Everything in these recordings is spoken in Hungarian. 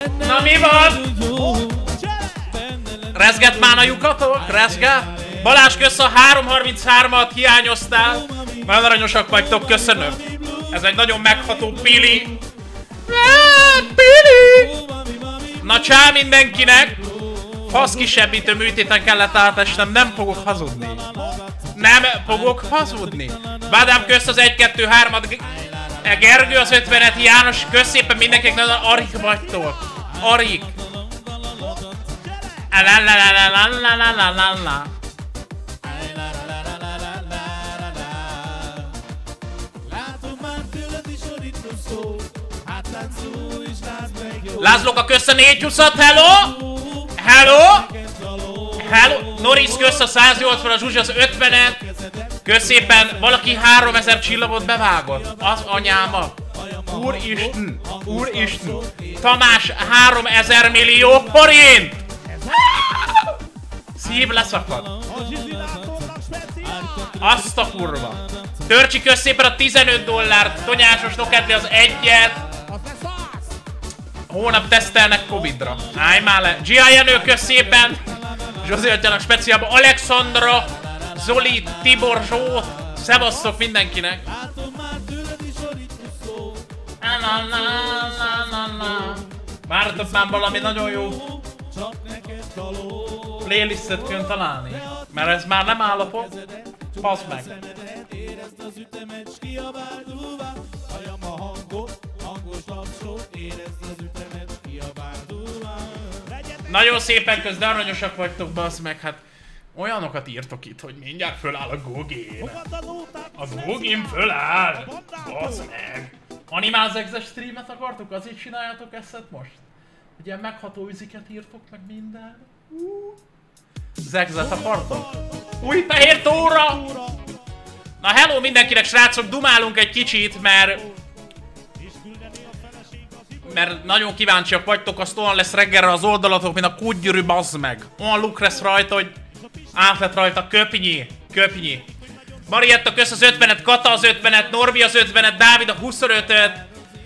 Na mi van? Rezget már a lyukatok? Rezget? Balázs, kösz a 333-at, hiányoztál. Nagyon aranyosak vagytok, köszönöm. Ez egy nagyon megható pili. Pili! Na csá mindenkinek! Fasz kisebbítő műtéten kellett átesnem, nem fogok hazudni. Nem fogok hazudni. Vádám, kösz az 1-2-3-at. Gergő az 50-et, János, kösz szépen mindenkinek, nagyon arik vagytok. Arik. Lászlóka, kösz a 420-at, hello! Hello! Hello! Norris, kösz a 180, a Zsuzsi az 50-et. Kösz szépen, valaki 3000 csillagot bevágott. Az anyáma. Úristen! Úristen! Tamás 3000 millió forint! Szív leszakad. Azt a kurva. Törcsi, kösz szépen a 15 dollárt. Tonyásos Nokedli az 1-et. Hónap tesztelnek Covid-ra. Állj már le. Gia Jenő, kösz szépen. Zsózi Attyának speciálban. Alexandra, Zoli, Tibor, Zsót. Szevasszok mindenkinek. Vártok már valami nagyon jó playlistet kell találni. Mert ez már nem állapot. Baszd meg. Nagyon szépen kösz, de aranyosak vagytok, baszd meg, hát olyanokat írtok itt, hogy mindjárt föláll a Gogén. A Gogén föláll! Baszd meg! Animálzegzes streamet akartok? Azért csináljátok ezt most? Hogy ilyen megható üziket írtok, meg minden? Zegzet akartok? Új fehér tóra! Na hello mindenkinek, srácok, dumálunk egy kicsit, mert nagyon kíváncsiak vagytok, azt olyan lesz reggelre az oldalatok, mint a kutgyűrű, bazd meg. Olyan look lesz rajta, hogy át lett rajta, köpnyi, köpnyi. Marietta, kösz az 50-et, Kata az 50-et, Norbi az 50-et, Dávid a 25-öt.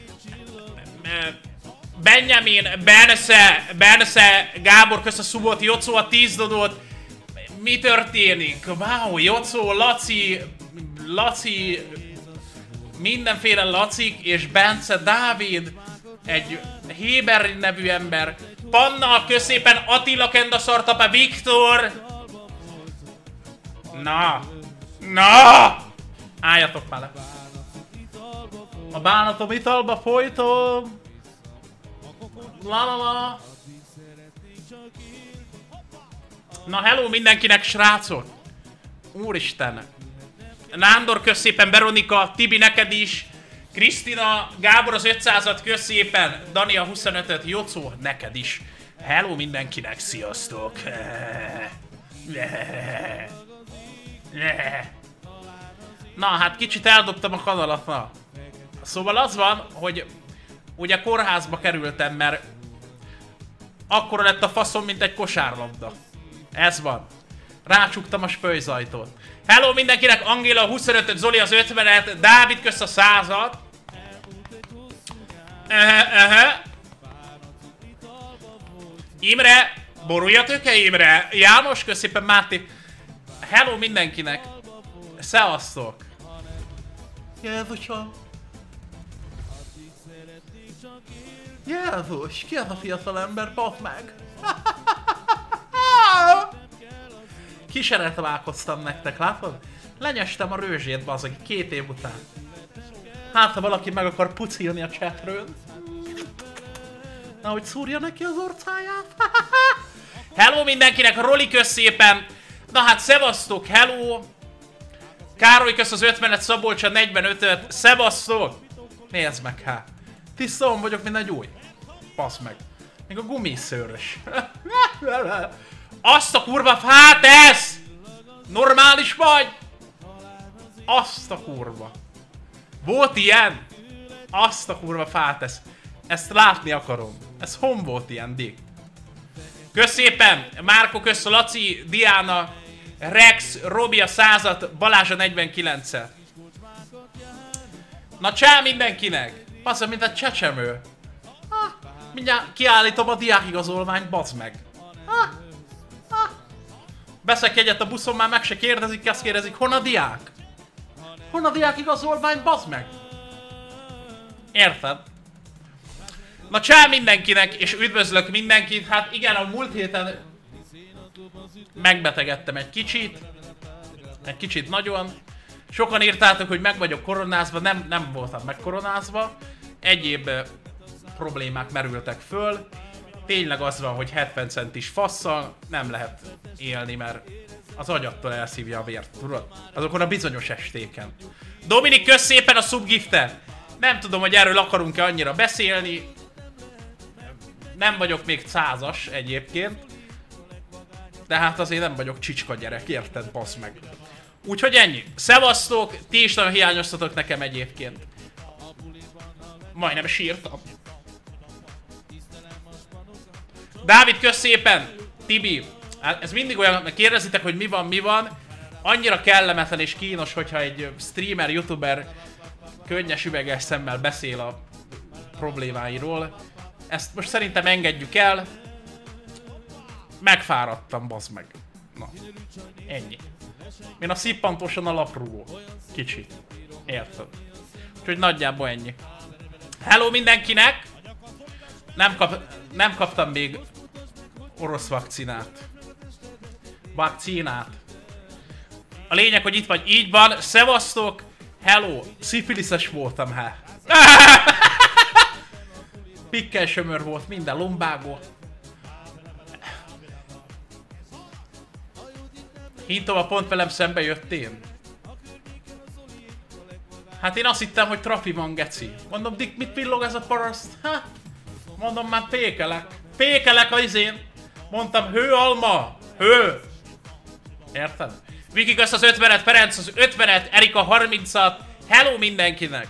Benjamin, Bernese, Gábor, kösz a szubot, Jocó a 10 dodót. Mi történik? Wow, Jocó, Laci, mindenféle Lacik, és Bence, Dávid, egy Héber nevű ember. Panna, kösz szépen, Attila, Kenda, Szartapa, Viktor. Na! Álljatok már le. A bánatom italba folytom. La. Na hello mindenkinek, srácok. Úristen. Nándor, kösz szépen, Veronika, Tibi neked is. Krisztina, Gábor az 500-at, kösz szépen. Dani a 25-öt, Jocó, neked is. Hello mindenkinek, sziasztok. Na, hát kicsit eldobtam a kanalat, na. Szóval az van, hogy ugye kórházba kerültem, mert akkora lett a faszom, mint egy kosárlabda. Ez van. Rácsuktam a spölyzajtót. Hello mindenkinek, Angéla a 25-öt, Zoli az 50-et, Dávid kösz a 100-at. Imre, borulja tőke Imre. János, kösz szépen, Máté. Hello mindenkinek. Szevasztok. Jézusom. Jézus, ki az a fiatal ember? Pop meg. Kísérletválkoztam nektek, látod? Lenyestem a rőzsét, bazeg, 2 év után. Hát, ha valaki meg akar pucilni a chatről. Na, hogy szúrja neki az orcáját. Hello mindenkinek, Roli, kösz szépen. Na hát, szevasztok, hello. Károly, kösz az 50-et, Szabolcs a 45-öt. Szevasztok. Nézd meg, hát. Tisztán vagyok, mint egy új. Passz meg. Még a gumiszőrös. Azt a kurva fát ez! Normális vagy? Azt a kurva. Volt ilyen? Azt a kurva fát ez. Ezt látni akarom. Ez hon volt ilyen, Dick. Kösz szépen! Márko, kösz a Laci, Diana, Rex, Robi a 100-at, Balázs a 49-et. Na csá mindenkinek! Passz, mint a csecsemő. Mindjárt kiállítom a diákigazolványt, bazd meg. Veszek egyet a buszon, már meg se kérdezik, azt kérdezik, hon a diák? Hon a diákigazolvány, bazd meg? Érted? Na csá mindenkinek, és üdvözlök mindenkit. Hát igen, a múlt héten megbetegedtem egy kicsit nagyon. Sokan írtátok, hogy meg vagyok koronázva, nem voltam megkoronázva. Egyéb problémák merültek föl. Tényleg az van, hogy 70 centis fasszal nem lehet élni, mert az agyattól elszívja a vért, tudod? Azokon a bizonyos estéken. Dominik, kösz szépen a subgiftet! Nem tudom, hogy erről akarunk-e annyira beszélni. Nem vagyok még 100-as egyébként. De hát azért nem vagyok csicska gyerek, érted, bassz meg. Úgyhogy ennyi. Szevasztok, ti is nagyon hiányoztatok nekem egyébként. Majdnem sírtam. Dávid, kösz szépen! Tibi, hát ez mindig olyan, kérdezitek, hogy mi van. Annyira kellemetlen és kínos, hogyha egy streamer, youtuber könnyes üveges szemmel beszél a problémáiról. Ezt most szerintem engedjük el. Megfáradtam, bazd meg. Na, ennyi. Én a szippantósan a laprúgó. Kicsit. Érted? Úgyhogy nagyjából ennyi. Hello mindenkinek! Nem kaptam még orosz vakcinát. A lényeg, hogy itt vagy, így van. Szevasztok! Hello! Szifiliszes voltam, hát. Pikkel sömör volt, minden lombágó. Hintova, pont velem szembe jöttél. Hát én azt hittem, hogy trafi van, geci. Mondom, Dick, mit villog ez a paraszt? Ha? Mondom, már pékelek. Pékelek az izén. Mondtam, hőalma. Hő. Érted? Viki, kösz az 50-et, Ferenc az 50-et, Erika 30-at. Hello mindenkinek.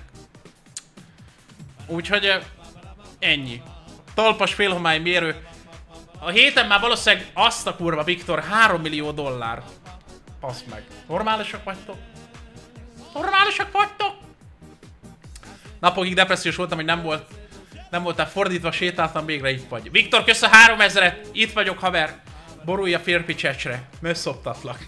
Úgyhogy ennyi. Talpas félhomály mérő. A héten már valószínűleg azt a kurva, Viktor, $3 millió. Passz meg. Normálisak vagytok? Normálisak vagytok? Napokig depressziós voltam, hogy nem voltál fordítva, sétáltam, végre itt vagy. Viktor, kösz a 3000-et, itt vagyok, haver. Borulj a férfi csecsre. Megszoptatlak.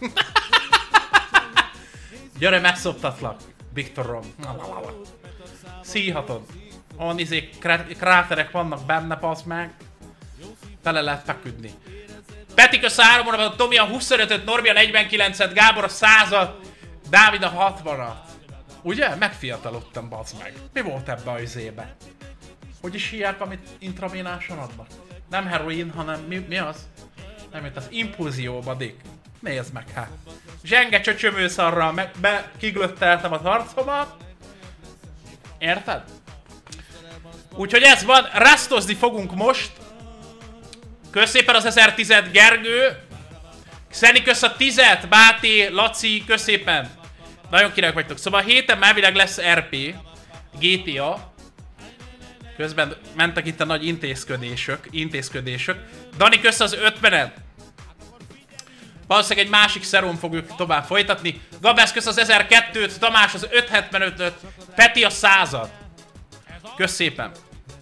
Gyere, megszoptatlak. Viktorom. Szíhatod. Olyan kráterek vannak benne, passz meg. Tele lehet feküdni. Peti, kösz a 3 óra, Tomi a 25-öt, Norbi a 49-et, Gábor a 100-at, Dávid a 60-at. Ugye? Megfiatalodtam, bazd meg. Mi volt ebbe az izébe? Hogy is hívják, amit intravénásan adnak? Nem heroin, hanem mi az? Nem jött az impulzióba, Dick. Nézd meg, hát. Zsenge csöcsömőszarral kiglötteltem az arcomat. Érted? Úgyhogy ez van, rasztozni fogunk most. Kösz szépen az 1010-et, Gergő. Szeni, kösz a 10-et, Máté, Laci, kösz szépen. Nagyon királyok vagytok. Szóval a héten elvileg lesz RP, GTA. Közben mentek itt a nagy intézkedések. Dani, kösz az 50-et. Valószínűleg egy másik szerón fogjuk tovább folytatni. Gabesz, kösz az 1002-t, Tamás az 575-öt, Peti a 100-at. Kösz szépen.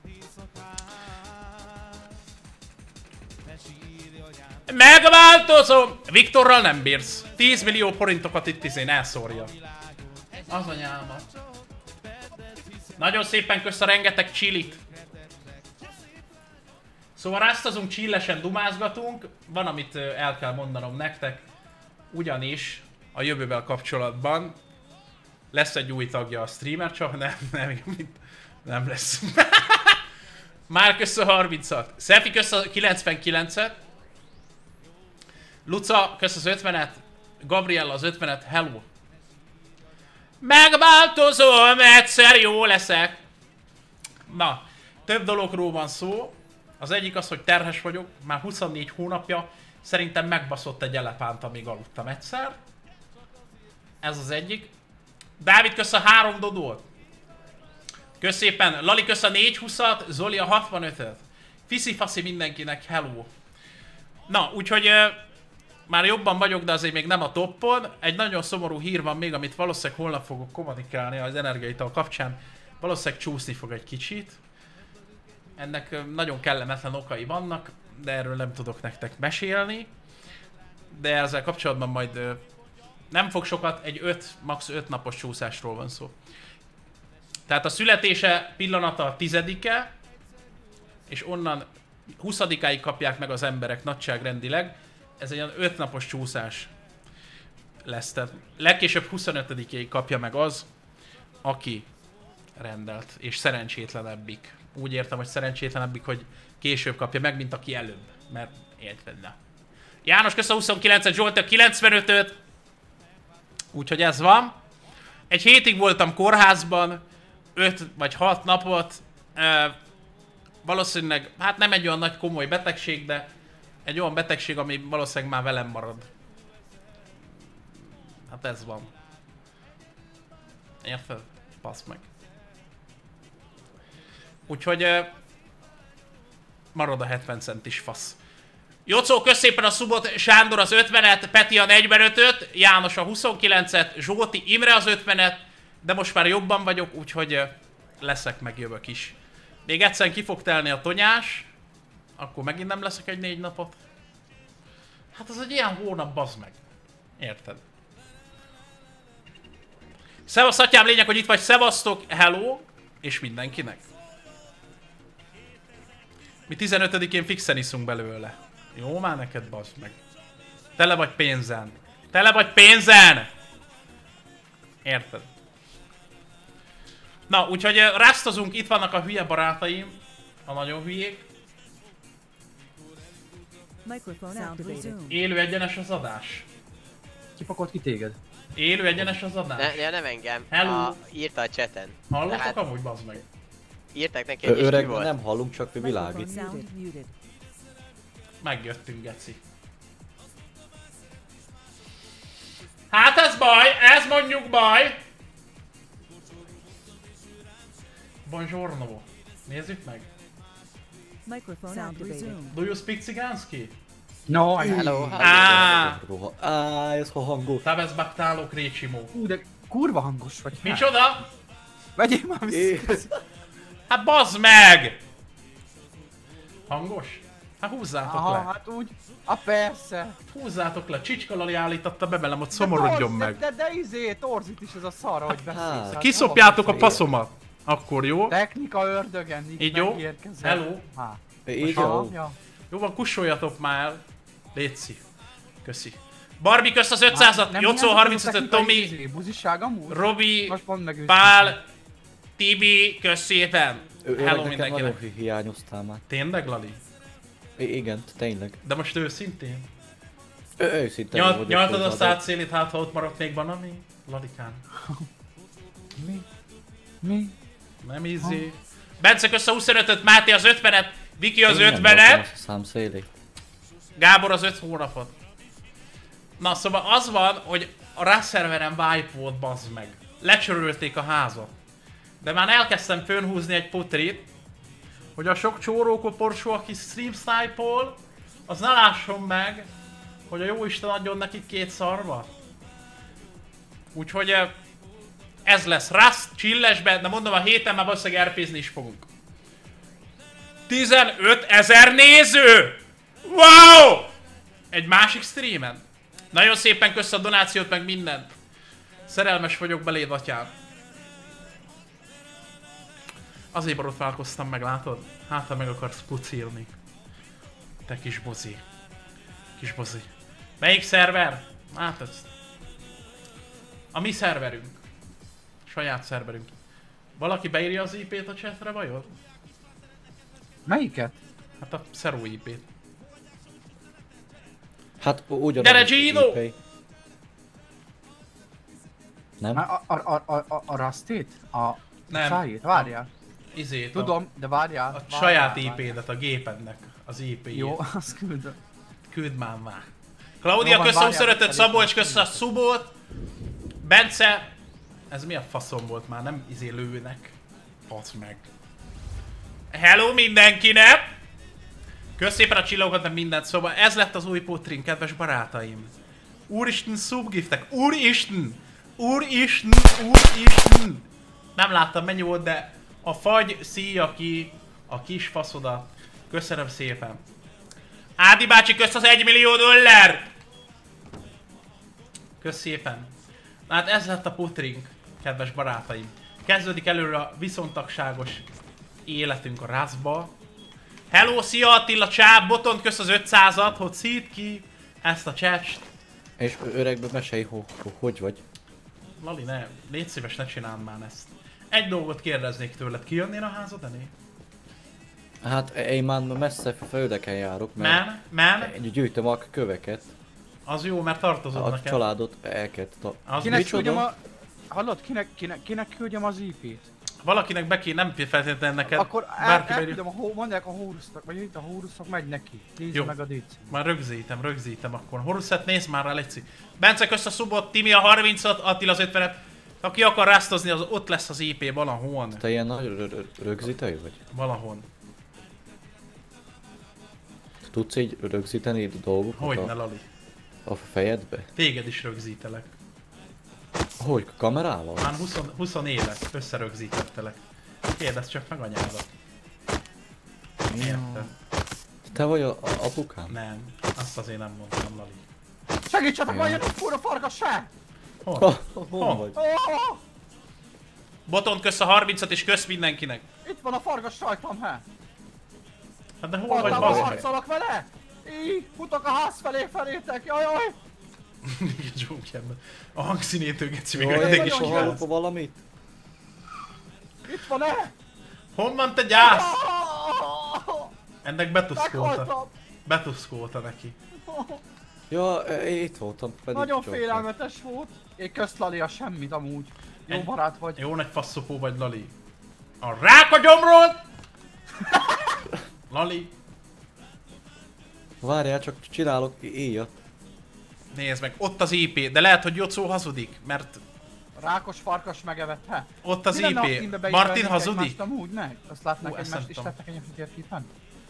Megváltozom! Viktorral nem bírsz. 10 millió forintokat itt izén elszórja. Az anyámat. Nagyon szépen kösz a rengeteg csillit. Szóval ráztazunk, csillesen dumázgatunk. Van, amit el kell mondanom nektek. Ugyanis a jövővel kapcsolatban lesz egy új tagja a streamer, csak nem lesz. Már kösz a 30-at. Szefi, kösz a 99-et. Luca, kösz az 50-et. Gabriella az 50-et. Hello. Megváltozom, egyszer jó leszek. Na, több dologról van szó. Az egyik az, hogy terhes vagyok. Már 24 hónapja. Szerintem megbaszott egy elepánt, amíg aludtam egyszer. Ez az egyik. Dávid, kösz a 3 dodót. Kösz szépen. Lali, kösz a 420-at. Zoli a 65-öt. Fiszi-faszi mindenkinek. Hello. Na, úgyhogy... már jobban vagyok, de azért még nem a toppon. Egy nagyon szomorú hír van még, amit valószínűleg holnap fogok kommunikálni az energiaital kapcsán. Valószínűleg csúszni fog egy kicsit. Ennek nagyon kellemetlen okai vannak, de erről nem tudok nektek mesélni. De ezzel kapcsolatban majd nem fog sokat, max. 5 napos csúszásról van szó. Tehát a születése pillanata a 10-e, és onnan 20-áig kapják meg az emberek nagyságrendileg. Ez egy olyan 5 napos csúszás lesz. Tehát legkésőbb 25-ig kapja meg az, aki rendelt, és szerencsétlenebbik. Úgy értem, hogy szerencsétlenebbik, hogy később kapja meg, mint aki előbb. Mert érted, na. János, kösz a 29-et, Zsolti a 95-öt. Úgyhogy ez van. Egy hétig voltam kórházban, 5 vagy 6 napot. Valószínűleg, hát nem egy olyan nagy komoly betegség, de egy olyan betegség, ami valószínűleg már velem marad. Hát ez van. Érted? Passz meg. Úgyhogy marad a 70 centis fasz. Jocó, kösz szépen a szubot, Sándor az 50-et, Peti a 45-öt, János a 29-et, Zsóti, Imre az 50-et, de most már jobban vagyok, úgyhogy leszek, meg jövök is. Még egyszer ki fog telni a tonyás, akkor megint nem leszek egy 4 napot. Hát az egy ilyen hónap, bazd meg. Érted? Szevasz, atyám, lényeg, hogy itt vagy, szevasztok, hello, és mindenkinek. Mi 15-én fixen iszunk belőle. Jó már neked, bazd meg. Tele vagy pénzen. Tele vagy pénzen! Érted? Na, úgyhogy ráztozunk, itt vannak a hülye barátaim. A nagyon hülyék. Élő egyenes az adás. Kipakolt ki téged? Élő egyenes az adás. Nem engem. Hello. Írta a chaten. Hallottak hát, amúgy, bazd meg? Írták neki egy Öreg, volt. nem hallunk, csak világít. Megjöttünk, geci. Hát ez baj, ez mondjuk baj. Buongiorno. Nézzük meg. Do you speak Cigánszki? No, Hello. Ez a hangos. Tavesz baktáló krécsimó. de kurva hangos vagy. Micsoda? Vegyél már vissza. Hát bazd meg! Hangos? Hát húzzátok Aha, le. hát úgy. Persze. Húzzátok le. Csicska Lali állította be velem, hogy szomorodjon meg. De torzít is ez a szar, hogy beszélsz. Kiszopjátok a paszomat. Akkor jó? Technika ördögen, Így jó? megérkezel. Hello. Így jó. Jó van, kussoljatok már el. Léci. Köszi. Barbie, kösz az 500-at. Jocó 35-öt, Tomi. Buziság amúgy? Robi. Most mondd meg Pál. Tibi, kösz szépen. Hello Nekem mindenkinek. nagyon hiányoztál már. Tényleg, Lali? Igen, tényleg. De most őszintén? Őszintén vagyok. Nyaltad a hozzá, szátszélit, hát ha ott maradt még valami? Lalikán. Mi? Nem easy. Bence, kösz a 25-öt, Máté az 50-et, Viki az én nem 50-et, tartom azt a számszélét. Gábor az 5 hónapot. Na, szóval az van, hogy a RAS szerveren wipe volt, bazd meg. Lecsörölték a házat. De már elkezdtem fönhúzni egy putrit, hogy a sok csórókoporsó, aki stream snipe-ol, az ne lásson meg, hogy a jóisten adjon nekik 2 szarva. Úgyhogy ez lesz Rust, Csillesbe, de mondom, a héten már valószínűleg RP-zni is fogunk. 15 000 néző! Wow! Egy másik streamen. Nagyon szépen kösz a donációt, meg mindent. Szerelmes vagyok beléd, atyám. Azért borotválkoztam meg, látod? Hát, ha meg akarsz pucilni. Te kis bozi. Kis bozi. Melyik szerver? Hát ez... A mi szerverünk. Saját szerverünk. Valaki beírja az IP-t a chatre vajon? Melyiket? Hát a Szero IP-t. Hát ugyanaz. Gyere, Gino! Nem? A Rustit? A Nem. Szájét? Várjál. Izét, Tudom, de várjál. a saját IP-det, a gépednek az IP-jét. Jó, azt küldöm. Küld már. Claudia, Jó, kösz a várjál, 25-öt, Szabolcs, kösz a szubót. Bence, ez mi a faszom volt már, nem lőnek. Basz meg. Hello mindenkinek! Kösz szépen a csillagokat, meg mindent, szóval ez lett az új putrin, kedves barátaim. Úristen, subgiftek, úristen! Úristen, úristen! Nem láttam mennyi volt, de a fagy szíja ki a kis faszodat. Köszönöm szépen. Ádi bácsi, kösz az 1 millió dollár! Kösz szépen. Na hát ez lett a putrink, kedves barátaim. Kezdődik előre a viszontagságos életünk a Rustba. Hello, szia Attila, csáb, Botont kösz az 500-at, hogy szít ki ezt a csást. És öregbe mesélj, hogy vagy? Lali, ne, légy szíves, ne csináld már ezt. Egy dolgot kérdeznék tőled, kijönnél a házad elé? Hát én már messze földeken járok, mert Men? gyűjtöm a köveket. Az jó, mert tartozod A nekem. családot el kell Az Kinek micsoda? küldjem a... Hallod, kinek küldjem az IP-t? Valakinek be kéne, nem feltétlenül neked. Akkor bárki elküldöm mondják a Horusnak, vagy itt a Horusnak megy neki. Nézd Jó. meg a DC. Már rögzítem akkor. Horuszet, nézd már rá, légy. Bence, kösz a subot, Timi a 30-at, Attila az 50-et. Aki akar rásztozni, az ott lesz az IP valahol. Te ilyen nagy rögzítő vagy? Valahol. Tudsz így rögzíteni dolgokat Hogyne, Lali. a fejedbe? Téged is rögzítelek. Hogy? Kamerával? Már 20 éve összerögzítettelek. Kérdezz csak meg anyádat. Érted? Te vagy a apukám? Nem. Azt azért nem mondtam, Lali. Segítsetek, Ja. majd jön egy fura farkas se! Hol? Hol vagy? Oh, Boton kösz a 30-at és kösz mindenkinek. itt van a farkas rajtam, he! Hát de hol vagy, Valtával bazd meg? harcolok vele! Így, futok a ház felé felétek, jaj! Mindig egy zsókjában. A hangszínétől geci még Jaj, eddig én is is kiráz. hallok valamit? Itt van-e? Honnan te gyász? Oh, Ennek betuszkolta. meghaltam! Betuszkolta neki. Ja, én itt voltam, pedig Nagyon csak- félelmetes volt. Én közt Lali a semmit amúgy. Jó Egy- barát vagy. Jó nagy faszopó vagy, Lali. A rák a gyomról! Lali, Várjál, csak csinálok íjat. nézd meg, ott az IP, de lehet, hogy Jocó hazudik, mert Rákos farkas megevett, he? ott az Mi lenne, ha IP. teambe Martin beismernék hazudik? egymást amúgy, meg? Azt látnák Ú, ezt egymást, nem és tudom. tettek egymást térképen?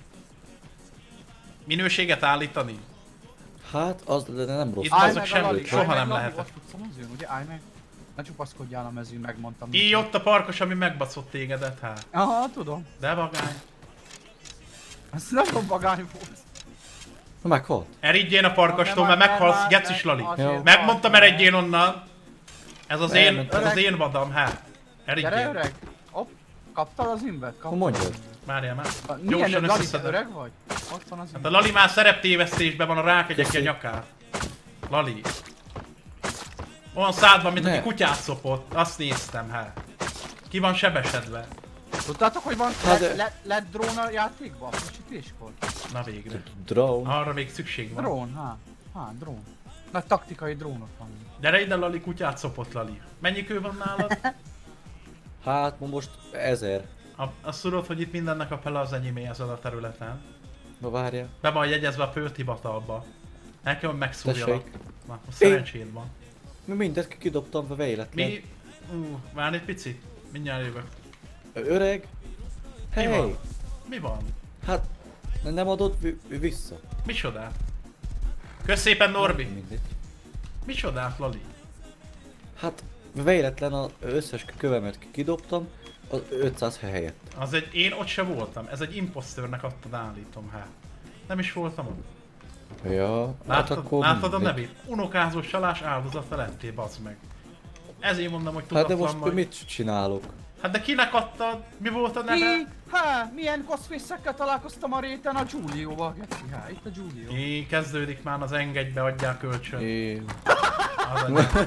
Minőséget állítani? Hát, az de nem rossz. Itt Állj azok meg a semmit, Lali, soha állj meg, nem Lali, lehetett. ott tudsz a mezőn, ugye? Állj meg. Ne csupaszkodjál a mezőn, megmondtam. Így ott a parkos, ami megbaszott tégedet, hát. Aha, tudom. De vagány. Ez nagyon vagány volt. Meghalt. Eridjén a parkastól, mert meghalsz, gecis Lali. Jó. Megmondtam, eredjén onnan. Ez az Elmentem. én vadam, hát. Gyere Eridjén. öreg. Hopp, kaptad az imbet? Kaptad. Mondjad. Várjál már. Milyen Gyorsan Lali, te összeszedem. öreg vagy? Ott van az Hát a imbet. Lali már szereptévesztésben van, a rákegyek a Köszi. nyakát. Lali. Olyan szád van, mint Ne. aki kutyát szopott. Azt néztem, hát. Ki van sebesedve. Tudtátok, hogy van Hát de- lett drón a játékban? Frissítéskor? Na végre. Drone. Arra még szükség van. Drón, drón. Nagy taktikai drónok van. Gyere ide, Lali, kutyát szopott, Lali. Mennyi kő van nálad? Hát, most 1000. Azt tudod, hogy itt mindennek a pele az enyémé ezen a területen. Na várjál. Be van jegyezve a pőrhivatalba. Nekem megszúrjalak. Tessék. Na, most szerencséd van. Mindet kidobtam véletlen. Mi? Várj egy picit. Mindjárt jövök. Öreg? Mi Hey! van? Mi van? Hát, nem adod vissza. Micsodát? Kösz szépen, Norbi! Mindegy. Micsodát, Lali? Hát, véletlen az összes kövemet kidobtam, az 500 helyett. Az egy... Én ott se voltam. Ez egy imposztőrnek adtad, állítom, hát. Nem is voltam ott. Ja, hát akkor Látod a mindegy. nevét? Unokázó csalás áldozata lettél, bazd meg. Ezért mondom, hogy Hát de tudatlan most vagy. mit csinálok? Hát de kinek adtad? Mi volt a neve? Mi? Milyen cosfészekkel találkoztam a réten a Giulio-val, geci? Itt a Giulio. Kezdődik már az engedjbe, adják kölcsön. Én... Az a-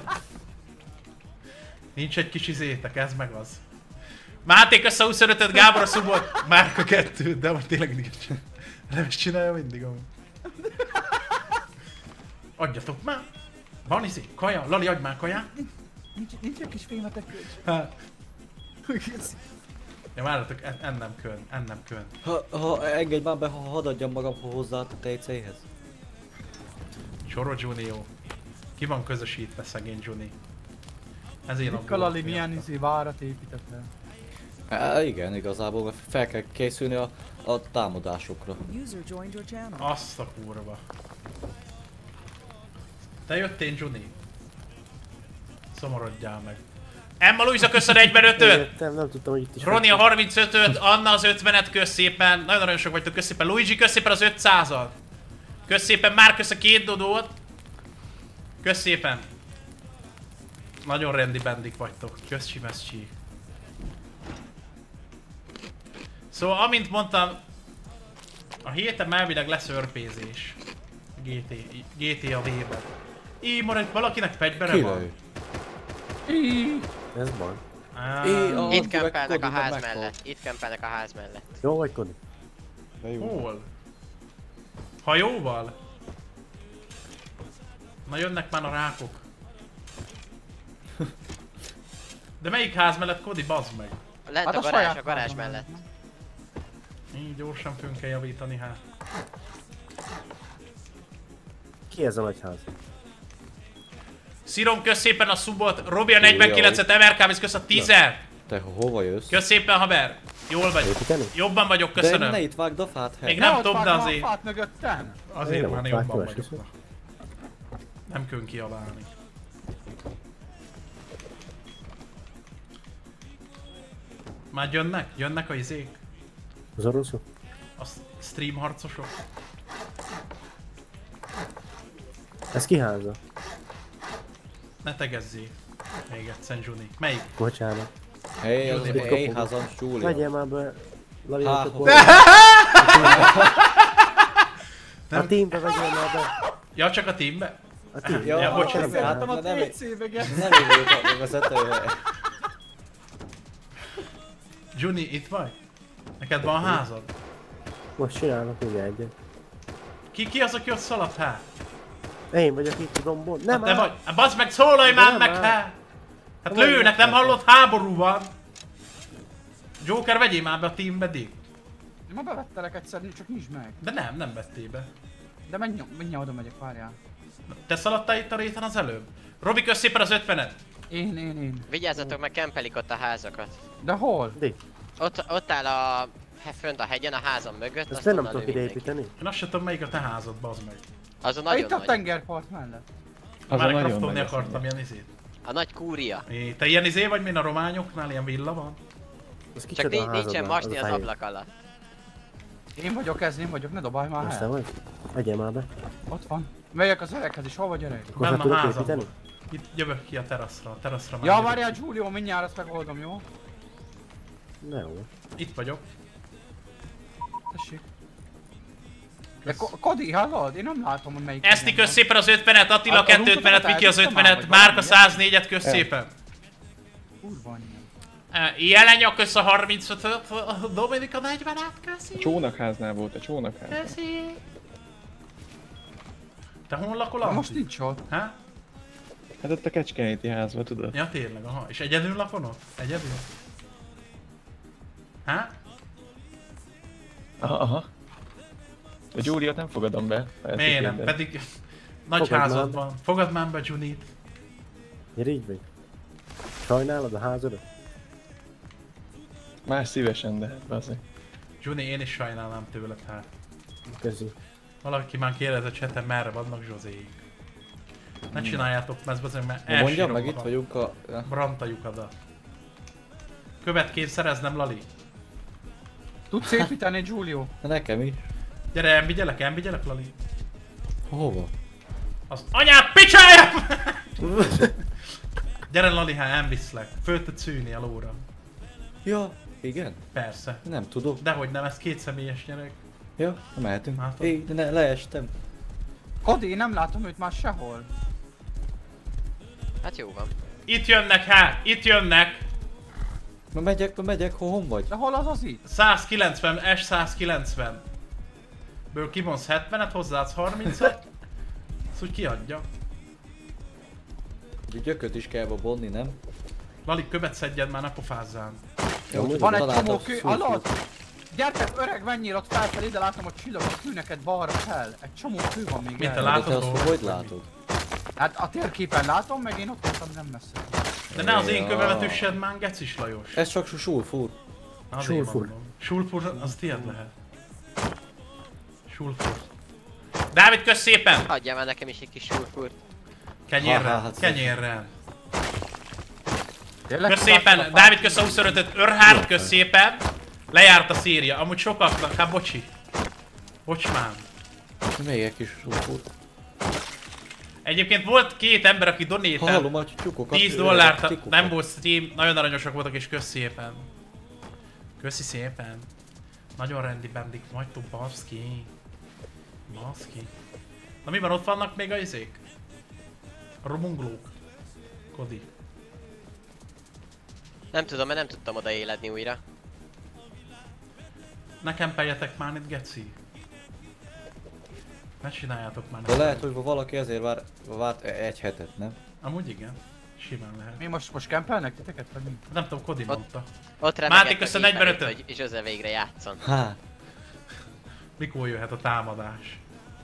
Nincs egy kis izétek, ez meg az. Máté, kösz a 25-öt, Gábor a szubot, Márka 2, de most tényleg mindig nem is csinálja mindig amúgy. Adjatok már! Van izé, kaja, Lali, adj már kaját! Nincs egy kis fémetek kölcs. Hát. Ja, várjatok, ennem kön. Ha engedj már be, ha hadd adjam magam hozzá a TC-hez. Csoro Junior. Ki van közösítve szegény Juni? Ezért Mikkel Lali milyen izé várat épített el. Igen, igazából fel kell készülni a támadásokra. User joined your channel. Azt a kurva. Te jöttél, Juni? Szomorodjál meg. Emma Luisa köszön 1-5-öt. Nem tudtam, hogy itt is. Roni a 35-öt, Anna az 50-et, kösz szépen. Nagyon-nagyon sok vagytok, kösz szépen. Luigi, kösz szépen az 500-at. Kösz szépen, már kösz a 2 dodót. Kösz szépen. Nagyon rendi bendik vagytok. Kösz Simeszcsi. Szóval, amint mondtam, a héten elvileg lesz örpézés. GTA V-ben. Így marad, valakinek fegyvere van. Ez van. Itt kempelnek a ház mellett. Itt kempelnek a ház mellett. Jó vagy, Kodi? Hol? Hajóval? Na jönnek már a rákok. De melyik ház mellett, Kodi, bazd meg? Lent Hát a a garázs, saját a garázs házam mellett. Így gyorsan fönn kell javítani, hát. Ki ez a nagy ház? Szírom, kösz szépen a subot. Robi a 49-et, Everkávisz, kösz a 10-et. Te hova jössz? Kösz szépen, haver. Jól vagy. Építeni? Jobban vagyok, De köszönöm. ne itt vágd a fát, Még hely. nem tudom, de azért. A fát mögöttem. Azért Én már nem jobban vágtam, vagyok. esküszöm. Nem kön kiabálni. Már jönnek? Jönnek a izék? Az oroszok? A stream harcosok? Ez ki háza? Ne tegezzél. Még egyszer, Juni. Melyik? Bocsánat. Hely, az Júlia. egy házam, Júlia. Vegyél már be. Lavi, Há, ott hol? volt. Nem. A teambe vegyél már be. Ja, csak a teambe? A teambe. Ja, bocsánat. Láttam a nem- PC-be, Nem így vagyok a vezetőhely. Juni, itt vagy? Neked van házad? Most csinálok ugye egyet. Ki az, aki ott szaladt, hát? Én vagyok itt a dombon. Nem Hát te áll. vagy. Hát bazd meg, szólalj már Nem meg, áll. hát! Hát Nem lőnek, nem áll. hallott? Háború van! Joker, vegyél már be a teambe, Dick. Ma bevettelek egyszer, csak nincs meg. De nem vettél be. De menj oda megyek, várjál. Te szaladtál itt a réten az előbb? Robi, kösz szépen az 50-et! Én. Vigyázzatok, meg kempelik ott a házakat. De hol? Di, Ott áll a... fönt a hegyen, a házam mögött, ezt azt nem onnan tudok lő ide mindenki. építeni. Én azt sem tudom, melyik a te házad, bazd meg. Az a Ah, nagyon itt a nagy. tengerpart mellett. Az a Már nagyon craftolni nagy akartam ilyen izét. A nagy kúria. Te ilyen izé vagy, mint a rományoknál, ilyen villa van? Az Csak kicsoda a házad nincsen már, masni a az fehér. ablak alatt. Én vagyok, ne dobálj már Azt te el. vagy? Vegyél már be. Ott van. Megyek az öreghez is, hol vagy öreg? Akkor Nem te a tudok házamban. építeni? Itt jövök ki a teraszra már Ja, jövök. várjál, Giulio, mindjárt ezt megoldom, jó? Ne jó. Itt vagyok. Tessék. De Kodi, hallod? Én nem látom, hogy melyik. Eszti, kösz szépen az 50-et, Attila A 250-et, Viki az 50-et, Márka 104-et, kösz szépen. Kurva anyja. Jelenya, kösz a 35-öt, Dominika 40-et, köszi. A csónakháznál volt, a csónakház. Köszi. Te hol lakol, Na Antti? most nincs ott. Hát? Hát ott a Kecskeméti házban, tudod? Ja tényleg, aha. És egyedül lakon ott? Egyedül? Hát? Aha. A Gyuriot nem fogadom be. ha ezt Miért nem? kérdez. Pedig nagy Fogad házad már. van. Fogad már be Junit. Irigy vagy? Sajnálod a házadat? Más szívesen, de bazzik. Juni, én is sajnálnám tőled, hát. Közi. Valaki már kérdez a chaten, merre vannak Zsozéik. Ne csináljátok ezt, bazeg, mert Na mondjam elsírom meg, itt magam. vagyunk a... Brantajukadat. Követként szereznem, Lali. Tudsz építeni, Giulio? De nekem is. Gyere, elvigyelek, Lali. Hova? Az anyád picsája! Gyere, Lali, hát elviszlek. Föl tudsz ülni a lóra. Ja, igen? Persze. Nem tudok. Dehogy nem, ez kétszemélyes gyerek. Ja, mehetünk. Látod? Leestem. Kodi, én nem látom őt már sehol. Hát jó van. Itt jönnek, hát! Itt jönnek! Ma megyek, hol vagy? De hol az az itt? 190, S190. Ből kivonsz 70-et, hozzáadsz 30-et. Azt úgy kiadja. Ugye gyököt is kell vonni, nem? Lali, követ szedjed már, ne pofázzál. Jó, Van egy találtam csomó kő, szulfút. alatt! Gyertek, öreg, menjél ott felfelé, de látom, hogy csillog a kő neked balra fel. Egy csomó kő van még Mit te el. De látod? te azt hol? hogy látod? Hát a térképen látom, meg én ott voltam nem messze. De ne az én Ja. kövemet üssed már, gecis Lajos. Ez csak sulfúr. Azért Sulfur. mondom. Sulfur, az tiéd lehet. Sulfur. Dávid, kösz szépen! Adjál már nekem is egy kis sulfurt. Kenyérrel, Hát, kenyérrel. Kösz szépen, Dávid kösz a 25-öt, Örhárd kösz szépen. Lejárt a széria, amúgy sokaknak, hát bocsi. Bocs már. Még egy kis rúgót. Egyébként volt két ember, aki donételt Hallom a tyúkokat. 10 dollárt, nem volt Steam, nagyon aranyosak voltak és kösz szépen. Köszi szépen. Nagyon rendi bendik vagytok, baszki. Baszki. Na mi van, ott vannak még a izék? A romunglók. Kodi. Nem tudom, mert nem tudtam oda éledni újra. Ne kempeljetek már itt, geci. Ne csináljátok már. De lehet, hogy valaki ezért várt egy hetet, nem? Amúgy igen. Simán lehet. Mi most kempelnek titeket, vagy mi? Nem tudom, Kodi mondta. Ott Máté, remegett a köszön 45-öt. gépen, hogy Zsöze végre játszon. Há. Mikor jöhet a támadás?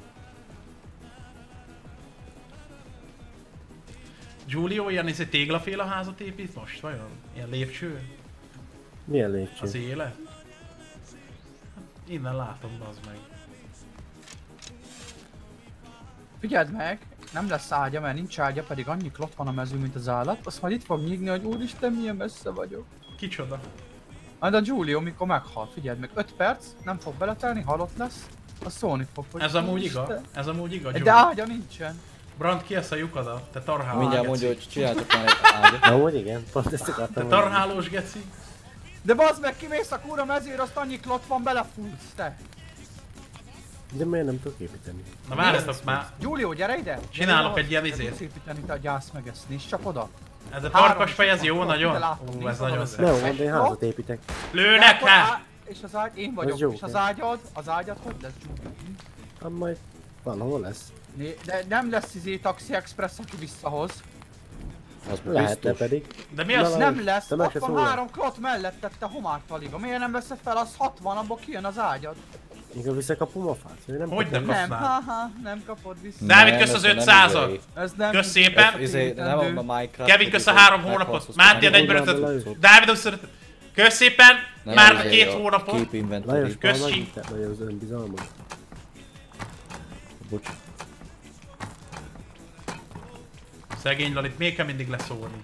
Giulio ilyen téglaféle házat épít most, vajon? Ilyen lépcső? Milyen lépcső? Az élet? Innen látom, bazd meg. Figyeld meg, nem lesz ágya, mert nincs ágya, pedig annyi klott van a mező, mint az állat. Azt majd itt fog nyígni, hogy úristen, milyen messze vagyok. Kicsoda? Majd a Giulio, mikor meghal, figyeld meg, 5 perc, nem fog beletelni, halott lesz, az szólni fog, hogy Ez amúgy úristen. igaz? Ez amúgy igaz, De Giulio? ágya nincsen. Brand, ki ezt a lyukadat? Te tarhálós Mindjárt geci. mondja, hogy csináltok már egy ágyat. Na, hogy igen, pont ezt Te akartam mondani. tarhálós geci? De bazd meg, kimész a kúra mezőre, azt annyi klott van, belefúrsz te. De miért nem tudok építeni? Na várjatok már. Giulio, gyere ide! Csinálok Gyere egy ilyen ide, izét. tudsz építeni, te a gyász meg ezt, nézd csak oda. Ez a Három tarkas fej, ez jó is nagyon? ide látom, Ú, nézd ez oda nagyon vezet. szép. Nem, de én házat építek. Lőnek akkor hát! És az ágy, én vagyok, jó, és az jó. ágyad hogy lesz, Giulio? Hát majd van, hol lesz. De nem lesz Taxi Express, aki visszahoz. Az Lehetne biztos. pedig. De mi Na, az? na, Nem lesz, te meg ott se van szólj. 3 klott mellette, te homártaliga. Miért nem veszed fel, az 60, abból kijön az ágyad. Inkább visszakapom a fát, vagy nem Hogy kapom. nem? Nem, Használ. haha, nem kapod vissza. Dávid, Nem, kösz az ez nem 500-at. izé. Ez nem... Kösz szépen. Ez izé, nem a Minecraft. Kevin, kösz a 3 hónapot. Máté a 45-öt. Dávid, 25-öt. Kösz szépen. Nem Már a izé, 2 a hónapot. Keep inventory. Lajos, Köszi. már megütett nagyon az önbizalmam. Bocs. Szegény Lalit, miért kell mindig leszólni?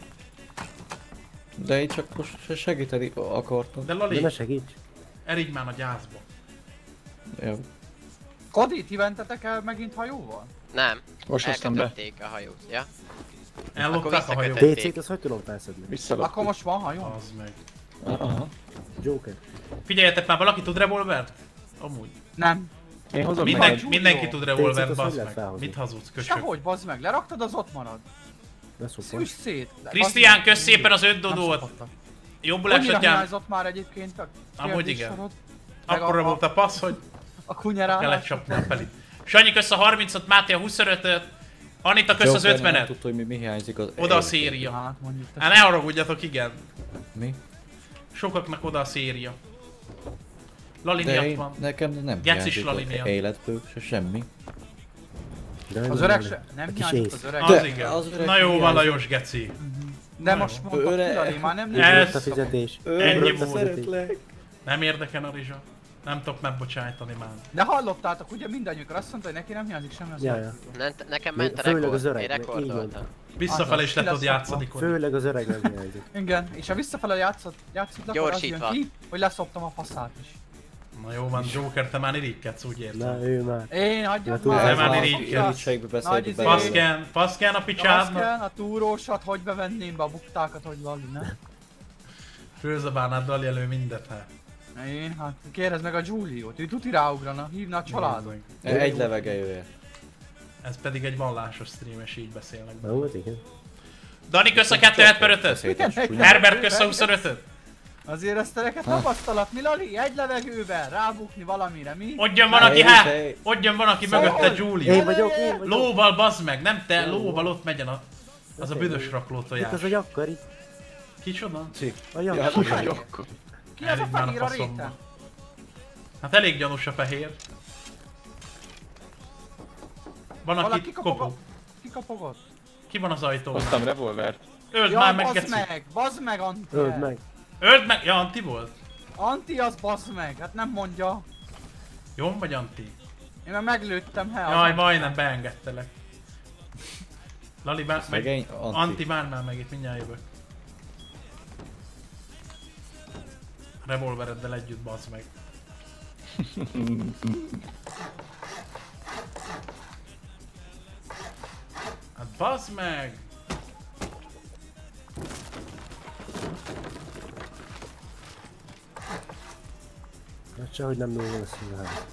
De én csak most segíteni akartam. De De Lali, ne segíts. erigy már a gyászba. Jó. Kodi, ti mentetek el megint hajóval? Nem. Most hoztam be. Elkötötték a hajót, ja? Ellopták a Akkor hajót. DC-t azt hogy tudom felszedni? Visszaloptuk. Akkor most van hajó? Az meg. Aha. Joker. Figyeljetek már, valaki tud revolvert? Amúgy. Nem. Én hozom Minden, neked. mindenki tud revolvert, Técét azt bassz hogy lehet meg. felhozni? Mit hazudsz, köcsög? Sehogy, bazd meg, leraktad, az ott marad. Ne szopod. Szűs szét. Krisztián, kösz szépen az 5 dodót. Annyira Jobbulásodján. hiányzott már egyébként a Amúgy igen. kérdéssorod. Meg Akkora volt a passz, hogy A kunyarálás. kellett csapni a felét. Sanyi, kösz a 30-ot, Máté a 25-öt. Anita, kösz az Joker nem 50-et. tudta, hogy mi hiányzik az Oda a egész. széria. Hát mondjuk. Hát ne haragudjatok, igen. Mi? Sokaknak oda a széria. Lali De miatt én, van. nekem nem Gecis hiányzik Lali az miatt. életből, se semmi. De Az nem öreg lenne. se, nem A kis hiányzik ész. az öreg. Az De igen. az öreg Na jó van, hiányzik. Lajos geci. De most mondtad Öreg- ki, Lali, már nem Ez- nézed. Ugrott a fizetés. Ennyi Ugrott a volt. fizetés. Szeretlek. Nem érdekel a rizsa. Nem tudok megbocsájtani már. De hallottátok, ugye mindannyiukra azt mondta, hogy neki nem hiányzik semmi az Ja, játékból. Nekem ment a Főleg az rekord. öreg, Én így van. rekordoltam. Visszafele is le Azaz, tudod játszani, Kodi. Főleg az öreg nem hiányzik. Igen, és ha visszafele játszod, akkor az jön Gyorsítva. ki, hogy leszoptam a faszát is. Na jó van, Joker, te már irigykedsz, úgy Na, értem. ő már. Én hagyjad túl- már! Nem, már a irigy faszát. kell. Irítségbe Nagy beszélünk izé- belőle. Faszkán a picsádnak. Azken, a túrósat, hogy bevenném be a buktákat, hogy Lali, ne? Főzabálnád Lali elő mindet, hát. Én, hát kérdezd meg a Giuliót, ő tuti ráugrana, hívna a családot. Egy levege jöjjön. Ez pedig egy vallásos stream, és így beszélnek Na, be. volt igen. Dani, kösz a 275-öt. Beszéltes Igen, kunyha. Herbert, kösz a 25-öt. Azért ezt te neked tapasztalat, mi Lali? Egy levegőben rábukni valamire, mi? Ott jön van, aki ott jön van, aki mögötte Giulio. Én vagyok. Lóval, bazd meg, nem te, lóval ott megyen az a büdös Itt raklótojás. az a jakkari. Kicsoda? A jakkari. Ja, akkor. Ki az a Elég már a fehér a faszomba. réten? Hát elég gyanús a fehér. Van, Valaki aki kopog. kapogott? Ki kapogott? Ki van az ajtóban? Hoztam revolvert. Öld Ja, már meg, bazd geci. meg, Anti! Öld meg. Öld meg! Ja, Anti volt? Anti az bazd meg, hát nem mondja. Jó vagy, Anti? Én már meglőttem, he. Jaj, majdnem beengedtelek. Lali, meg... Szegény Anti. Anti, várj már meg, itt mindjárt jövök. Revolvereddel együtt, bazd meg. Hát bazd meg! Hát sehogy nem nőle lesz a ház.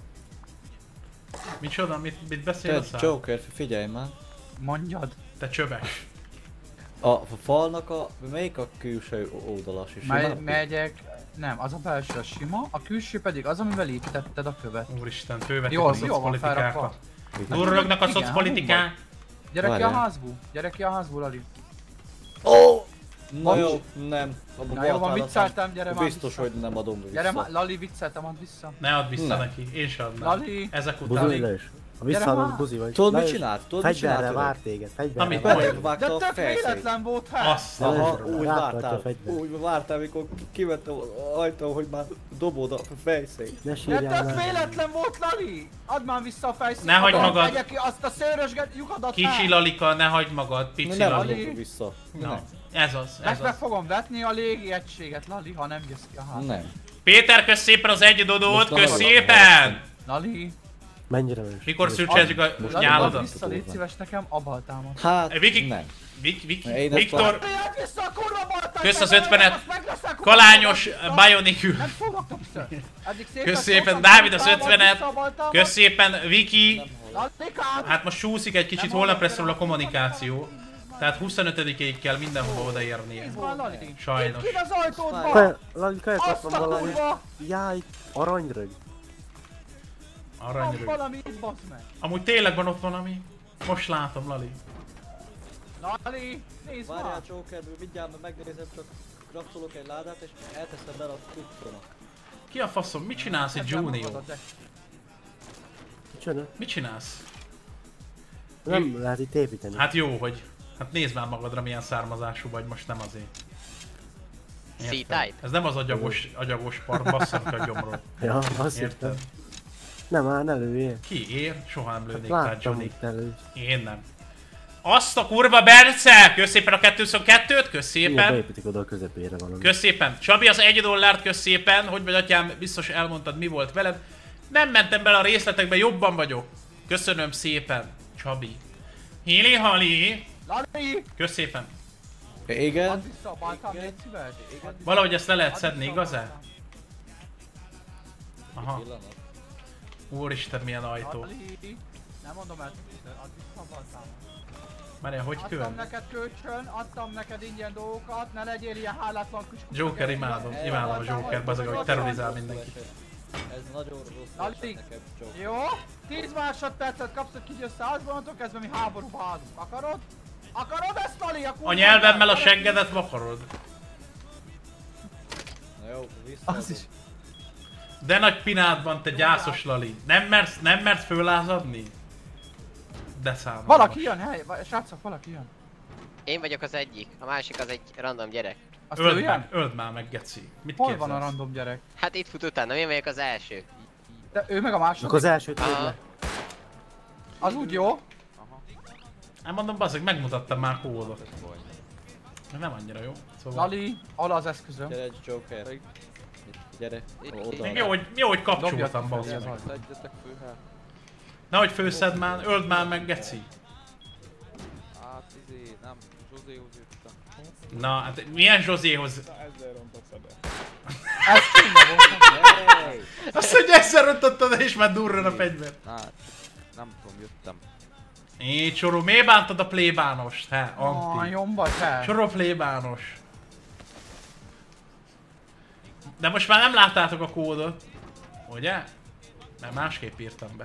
Micsoda? Mit beszél a Te szám? Joker, figyelj már. Mondjad. Te csöves. A falnak melyik a külső oldalas is? Megyek... Nem, az a belső a sima, a külső pedig az, amivel építetted a követ. Úristen, fővetik Jó, a jó van szocpolitikákat. felrakva. Durrognak a Igen, szocpolitikák. Gyere ki a Várjál. házból, gyere ki a házból, Ali. Ó! Na Van jó, is? nem. Abba Na jó, van, baltárat vicceltem, gyere már biztos, vissza. hogy nem adom vissza. Gyere már, Lali, vicceltem, add vissza. Ne add vissza Nem. neki, én sem adnám. Lali. Ezek Buzolj után. le is. Ha Gyere visszaadod, már. buzi vagy. Tudod Le mit is. csinált? Tudod mit Fegyverre csinált? vár téged, fegyverre Amit vár. mondja. Megvágta De a tök fejszét. véletlen volt, hát. Azt a De kurva. Úgy Rátartja a vártál, fegyvert. úgy vártál, amikor kivettem az ajtón, hogy már dobod a fejszét. Ne De sírjál tök már. véletlen volt, Lali! Add már vissza a fejszét. Ne hagyd Adom, magad. Vegye ki azt a szőrösget lyukadat. Kicsi Lalika, ne hagyd magad, pici Nem Lali. adom vissza. Na, ez az, ez Meg az. fogom vetni a légi egységet, Lali, ha nem jössz ki a házba. Nem. Péter, kösz szépen az egy dodót, Most kösz nem szépen! Lali, Mennyire menős. Mikor szürcsáljuk a Lali, add nyáladat? vissza, légy szíves nekem a baltámat. Hát, Viki, nem. Én ezt Viktor, Add vissza a kurva baltát! kösz az meg 50-et. azt megleszek, kurva kalányos baltát. Bionicül. Nem fogok többször. Addig szépen Kösz szépen szóltam, Dávid az baltámat, 50-et. vissza a baltámat. Kösz szépen Viki. Lalikát! Hát most súszik egy kicsit, holnap lesz róla a kommunikáció. Tehát 25-ig kell mindenhova odaérnie. Nézd már, Lali. Sajnos. Ki az ajtódba? Lali, Azt kaptam a valami. kurva! Jaj, aranyrög. Van Aranyrög. valami itt, bassz meg. Amúgy tényleg van ott valami. Most látom, Lali. Lali, nézd már. Várjál, Joker, mindjárt megnézem, csak kraftolok egy ládát és elteszem bele a tudtomat. Ki a faszom? Mit csinálsz itt, Junior? Micsoda? Mit csinálsz? Nem lehet itt építeni. Hát jó, hogy... Hát nézd már magadra, milyen származású vagy, most nem azért. Érted? C-type? Ez nem az agyagos part, basszanak a gyomról. Ja, azt Érted? hittem. Nem, már ne lőjél. Ki? Én? Soha nem lőnék rá, Láttam, Johnny. hogy te lősz. Én nem. Azt a kurva Bence! Kösz szépen a 222-t, kösz Igen, szépen. beépítik oda a közepére valami. Kösz szépen. Csabi, az $1, kösz szépen. Hogy vagy atyám, biztos elmondtad, mi volt veled. Nem mentem bele a részletekbe, jobban vagyok. Köszönöm szépen, Csabi. Hili hali. Lali! Kösz szépen. Igen? Add vissza a baltám, légy szíves. Valahogy ezt le lehet szedni, igaz-e? Aha. Pillanat. Úristen, milyen ajtó. Lali! Nem mondom el, add vissza a baltámat. Várjál, hogy Adtam külön? neked kölcsön, adtam neked ingyen dolgokat, ne legyél ilyen hálátlan küsküvő. Joker, imádom a Joker, bazeg, hogy terrorizál mindenkit. Ez nagyon rossz Lali. lesz nekem, Joker. Jó? 10 másodpercet kapsz, hogy kigyőzz a házból, onnantól kezdve mi háborúba állunk. Akarod? Akarod ezt, Lali? A kurva A nyelvemmel a anyád? seggedet vakarod. Na jó, visszaadom. Az is. De nagy pinádban, te gyászos Lali. Nem mersz fölázadni? De számolom. Valaki jön, hely, srácok, valaki jön. Én vagyok az egyik, a másik az egy random gyerek. Azt ő jön? Öld már meg, geci. Mit Hol képzelsz? van a random gyerek? Hát itt fut utána, én vagyok az első. De ő meg a második? Akkor az elsőt lőd Aha. le. Az úgy jó. Hát mondom, bazeg, megmutattam már kódot. Nem annyira jó. Szóval... Lali, ala az eszközöm. Gyere, Joker. Gyere, oda. Még jó, hogy kapcsoltam, Dobjad ki bazeg. fel, ez Egyetek főhel. Nehogy főszed már, öld már meg, geci. Hát nem, Zsuzéhoz jöttem. Na, hát milyen Zsozéhoz? Ez tényleg volt. Hey! Azt, hogy egyszer rontottad, és már durran a fegyver. Hát, nem tudom, jöttem. Így, Csoró, miért bántad a plébánost? He, Anti. Jomba te. Csoró plébános. De most már nem láttátok a kódot. Ugye? Mert másképp írtam be.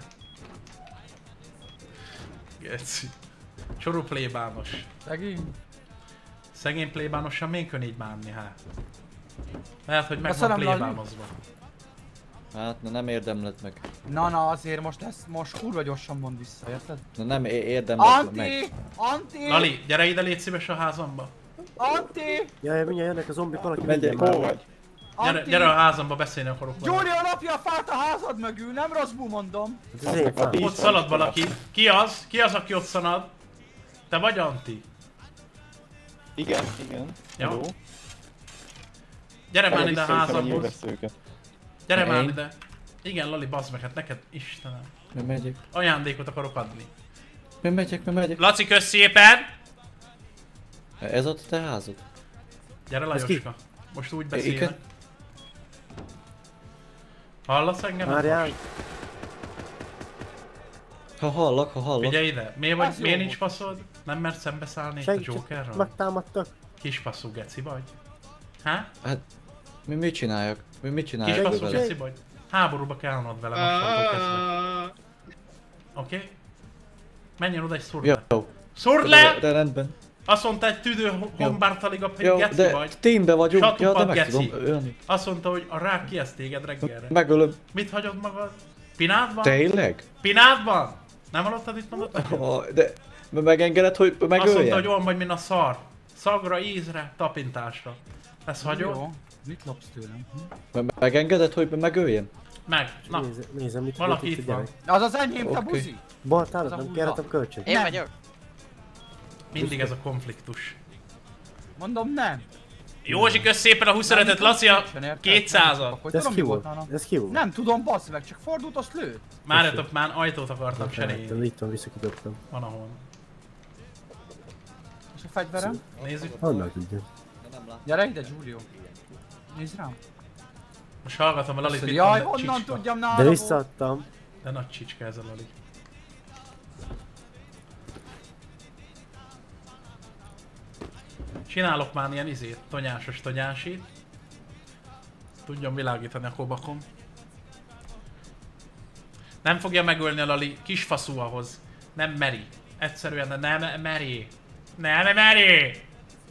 Geci. Csoró plébános. Szegény. Szegény plébánosan miért kell így bánni, hát? Lehet, hogy meg van Köszönöm, Lali. plébánozva. Hát, na nem érdemled meg. Na, azért most kurva gyorsan mond vissza, érted? Na nem érdemled meg. Anti! Anti! Lali, gyere ide, légy szíves a házamba. Anti! Jaj, mindjárt jönnek a zombik, valaki Megyek. menjen már. Anti! Gyere a házamba, beszélni akarok vele. Gyuri, lapja a fát a házad mögül, nem rosszul mondom. Ez az én fám. Ott szalad valaki. Ki az? Ki az, aki ott szalad? Te vagy Anti? Igen. Ja. Hello. Gyere már ide a Visszaüteni házamhoz. veszőket. Gyere már Én? ide. Igen, Lali, bazd meg, hát neked, Istenem. Mi megyek? Ajándékot akarok adni. Mi megyek? Laci, kösz szépen! Ez ott a te házad? Gyere, Lajoska. Most úgy beszélnek. Igen. Hallasz engem? Várjál. Ha hallak. Figyelj ide, miért Az jó nincs faszod? Nem mert szembeszállni itt a Segíts, Jokerral? megtámadtak. Kis faszú geci vagy? Há? Hát, mit csináljak? Mit Kis csináljak faszú vele? geci vagy? Háborúba kell állnod vele mostantól kezdve. Oké? Menjen oda és szúrd le. Jó, Szúrd le! de rendben. Azt mondta egy tüdő hombártalig a Jó, geci de vagy. teambe vagyunk, ja, de Satupad meg geci. tudom ölni. Azt mondta, hogy a rák kieszt téged reggelre. Megölöm. Mit hagyod magad? Pinádban? Tényleg? Pinádban? Nem hallottad, itt mondott neki? De megengeded, hogy Azt mondta, megöljem? hogy olyan vagy, mint a szar. Szagra, ízre, tapintásra. Ezt hagyod? Jó. Mit lopsz tőlem? Hm? Megengeded, hogy megöljem? Meg. Na, Nézem, mit valaki mit itt van. Az az enyém, te Oké. buzi! Baltál, Az a nem hulla. kérhetem kölcsön. Én Nem. vagyok. Mindig ez a konfliktus. Mondom nem. Józsi, kösz szépen a 25-et, Laci a 200-at. Akkor De ez tudom, ki mi volt? nálam. Ez ki volt? Nem tudom, bassz meg, csak fordult, azt lőtt. Várjatok, már ajtót akartam cserélni. Itt van, visszakidobtam. Van ahol. És a fegyverem? Nézzük. Annak tudja. Gyere ide, Giulio. Nézd rám. Most hallgatom a Lalit, Azt itt mondja, van, jaj, de honnan csicska. tudjam De nálam? visszaadtam. De nagy csicska ez a Lali. Csinálok már ilyen tonyásos tonyásit. Tudjon világítani a kobakom. Nem fogja megölni a Lali, kisfaszú ahhoz. Nem meri. Egyszerűen nem meri. Nem meri!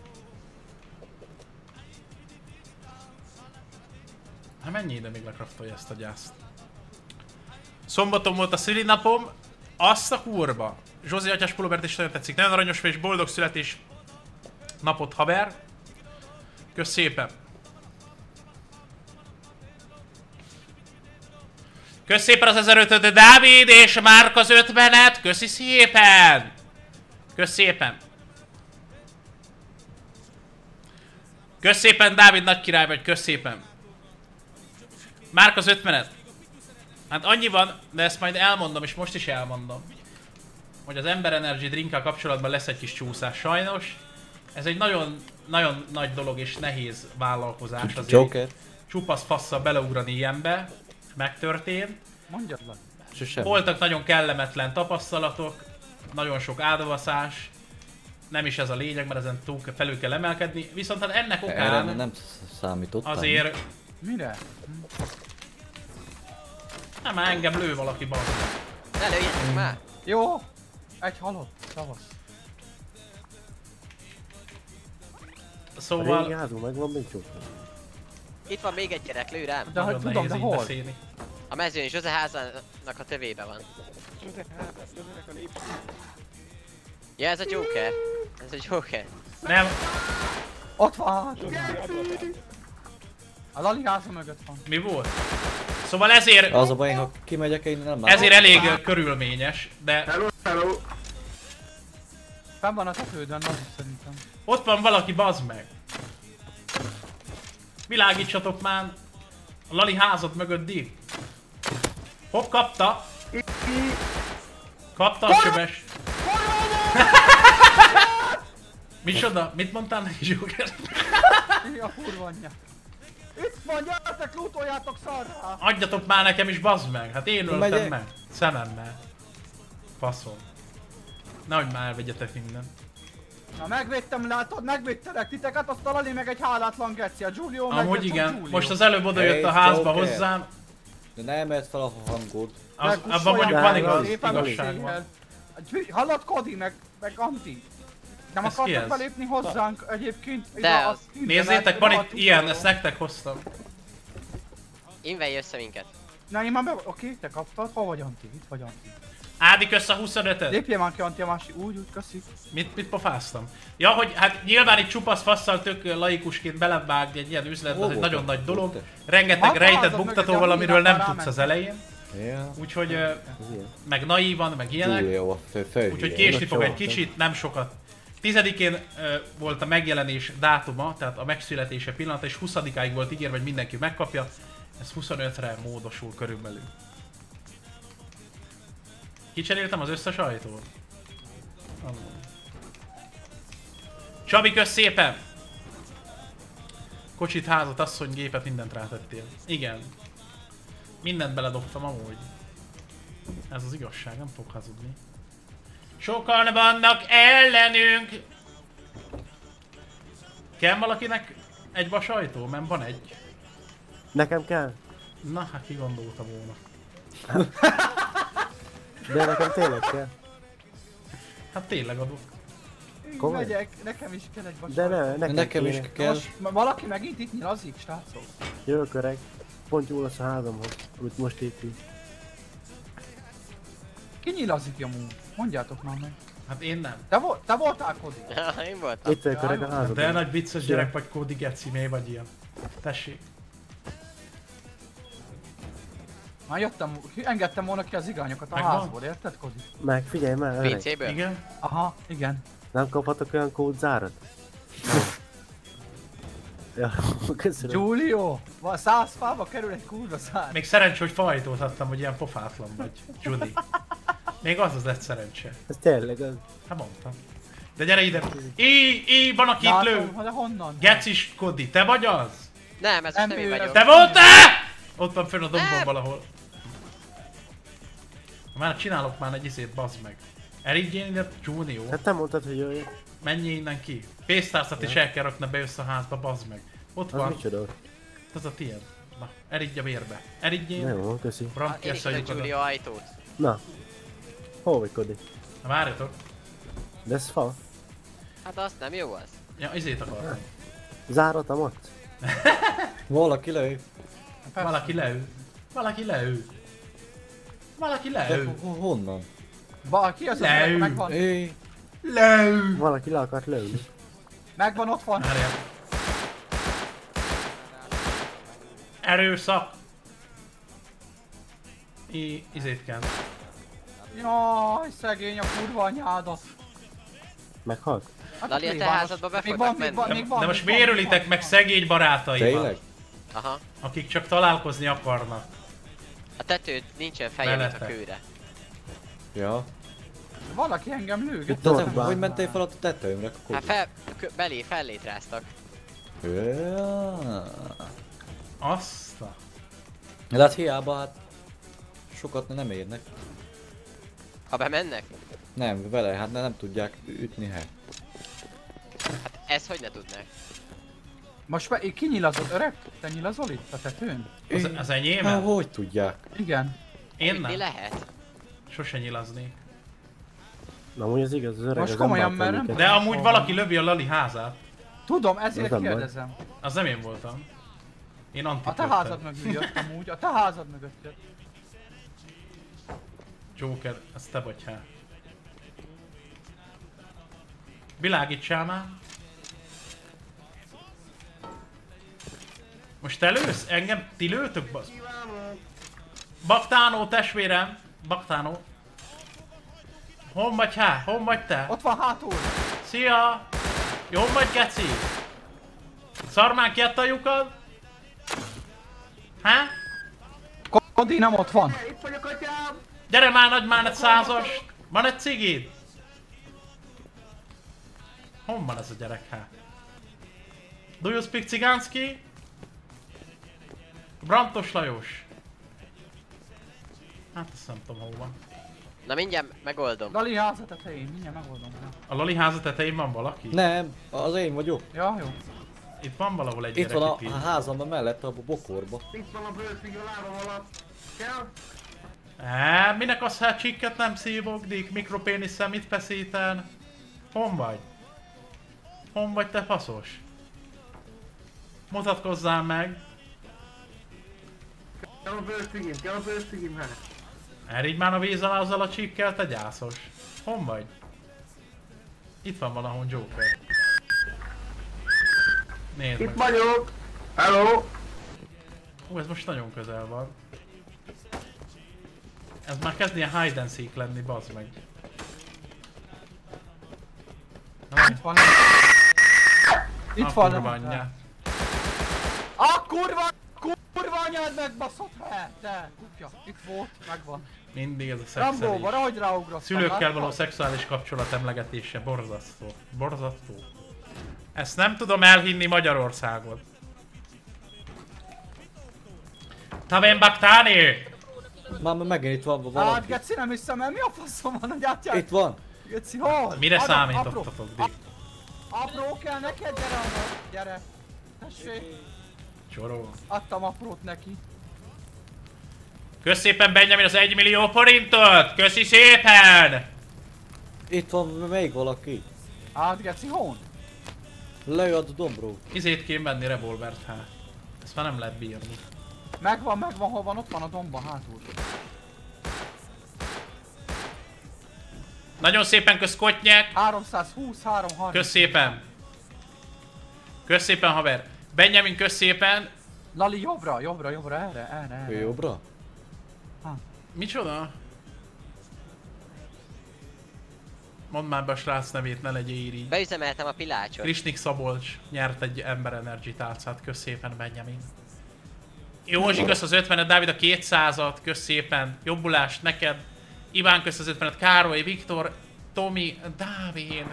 Hát mennyi ide még lekraftolja ezt a gyászt? Szombaton volt a szülinapom. Azt a kurva! Zsózi atyás pulóvert is nagyon tetszik. Nagyon aranyos és boldog születés napot, haver. Kösz szépen! Kösz szépen az 1005-öt, Dávid és Márk az 50-et! Köszi szépen! Kösz szépen! Kösz szépen, Dávid, nagy király vagy, kösz szépen! Márk az 50-et! Hát annyi van, de ezt majd elmondom, és most is elmondom, hogy az Ember Energy drinkkel kapcsolatban lesz egy kis csúszás, sajnos. Ez egy nagyon, nagyon nagy dolog és nehéz vállalkozás azért. Joker? Csupasz fasszal beleugrani ilyenbe, megtörtént. Mondjad le. Sosem. Voltak nagyon kellemetlen tapasztalatok, nagyon sok áldavaszás. Nem is ez a lényeg, mert ezen felül kell emelkedni. Viszont hát ennek Erre okán nem számítottam. azért... Mire? Nem, már engem lő valaki balra. Ne lőjetek már. Jó. Egy halott. Szavasz. A régi Szóval házunk megvan, még csókban. Itt van még egy gyerek, lő rám. De nagyon hogy tudom, nehéz de így hol? beszélni. A mezőn Zsóze házának a tövébe van. Ja, ez a Joker. Ez a Joker. Nem, Ott van hátul. A Lali háza mögött van. mi volt? Szóval ezért, Az a baj, ha kimegyek, én nem látom. ezért elég körülményes, de Fenn van a tetődön, az is szerintem. ott van valaki, bazd meg. Világítsatok már a Lali házad mögött, Dick. Hopp, kapta. Kapta a csöves. Micsoda? Mit mondtál neki, Joker? Mi a kurva anyja? Itt van, gyertek, lootoljátok szarrá! Adjatok már nekem is, bazd meg. Hát én öltem Megyek. meg. Szememmel. Faszom. Nehogy már elvegyetek mindent. Na megvédtem, látod, megvédtelek titeket, azt a Lali meg egy hálátlan geci, a Giulio meg Amúgy egy igen, Giulio. most az előbb oda jött Hey, a házba Joker. hozzám. De ne emeld fel a hangod. Abban mondjuk van igaz, Szépen igazság van. beszélj. Hallod Cody, meg Anti? Nem Ez ki akartak ez? belépni hozzánk egyébként? De ide a az. színbe, Nézzétek, mert van itt rohadtul ilyen, jó. ezt nektek hoztam. Invelj össze minket. Na én már be... Oké, te kaptad? Hol vagy Anti? Itt vagy Anti. Ádi, kösz a 25-et. Lépjél már ki Anti a másik. Úgy, köszi. Mit pofáztam? Ja, hogy hát nyilván itt csupasz fasszal tök laikusként belevágni egy ilyen üzletbe, az egy nagyon nagy dolog. Rengeteg Hát, rejtett az a buktatóval, mögött, amiről nem ráment. tudsz az elején. Ja. Úgyhogy, Ez ilyen. meg naívan, meg ilyenek. Túl jó a fő. Úgyhogy késni fog egy kicsit, nem sokat. 10-én volt a megjelenés dátuma, tehát a megszületése pillanata, és 20-áig volt ígérve, hogy mindenki megkapja. Ez 25-re módosul körülbelül. Kicseréltem az összes ajtót? Csabi, kösz szépen! Kocsit, házat, asszony, gépet, mindent rátettél. Igen. Mindent beledobtam amúgy. Ez az igazság, nem fog hazudni. Sokan vannak ellenünk! Kell valakinek egy vasajtó? Mert van egy. Nekem kell? Na, hát ki gondolta volna. De nekem tényleg kell. Hát tényleg adok. Komoly? Megyek, nekem is kell egy De vasárnap. ne, Nekem is kéne. kell. Most valaki megint itt nyilazik, srácok? Jövök öreg. Pont jó lesz a házamhoz, amit most épít. Ki nyilazik amúgy? Mondjátok már meg. Hát én nem. Te voltál, Kodi? Én voltam. Itt vagyok öreg a házamhoz. De nagy vicces gyerek vagy, Kódi Geci, miért vagy ilyen? Tessék. Már jöttem, engedtem volna ki az igányokat a Megvan? házból, érted, Kodi? Meg figyelj már, öreg. PC-ből? Igen? Aha, igen. Nem kaphatok olyan kódzárat? Ja, köszönöm. Giulio! 100 fába kerül egy kurva szár. Még szerencsé, hogy fajtót adtam, hogy ilyen pofátlan vagy, Judy. Még az lett szerencse. Ez tényleg az. Hát mondtam. De gyere ide! Van aki itt lő! Látom, de honnan? Gecis Kodi, te vagy az? Nem, ez most nem én ő, vagyok. Te voltál? Ott van fönn a dombon valahol. Már csinálok már egy izét, bazd meg. Erigyél ide, Junior. Hát te mondtad, hogy jöjjön. Menjél innen ki. Pénztárcát is el kell rakni be össze a házba, bazd meg. Ott Az van. micsoda? Ez a tiéd. Na, erigyj a vérbe. Erigyél. Nem van, köszi. Brand ki Én a is a szajukat. Giulio ajtót. Na. Hol vagy, Kodi? Na várjatok. De ez fa. Hát azt nem jó az. Ja, izét akartam. Zárat a mat? Valaki lő. Valaki leül. Valaki leül. Valaki De leül. honnan? Ki az, Leül. az megvan? Éj. Leül. Valaki le akart lőni. Megvan, ott van. Várjál. Erőszak. Izét kell. Jaj, szegény a kurva anyádat. Meghalt? Hát Lali, a te plébános. házadba be Még fognak van, még van, menni. még van. De most még miért van, ölitek még meg van. szegény barátaimat? Tényleg? Aha. Akik csak találkozni akarnak. A tetőt nincsen feljavít a Veletek. kőre. Ja. Valaki engem lőget. De te Tovább. hogy mentél fel a tetőmre? Hát fellétráztak. Ja. Azt a... De hát hiába, hát sokat nem érnek. Ha bemennek? Nem, vele, hát nem tudják ütni, hát. Hát ez hogy ne tudnák? Most ki nyilazott, öreg? Te nyilazol itt a tetőn? Az enyém? Hát hogy tudják? Igen. Én Mi nem. lehet? Sose nyilaznék. Na, amúgy az igaz, az öreg Most az komolyan, nem mert bánt nem- De amúgy valaki lövi a Lali házát. Tudom, ezért Az nem baj. kérdezem. Az nem én voltam. Én A te antitőttem. házad mögül jött amúgy, a te házad mögött jött. Joker, ez te vagy hát. Világítsál már. Most te lősz? Engem ti lőtök, basz? Baktánó, testvérem! Baktánó. Hon vagy hát? Hon vagy te? Ott van hátul! Szia! Jó vagy, geci? Szarmán ki a tajukat? Há? Kodi nem ott van. Gyere már, nagymán egy 100-as! Van egy cigid? Hon van ez a gyerek, hát? Do you speak cigánszki? Brantos Lajos. Hát azt nem tudom, hol van. Na mindjárt megoldom. Dali háza tetején, mindjárt megoldom. A Lali háza tetején van valaki? Nem, az én vagyok. Ja, jó. Itt van valahol egy Itt gyerek van itt. a házamban mellett a bokorba. Minek az hát csikket nem szívogdik? Mikropénisszel mit feszíten? Hon vagy? Hon vagy te faszos? Mutatkozzál meg! Kell a bőrszigim, hát. Erigy már a víz alá azzal a csíkkel, te gyászos. Hon vagy? Itt van valahol Joker. Nézd meg. Itt vagyok! Hello! Hú, ez most nagyon közel van. Ez már kezd ilyen hide and seek lenni, bazd meg. Itt van. Itt van. Kurva anyját. Kurva anyád megbaszott! De, kutya. Itt volt, megvan. Mindig ez a Rambóba, szexelés. ahogy ráugrottam. Szülőkkel való szexuális kapcsolat emlegetése borzasztó. Borzasztó. Ezt nem tudom elhinni Magyarországon. Tavén Baktani! Már megint itt van Hát valaki. Geci, nem hiszem el, mi a faszom van, hogy átjár? Itt van. Geci, hol? Mire Adok, számítottatok, Dick? Apró kell neked, gyere annak, gyere. Tessék, Csoró. adtam aprót neki. Kösz szépen Benjamin az 1 millió forintot! Köszi szépen! Itt van még valaki. Hát Geci, hol? Lejad a Dombró. Izét kéne venni revolvert, hát. Ezt már nem lehet bírni. Megvan, hol van, ott van a domba hátul. Nagyon szépen kösz Kotnyek! 320, 330. Kösz szépen! Kösz szépen haver! Benjamin kösz szépen! Lali, jobbra, erre. Ő jobbra? Micsoda? Mondd már be a srác nevét, ne legyél irigy. Beüzemeltem a pilácsot. Krisnik Szabolcs nyert egy Ember Energy tálcát, kösz szépen Benjamin. Józsi kösz az 50-et, Dávid a 200-at, kösz szépen. Jobbulást neked. Iván kösz az 50-et, Károly, Viktor, Tomi, Dávid.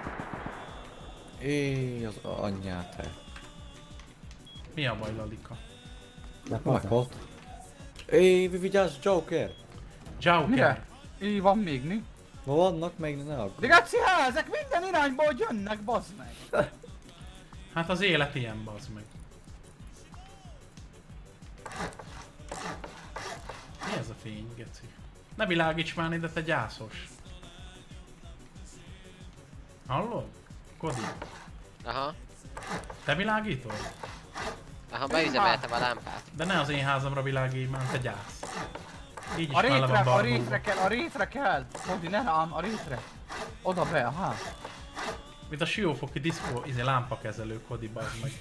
Éj, az anyját te. Mi a baj, Lalika? Meghalt. Éj, vigyázz, Joker! Joker. Mire? Így van még, mi? Ma vannak, még ne De aggódj. Geci, ezek minden irányból jönnek, bazd meg. Hát az élet ilyen, bazd meg. Mi ez a fény, geci? Ne világíts már ide, te gyászos. Hallod? Kodi, Aha. te világítol? Aha, beüzemeltem a lámpát. De ne az én házamra világíts már, te gyász. Így is A már le van rétre barbulva. a rétre kell. Kodi, ne rám, a rétre. Oda be, aha. Mint a siófoki diszkó, lámpakezelő, Kodi, bazd meg.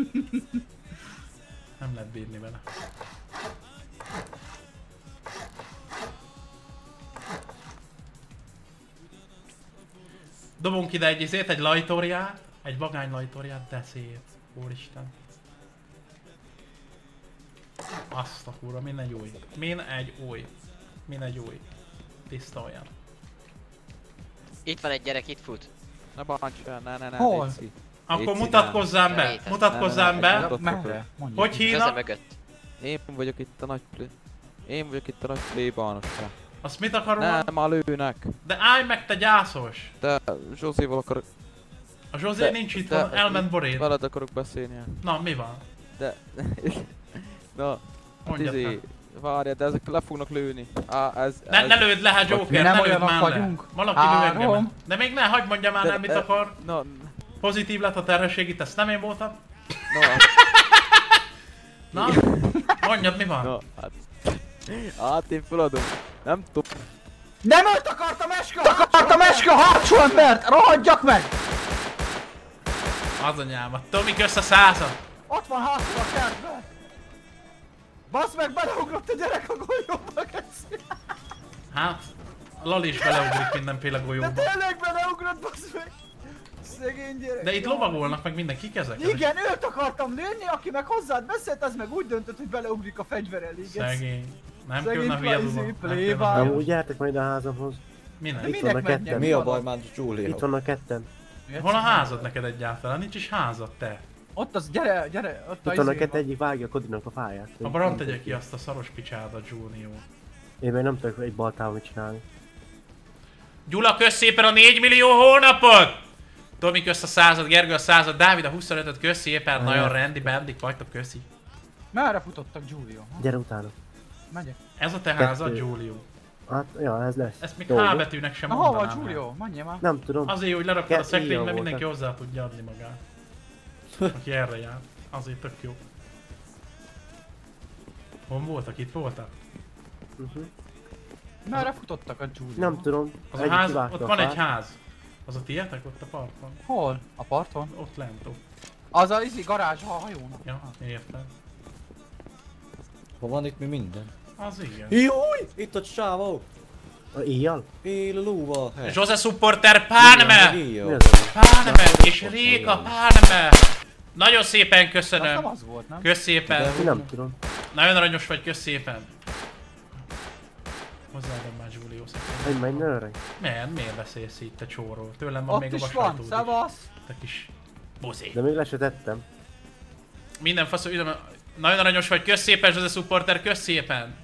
Nem lehet bírni vele. Dobunk ide egy lajtóriát, egy vagány lajtóriát, de szép. Úristen. Azt a kurva, min egy új. Min egy új. Tiszta olyan. Itt van egy gyerek, itt fut. Ne bánts el, ne, Hol? Léci. Akkor Léci, mutatkozzám be, nem. mutatkozzám Ne, ne, ne, be. ne. Merre? Mondja. Hogy Köze hívnak? mögött. Én vagyok itt a nagy plébánossá. Azt mit akarod? Nem a lőnek. De állj meg, te gyászos! De Zsózéval akarok... A Zsózé nincs itt, van, elment Boréd. Veled akarok beszélni. Na, mi van? De... Na, Mondjad meg. várjál, de ezek le fognak lőni. Ez... Ne lőd le, hát Mi Joker, nem ne lőd olyanok már le. vagyunk. Valaki lő Három. engem. De még ne, hagyd mondjam már el, mit akar. Na, Pozitív lett a terhesség, itt ezt nem én voltam. na, Na, mondjad, mi van? na, hát én feladom. Nem tudom. Nem őt akartam eska, hátsó embert, rohadjak meg! Az anyámat. Tomi, kösz a 100-at. Ott van hátul a kertben. Basz meg, beleugrott a gyerek a golyóba, Geci. Hát, Lali is beleugrik mindenféle De golyóba. tényleg beleugrott, basz meg. Szegény gyerek. De itt lovagolnak meg minden, kik ezek? Igen, őt akartam lőni, aki meg hozzád beszélt, az meg úgy döntött, hogy beleugrik a fegyver elé, Geci. Szegény. Nem Szegény külön a viaduma. plazé, Nem külön a plébáj. viaduma. Amúgy gyertek majd a házamhoz. Minek? De Itt minek vannak menjen? ketten. Mi a van baj ott? már Giulia? Itt vannak ketten. Hol a házad neked egyáltalán? Nincs is házad, te. Ott az, gyere, ott Itt vannak ketten, egyik vágja a Kodinak a fáját. A Brand tegye ki azt a szaros picsádat, Junior. Én meg nem tudok egy baltával mit csinálni. Gyula, kösz szépen a 4 millió hónapot! Tomi, kösz a 100-at, Gergő a 100-at, Dávid a 25-öt, kösz szépen, nagyon rendi, bendik vagytok, köszi. Merre futottak, Giulio? Gyere utána. Megyek. Ez a te házad, Kettő. Giulio. Hát, ja, ez lesz. Ezt még Dolgok. H betűnek sem Na hol van mondanám. Giulio? Mondja már. Nem tudom. Azért, hogy leraktad a Kettő szekrényt, mert voltak. mindenki hozzá tudja adni magát. Aki erre jár. Azért tök jó. Hon voltak? Itt voltak? Merre futottak a Giulio? Nem tudom. Az a Egyik ház, kivágta ott a van egy fát. ház. Az a tietek ott a parkon? Hol? A parton? Ott lent, ott. Az a garázs a hajónak. Ja, értem. Ha van itt mi minden. Az igen. Júj! Itt a csávó! Éjjel? Él a lóval. Jose Supporter Páneme! Mi az a... Páneme! És Réka Páneme! Nagyon szépen Nem köszönöm. az volt, nem? Kösz szépen. Én nem tudom. Nagyon aranyos vagy, kösz szépen. Hozzáadom már Giulio szépen. Menj, ne öreg. Miért beszélsz így, te csóról? Tőlem van Ott még a is van, vasajtód is. szevasz! Te kis buzi. De még le se tettem. Minden faszó üdöm. Nagyon aranyos vagy, kösz szépen, Jose Supporter, kösz szépen.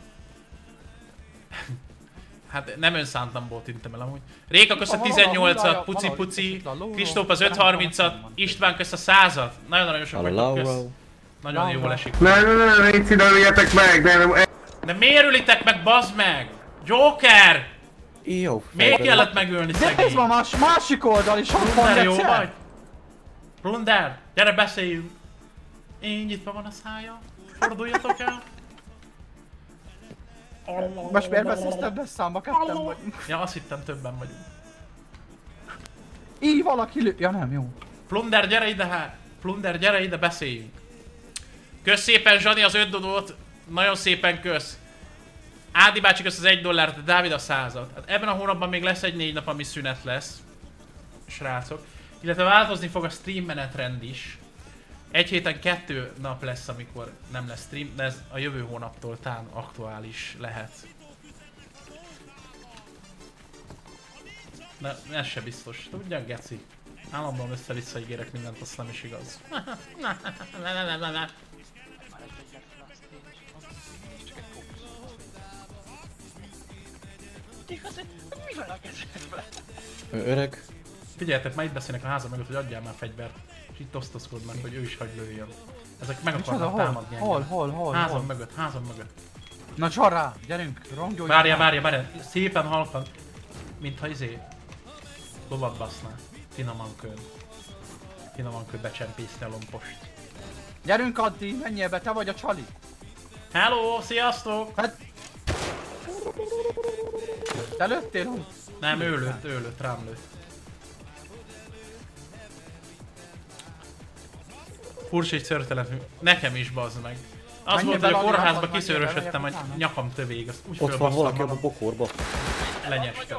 Hát nem önszántamból tűntem el amúgy. Réka kösz a 18-at, Puci Puci, Kristóp az 530-at, István kösz a 100-at. Nagyon aranyosak vagytok, kösz. Nagyon jól esik. Ne, légy ide, üljetek meg, de De miért ülitek meg, bazd meg? Joker! Jó. Miért kellett megölni De ez szegény? van másik oldal is, ott van Plunder, jó egyszer! vagy? Plunder, gyere beszéljünk. Én nyitva van a szája. Forduljatok el. Most miért beszélsz többes számba? Ketten vagyunk. Ja, azt hittem többen vagyunk. Így valaki lő... Ja nem, jó. Plunder, gyere ide hát. Plunder, gyere ide, beszéljünk. Kösz szépen Zsani az 5 dodót. Nagyon szépen kösz. Ádi bácsi kösz az $1, Dávid a 100-at. Hát ebben a hónapban még lesz egy 4 nap, ami szünet lesz. Srácok. Illetve változni fog a stream menetrend is. Egy héten 2 nap lesz, amikor nem lesz stream, de ez a jövő hónaptól tán aktuális lehet. De ez se biztos. Tudják, geci? Állandóan össze-vissza ígérek mindent, azt nem is igaz. Öreg. Figyeljetek, már itt beszélnek a házam mögött, hogy adjál már fegyvert. És itt osztozkod meg, hogy ő is hagy lőjön. Ezek meg akarnak támadni engem. Hol? Házam mögött. Na csarrá, gyerünk, rongyolj! Várja. Szépen halkan. Mintha lovat basznál. Finoman kő becsempészni a lompost. Gyerünk Addi, menjél be, te vagy a csali! Hello, sziasztok! Hát... Te lőttél? Nem, ő lőtt, rám lőtt. Furcsa egy szörtelen, nekem is bazd meg. Az Menjél volt, hogy a bele, kórházba menjél kiszőrösödtem a bele, nyakam tövég, azt úgy Ott van fölbasszam valaki magam, a bokorba. lenyestem.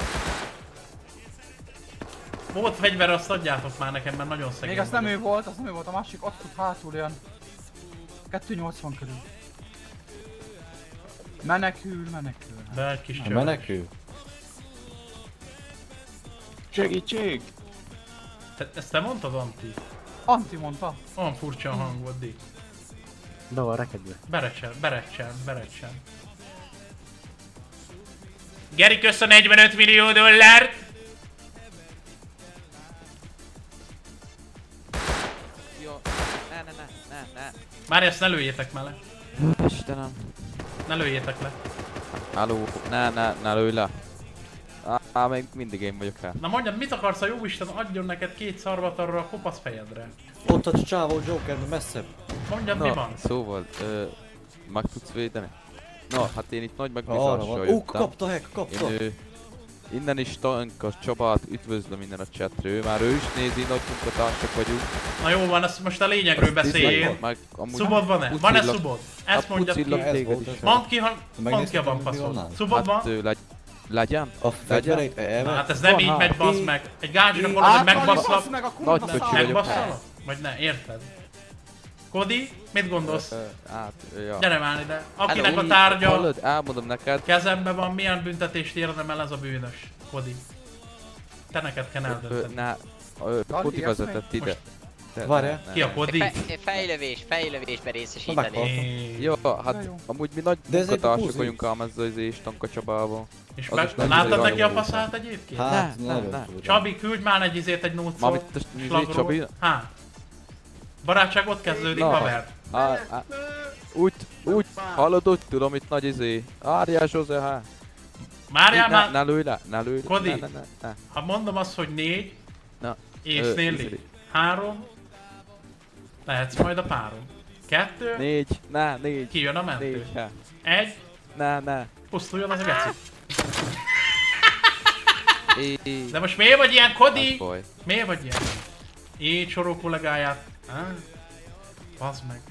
Volt fegyver, azt adjátok már nekem, mert nagyon szegény Még az nem vagyok. ő volt, a másik ott fut hátul olyan 280 körül. Menekül. De egy kis A csöves. menekül. Segítség! Ezt te mondtad, Anti? Anti mondta. Olyan furcsa a hangod, Di. Be van rekedve. Berecsen. Geri kösz a $45 millió! Jó. Ne. Már ezt ne lőjétek már le. Istenem. Ne lőjétek le. Halló. Ne lőj le. Még mindig én vagyok rá. Na mondjad, mit akarsz, a jóisten adjon neked 2 szarvat arra a kopasz fejedre? Ott a csávó Joker, messzebb. Mondjad, mi van? Szóval, meg tudsz védeni? Na, hát én itt nagy Arra megbízással van. jöttem. Kapta hack, kapta. Én innen is Tanka Csabát üdvözlöm innen a chatről, már ő is nézi, nagy munkatársak vagyunk. Na jó van, ezt most a lényegről beszéljél. Meg amúgy Szubod van-e? Van-e szubod? Ezt mondjad ki. pucillak Ez téged volt is. az. Mondd ki, ha Megnézted, van mi faszod. van? Szubod van? Hát legyen? A fegyvereit Na elve. hát ez nem így megy, bassz meg. Egy gázsinak mondod, hogy megbasszlak. meg a kurva Nagy kocsi vagyok. Megbasszalak? Vagy ne, érted? Kodi, mit gondolsz? Hát, ja. Gyere már ide. Akinek Hello, a tárgya Hallod, elmondom neked. kezembe van, milyen büntetést érdemel ez a bűnös? Kodi. Te neked kell eldönteni. Kodi vezetett ide. Várjál. Ki a Kodi? Fejlövésbe részesíteni. Jó, hát jó. amúgy mi nagy De ez egy munkatársak buzi. vagyunk ám ezzel és Tanka Csabával. És Az meg, is nagyon láttad izé neki a rajongó. faszát egyébként? Hát, Ne, nagyon ne. fura. Csabi, küldj már egy izét, egy Mármint nótszót. a Csabi? Hát. Barátság ott kezdődik, Na. haver. Úgy, hallod, úgy tudom, itt nagy izé. Árjál Zsóze, hát. Várjál már, Ne lőj le, ne lőj le. Kodi. Ne. ha mondom azt, hogy 4, Na. és Ö, Nélli, izé. 3, lehetsz majd a párom. 2, 4, kijön a mentő. 4, hát. 1, Ne. pusztuljon az a geci. É, De most miért vagy ilyen, Kodi? az baj. Miért vagy ilyen? Így soró kollégáját. Bazd meg.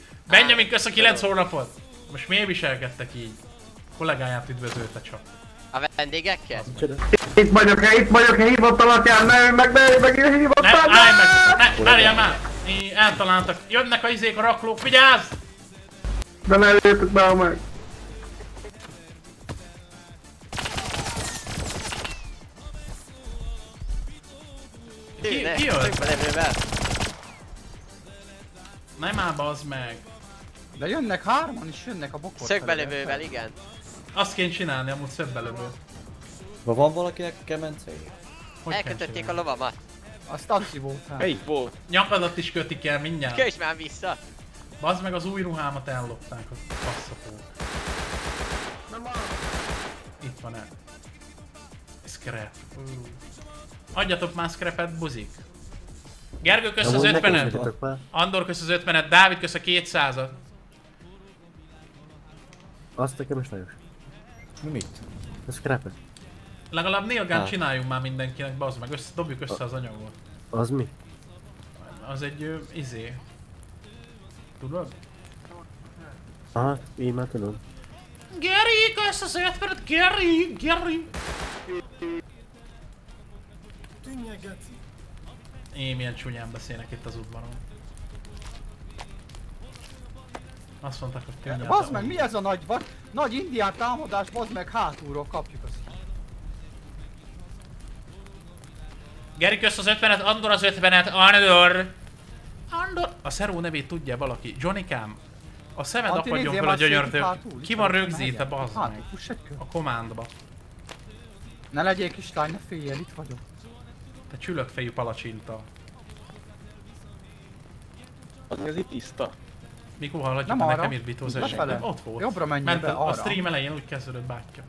Benjamin, kösz a 9 hónapot. Most miért viselkedtek így? Kollégáját üdvözölte csak. A vendégekkel? Itt vagyok, hívott alapján, ne meg hívott Ne, állj meg! Ne, várjál már! Eltaláltak. Jönnek a izék, a raklók, vigyázz! De ne lőttük be meg. Ki jön? Szögbelevővel. Nem már bazd meg. De jönnek hárman is, jönnek a bokor. Szögbelevővel, igen. Azt kéne csinálni amúgy szöbbelövő. Van valakinek kemencei? Hogy kell Elkötötték a csinálni? lovamat. A Stasi volt hát. Melyik volt? Nyakadat is kötik el mindjárt. Kösd már vissza. Bazd meg, az új ruhámat ellopták a passzapó. Itt van el. Scrap. Adjatok már scrapet, buzik. Gergő, kösz az 50-et. Andor, kösz az 50-et. Dávid, kösz a 200-at. Azt nekem is Lajos. Mit? Ez scrapet. Legalább nailgun csináljunk már mindenkinek, bazd meg. Dobjuk össze az anyagot. Az mi? Az egy izé. Tudod? Aha, így már tudom. Geri, kösz az 50-et, Geri! Én milyen csúnyán beszélnek itt az udvaron. Azt mondták, hogy könnyű. Bazd meg, mi ez a nagy indián támadás, bazd meg hátulról kapjuk azt. Geri, kösz az 50-et, Andor az 50-et, Andor! A Szeró nevét tudja valaki. Johnnykám, a szemed akadjon fel a gyönyörtől. Ki van rögzítve, bazd meg? A commandba. Ne legyél kislány, ne féljél, itt vagyok. Te csülökfejű palacsinta. Az itt tiszta. Mikor hallatjuk, Nem mert arra. nekem írt bitózás. Lefele. Ott volt. Jobbra menjél Ment be, a arra. stream elején úgy kezdődött, bátya.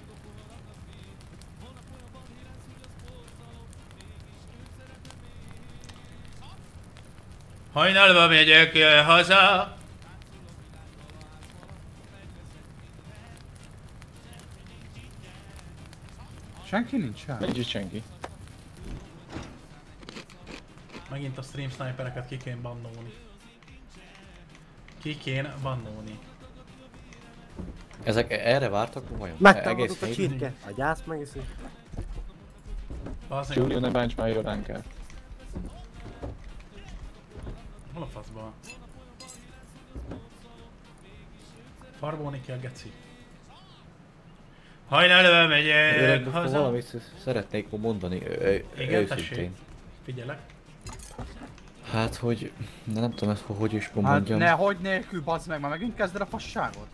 Hajnalba megyek haza. Senki nincs el. Nincs itt senki. Megint a stream snipereket ki kéne bannolni. Ki kéne bannolni. Ezek erre vártak vajon? Megtámadott a héten? csirke. A gyász megiszi. Bazd Giulio, meg, ne bánts már, jól kell. hol a faszba? Farbóni kell, geci. Hajnalba megyek Öreg, haza. valamit szeretnék mondani Igen, tessék. őszintén. Figyelek. Hát, hogy... Nem tudom ezt, hogy is Hát mondjam. nehogy nélkül, bazd meg, már megint kezded a fasságot.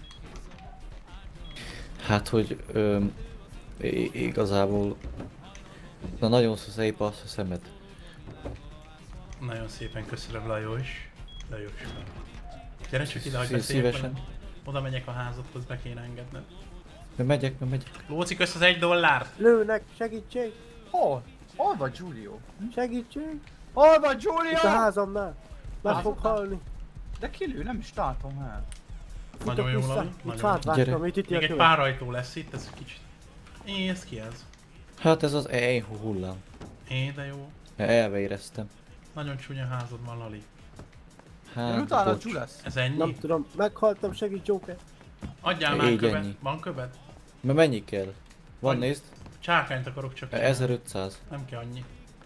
Hát, hogy... igazából... Na nagyon szép az a szemed. Nagyon szépen köszönöm, Lajos. Lajos. Gyere csak ide, hogy beszéljek Szívesen. veled. Oda megyek a házadhoz, be kéne engedned. Nem megyek. Lóci, kösz az $1. Lőnek, segítség! Hol? Hol van Giulio? Segítség! Hol van Itt Giulio? a házamnál! Meg fog halni! De kilő, nem is látom el. Nagyon jó, Vissza. Lali. Itt Nagyon fát jó. Gyere. vágtam, itt Még a egy követ. pár ajtó lesz itt, ez kicsit. Ez ki ez? Hát ez az enyhú hullám. De jó. Elvéreztem. Nagyon csúnya házad van, Lali. Én Hát, utána bocs. Giulesz. Ez ennyi? Nem tudom, meghaltam, segíts Joker! Adjál már Így követ. ennyi. Van követ? Mert mennyi kell? Van, Annyi. nézd. Csákányt akarok csak csinálni. 1500. Nem kell annyi.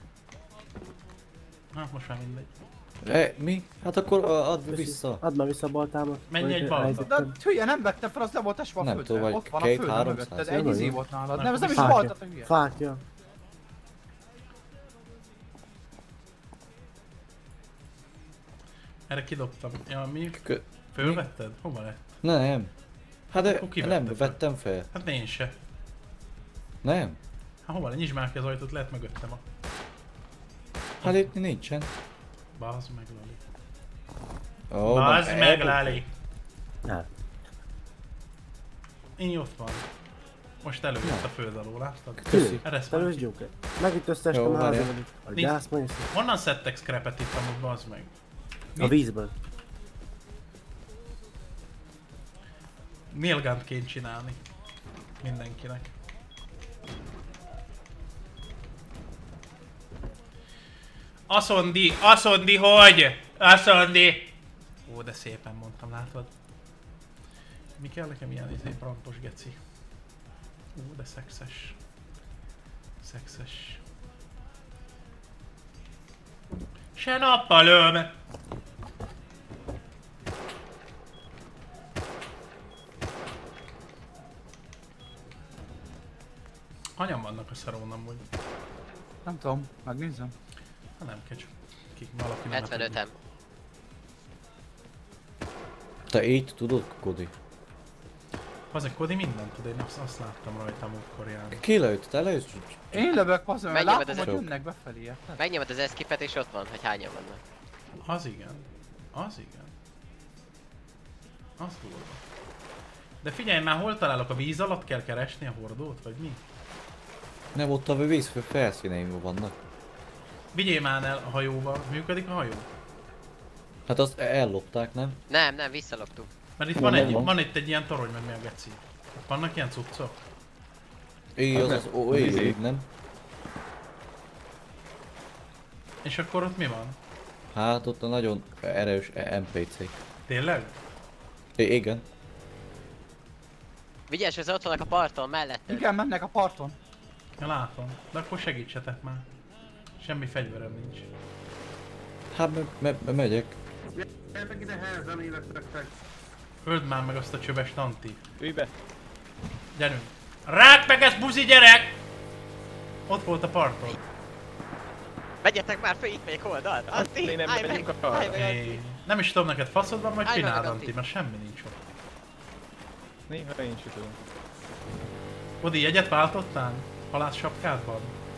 Hát most már mindegy. Mi? Hát akkor add vissza. Add már vissza a baltámat. Mennyi Vagy egy balta? helyzetben. De hülye, nem vettem fel, az le volt esve a Nem földre. tudom, vagy Ott van a 200, földre 300. mögötted, egy izé volt nálad. Nem, ez nem is Fákja. balta, te hülye. Fákja. Erre kidobtam. Ja, mi? Kö- Fölvetted? Hova lett? Nem. Hát de Akkor ki vette nem, fel? vettem fel. Hát én se. Nem. Hát hova lett? Nyisd már ki az ajtót, lehet mögöttem a... Hát itt nincsen. Bazd meg, Lali. Ó, Bazd nem, meg, elbuktam. Lali. Hát. Így ott van. Most előtt a föld alól, láttad? Köszi. Eresz Te már lősz ki. Joker. Megint összeestem Jó, a várjál. házamon. A Nincs. gyász megiszi. Honnan szedtek scrapet itt amúgy, bazd meg? A vízből. Nailgunt kéne csinálni. Mindenkinek. Aszondi, hogy? Aszondi! Ó, de szépen mondtam, látod? Mi kell nekem ilyen izé prankos geci? De szexes. Szexes. Se nappal ölme! Hányan vannak a szaron amúgy? Nem tudom, megnézem. Ha nem kell csak kik valaki nem. 75-em. Te így tudod, Kodi? Az egy Kodi mindent tud, én azt láttam rajta múltkor járni. Ki lőtt? Te lőtt? Én lövök, passzol, mert Megnyomod látom, az hogy egy- jönnek befelé, érted? Megnyomod az eszkipet és ott van, hogy hányan vannak. Az igen. Az igen. Az durva. De figyelj már, hol találok? A víz alatt kell keresni a hordót, vagy mi? Nem, ott a víz felszíneim vannak. Vigyél már el a hajóval. Működik a hajó? Hát azt ellopták, nem? Nem, visszaloptuk. Mert itt Nem, van, nem egy, van. van itt egy ilyen torony, meg mi a geci. Itt vannak ilyen cuccok? Így Hát az, nem, így, nem? És akkor ott mi van? Hát ott a nagyon erős NPC. Tényleg? Igen. Vigyázz, hogy ott vannak a parton melletted. Igen, mennek a parton. Ja, látom. De akkor segítsetek már. Semmi fegyverem nincs. Hát megyek. Gyertek ide házan életektek. Öld már meg azt a csöves tanti. Ülj be! Gyerünk. Rágd meg ezt, buzi gyerek! Ott volt a parton. Vegyetek már föl, itt megyek oldalt. Antti, én nem állj megyünk meg, arra. állj meg, Antti. Éj. Nem is tudom, neked faszod van, vagy Állj meg, csináld, Antti. Anti, mert semmi nincs ott. Néha én is tudom. Odi, jegyet váltottál? Halász sapkádban?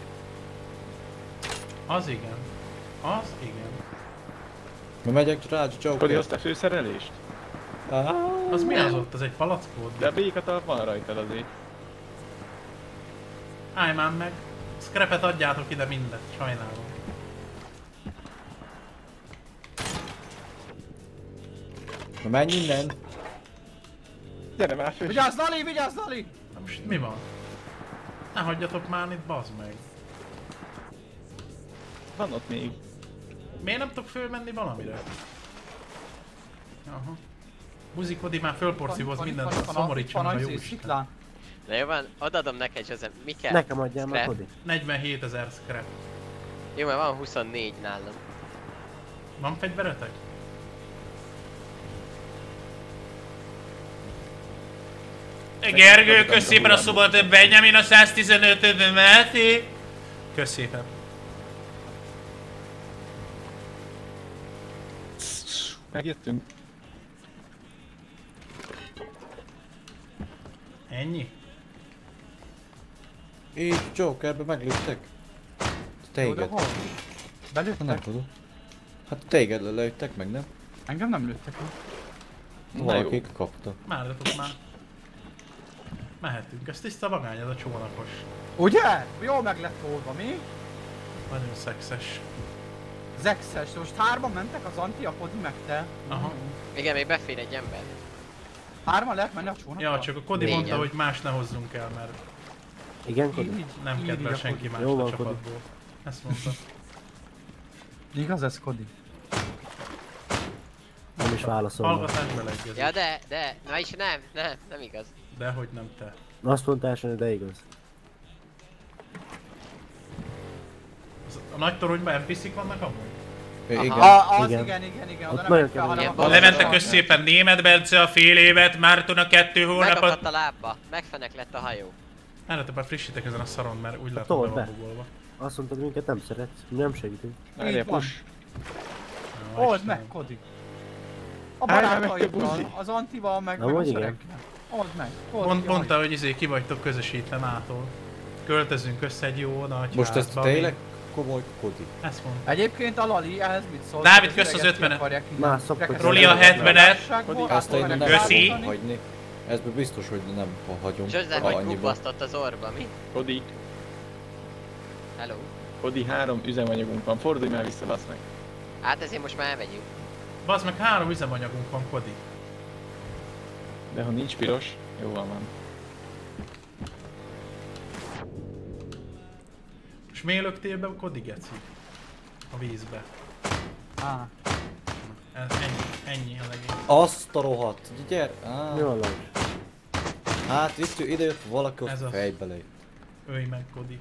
Az igen. Az igen. Megyek rá, Kodi, Joker. hoztál főszerelést? Az mi az ott? Az egy palackód? De a békatalp van rajtad azért. Állj már meg. Scrapet adjátok ide mindet, sajnálom. Menj innen. Gyere már fő! Vigyázz, Lali, vigyázz, Lali! Na most mi van? Ne hagyjatok már itt, bazd meg. Van ott még. Miért nem tudok fölmenni valamire? Aha. Buzikodi már fölporszívoz mindent, szomorítson meg a jó Isten. Sziklán. Na jó van, odaadom neked, Joseph. Mi kell? Nekem adjál már, Scrap. Kodi. 47 000 scrap. Jó, mert van 24 nálam. Van fegyveretek? Gergő, kösz szépen a szobot, Benjamin a 115-öt, Máté. Kösz szépen. Megjöttünk. Ennyi? Így Jokerbe meglőttek. Jó, de Téged. hol? Ha nem Belőttek? tudom. Hát téged lőttek meg, nem? Engem nem lőttek meg. Valaki kapta. Várjatok már. Mehetünk, ez tiszta vagány, ez a csónakos. Ugye? Jól meg lett oldva, mi? Nagyon szexes. Zexes, most hárman mentek az Anti, a Kodi meg te. Aha. Igen, még befér egy ember. Hárman lehet menni a csónakba? Ja, csak a Kodi Négyen. mondta, hogy más ne hozzunk el, mert Igen, Kodi? Így, nem így kedvel a senki Kodi. más Jó a van, Kodi. csapatból. Ezt mondta. Igaz ez, Kodi? Nem is válaszol. Hallgatás beleegyezés. Ja, de, na is nem igaz. Dehogy nem te. Azt mondtál sem, de igaz. A nagy toronyban NPC-k vannak amúgy? Igen. Az Igen. igen, Ott oda nem nagyon kell, hanem kemény. a- Levente kösz szépen Németh Bence a fél évet, Márton a 2 hónapot. Megakadt a lábba, megfenek lett a hajó. Erre már frissítek ezen a szaron, mert úgy látom, told be van be. bugolva. Azt mondtad, minket nem szeretsz. Mi nem segítünk. Várjál, van. push! Jó, Old Istenem. meg, Kodi. A Állj meg, te barátaiddal, buzi. az Antival, meg Amúgy a igen. szerekkel. Old meg, Kodi. Mondta, hogy ki vagytok közösítve mától. Költözünk össze egy jó nagy Most ez házba, tényleg komoly Kodi. Ezt mondta. Egyébként a Lali ehhez mit szól? Dávid, kösz az 50-et. Már szoktak Roli a 70-et. Ezt én nem Köszi. fogom hagyni. Ezbe biztos, hogy nem hagyom Joseph meg annyiba. kubbasztott az orba, mi? Kodi, Hello? Kodi, 3 üzemanyagunk van, fordulj már vissza, basz meg. Hát ezért most már elmegyünk. Bazd meg 3 üzemanyagunk van, Kodi. De ha nincs piros, jó van. És miért löktél be a Kodi geci? A vízbe. Ennyi a legény. Azt a rohadt. Gyere. Mi van, Lajos? Hát ide jött valaki, Ez ott az. fejbe lejött. Ölj meg, Kodi.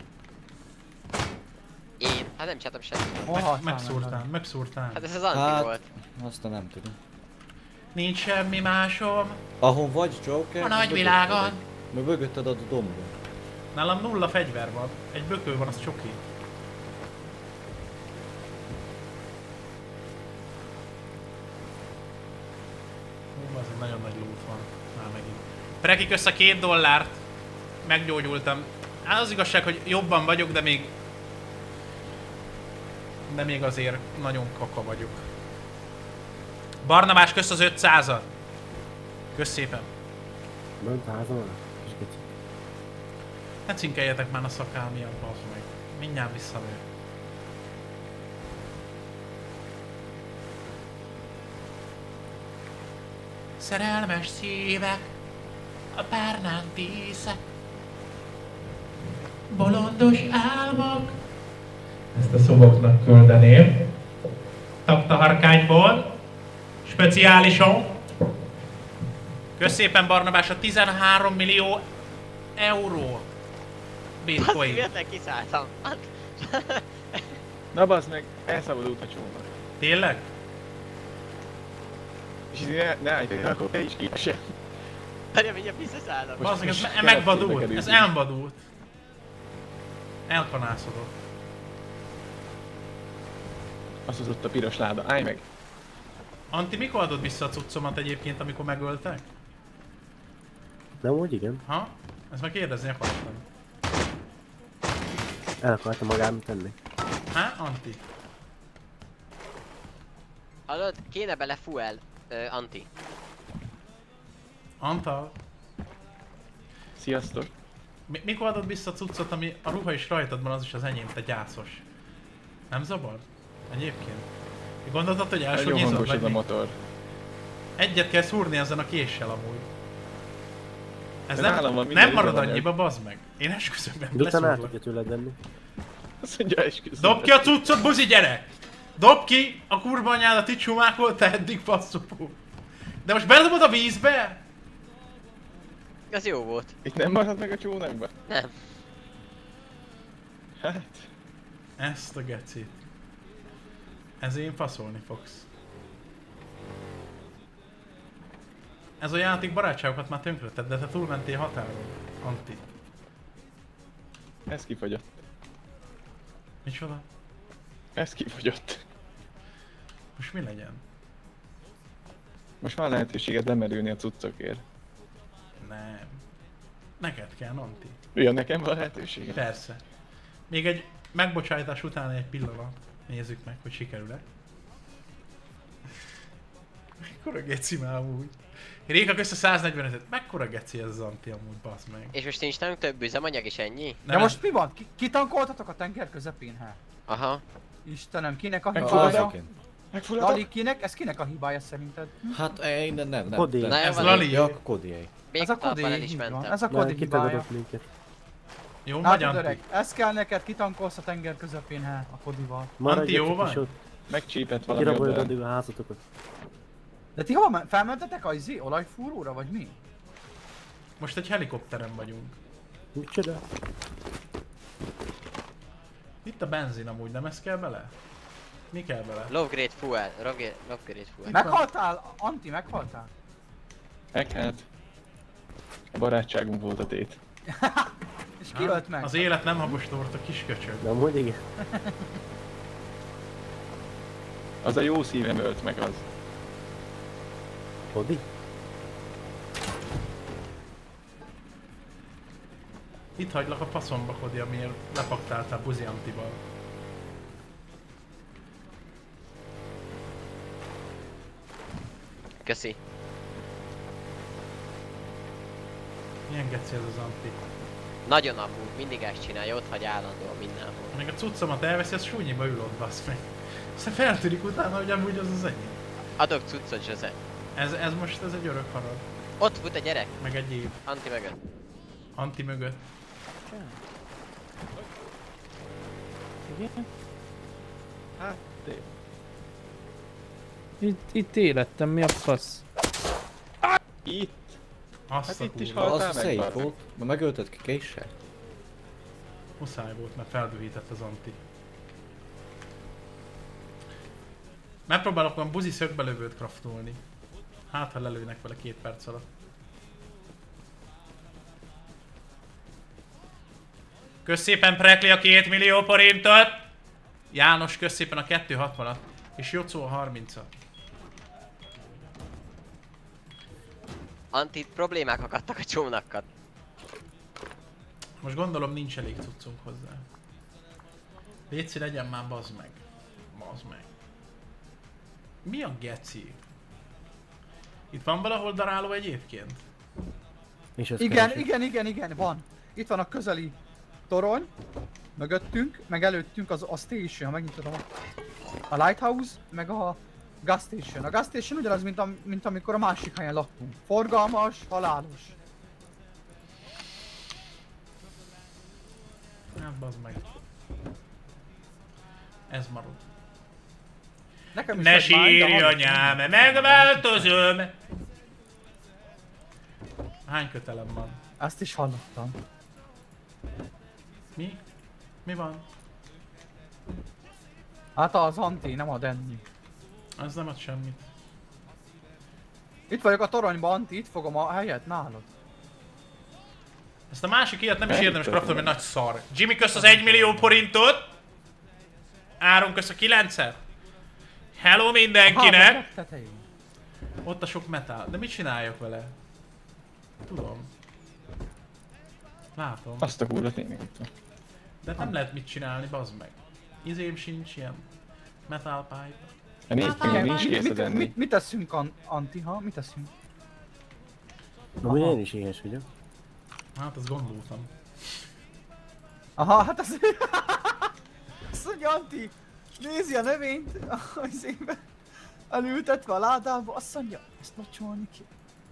Én? Hát nem csináltam semmit. Megszúrtál. Hát ez az anti Hát, volt. aztán nem tudom. Nincs semmi másom Ahol vagy Joker, a nagyvilágon. Mert mögötted ad a dombon. Nálam 0 fegyver van. Egy bökő van, az csoki. Az egy nagyon nagy loot van. Már megint. Preki kösz a $2. Meggyógyultam. Hát az igazság, hogy jobban vagyok, de még... De még azért nagyon kaka vagyok. Barnabás, kösz az 500-at. Kösz szépen. Ment a házam alá? És kicsit. Ne cinkeljetek már a szakál miatt, bazd meg. Mindjárt visszanő. Szerelmes szívek, a párnán díszek, bolondos álmok. Ezt a szoboknak küldeném. Taktaharkányból. Speciálisan. Kösz szépen Barnabás a 13 millió euró. Bitcoin. Azt kiszálltam. Na bazd meg, elszabadult a csónak. Tényleg? És így ne állj, akkor te is kiesel. Várja, mindjárt visszaszállom. Bazd meg, ez most megvadult. keresztül Ez kerülni. elvadult. Elkanászodott. Az az ott a piros láda, állj meg! Anti, mikor adod vissza a cuccomat egyébként, amikor megöltek? Nem úgy, igen. Ha? Ezt meg kérdezni akartam. El akartam magám tenni. Há, Anti? Hallod? Kéne bele fuel, anti. Antal? Sziasztok! Mikor adod vissza a cuccot, ami a ruha is rajtad van, az is az enyém, te gyászos. Nem zavar? Egyébként? Gondoltad, hogy Nagyon elsúnyizod, hangos vagy ez a mi? motor. Egyet kell szúrni ezen a késsel amúgy. Ez De nálam van nem minden marad üzemanyag. annyiba, bazd meg. Én esküszöm, nem De utána el leszúrlak. tudja tőled venni. Azt mondja, esküszöm. Dob ki a cuccot, buzi gyerek! Dob ki a kurva anyádat, itt sumákolta eddig, passzupó. De most beledobod a vízbe? Az jó volt. Itt nem marad meg a csónakba? Nem. Hát... Ezt a gecit. Ez én faszolni fogsz. Ez a játék barátságokat már tönkretett, de te túlmentél határon, Anti. Ez kifogyott. Micsoda? Ez kifogyott. Most mi legyen? Most már lehetőséged bemerülni a cuccokért. Nem. Neked kell, Anti. Ja, nekem van lehetőségem. Persze. Még egy megbocsájtás után egy pillanat. Nézzük meg, hogy sikerül-e. Mekkora geci már amúgy. Réka közt a 145-et. Mekkora geci ez az Anti amúgy, bassz meg. És most nincs nálunk több üzemanyag és ennyi? De most mi van? Kitankoltatok a tenger közepén, hát? Aha. Istenem, kinek a Megfogadom. hibája? Megfulladok? Lali, kinek? Ez kinek a hibája szerinted? Hát én nem. Kodi. nem. Na, Ez van Lali. Ja, Kodié. Még Ez a talpán Kodi, el is így van. mentem. Ez a Kodi hibája. Kitagadott minket. Jó, vagy Látod Anti? öreg, ez kell neked, kitankolsz a tenger közepén, hát, a Kodival. Maradj jó egy kis vagy? ott. Megcsípett valami Kirabolod oldalán. addig a házatokat. De ti hova felmentetek a olajfúróra, vagy mi? Most egy helikopteren vagyunk. Micsoda? Itt a benzin amúgy, nem ez kell bele? Mi kell bele? Low grade fuel. Low grade fuel. Meghaltál? Anti, meghaltál? Meg hát. A barátságunk volt a tét. És ki ölt meg? Az élet nem habostort a kis köcsög. De amúgy igen. Az a jó szívem ölt meg az. Kodi? Itt hagylak a faszomba, Kodi, amiért lepaktáltál Buzi Antival. Köszi. Milyen geci ez az Anti? Nagyon amúgy, mindig ezt csinálja, ott hagy állandóan mindenhol. Még a cuccomat elveszi, az súnyiba ül ott, bassz meg. Aztán feltűnik utána, hogy amúgy az az enyém. Adok cuccot, Jose. Ez most ez egy örök harag. Ott fut a gyerek. Meg egy év. Anti mögött. Anti mögött. Hát, tét. Itt élettem, mi a fasz? Itt. Azt Hát a itt is kurva. Az haltál a meg, szép bazd meg. volt. Ma megölted ki késsel? Muszáj volt, mert feldühített az anti. Megpróbálok olyan buzi szögbelövőt craftolni. Hát, ha lelőnek vele 2 perc alatt. Kösz szépen Prekli a 2 millió forintot! János, kösz szépen a 260-at. És Jocó a 30-at. Anti, problémák akadtak a csónakkal. Most gondolom nincs elég cuccunk hozzá. Léci, legyen már, bazd meg. Bazd meg. Mi a geci? Itt van valahol daráló egyébként? És ezt Igen, keresik. igen, van. Itt van a közeli torony, mögöttünk, meg előttünk a station, ha megnyitod a lighthouse, meg a gas station. A gas station ugyanaz, mint amikor a másik helyen laktunk. Forgalmas, halálos. Hát bazd meg. Ez marad. Nekem is Ne egy mind, sírj de anyám, megváltozom! Hány kötelem van? Ezt is hallottam. Mi? Mi van? Hát az anti, nem a Danny. Az nem ad semmit. Itt vagyok a toronyban, Anti, itt fogom a helyet nálad. Ezt a másik ilyet nem is érdemes craftolni, mert nagy szar. Jimmy, kösz az 1 millió forintot! Áron, kösz a 9-et! Hello mindenkinek! meg tetején. Ott a sok metal. De mit csináljak vele? Tudom. Látom. Azt a kurva tényleg itt van. De nem lehet mit csinálni, bazd meg. Izém sincs ilyen metal pipe. Nincs kész az enni. Mit teszünk, Anti, ha? Mit teszünk? Na, mi én is éhes vagyok. Hát azt gondoltam. Aha, hát az... Azt mondja, Anti, nézi a növényt, az éve elültetve a ládába, azt mondja, ezt locsolni ki.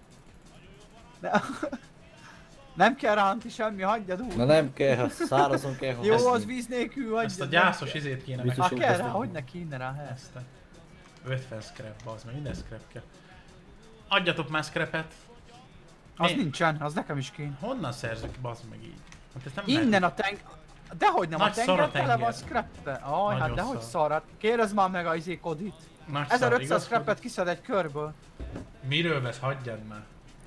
Nem kell rá, Anti, semmi, hagyjad úgy. Na nem kell, ha szárazon kell, ha Jó, használni. az víz nélkül hagyjad. Ezt a gyászos izét kéne meg. Hát kell rá, hogy ne kéne rá, hát. Ezt. 50 scrap, bazd meg, minden scrap kell. Adjatok már scrapet. Az Mi? nincsen, az nekem is kéne. Honnan szerzük, bazd meg így? Hát ez nem Innen a dehogy nem, Nagy a szar a tenger tele tenger. van scrappe. Aj, hát Nagyon dehogy szar. szar, hát kérdezd már meg a Kodit. Nagy szar, 1500 igaz, scrappet kiszed egy körből. Miről vesz, hagyjad már.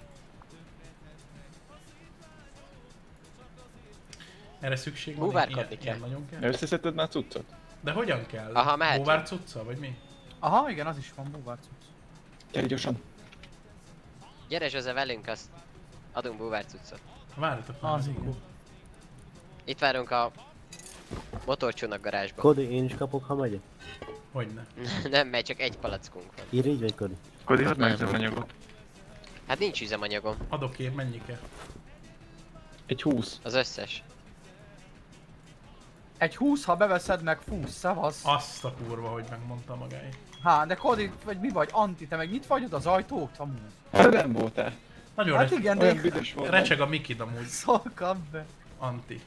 Erre szükség van? Búvárkodni Ilyen kell. nagyon kell? Összeszedted már cuccot? De hogyan kell? Aha, mehetünk. Búvár cucca, vagy mi? Aha, igen, az is van, búvárcuc. Gyere gyorsan. Gyere Zsose velünk, azt adunk búvár cuccot. Várjatok már. Az igen. Itt várunk a motorcsónak garázsba. Kodi, én is kapok, ha megyek. Hogyne. Nem megy, csak egy palackunk van. Írj így vagy, Kodi? Kodi, hadd meg üzemanyagot. Hát nincs üzemanyagom, Adok ér, mennyi kell? Egy 20. az összes. Egy 20, ha beveszed meg fúsz, szevasz. Azt a kurva, hogy megmondta magáit. Há, de Kodi, vagy mi vagy, Anti, te meg nyit vagyod az ajtót amúgy? Hát nem voltál. Nagyon Hát igen, Olyan de büdös volt. recseg a Mikid amúgy, szolkam be. Anti.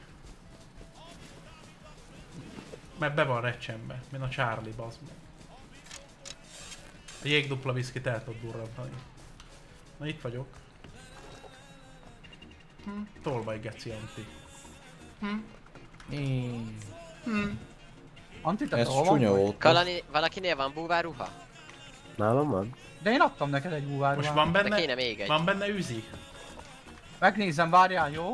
Mert be van recsembe, mint a Charlie, bazd meg. A jégdupla viszkit el tud durrantani. Na itt vagyok. Tolvaj geci, Anti. Anti, te Ez hol csúnya vagy? volt. Valakinél van búvár ruha? Nálam van? De én adtam neked egy Most búvárruhát. van De benne, kéne még egy. van benne üzi? Megnézem, várjál, jó?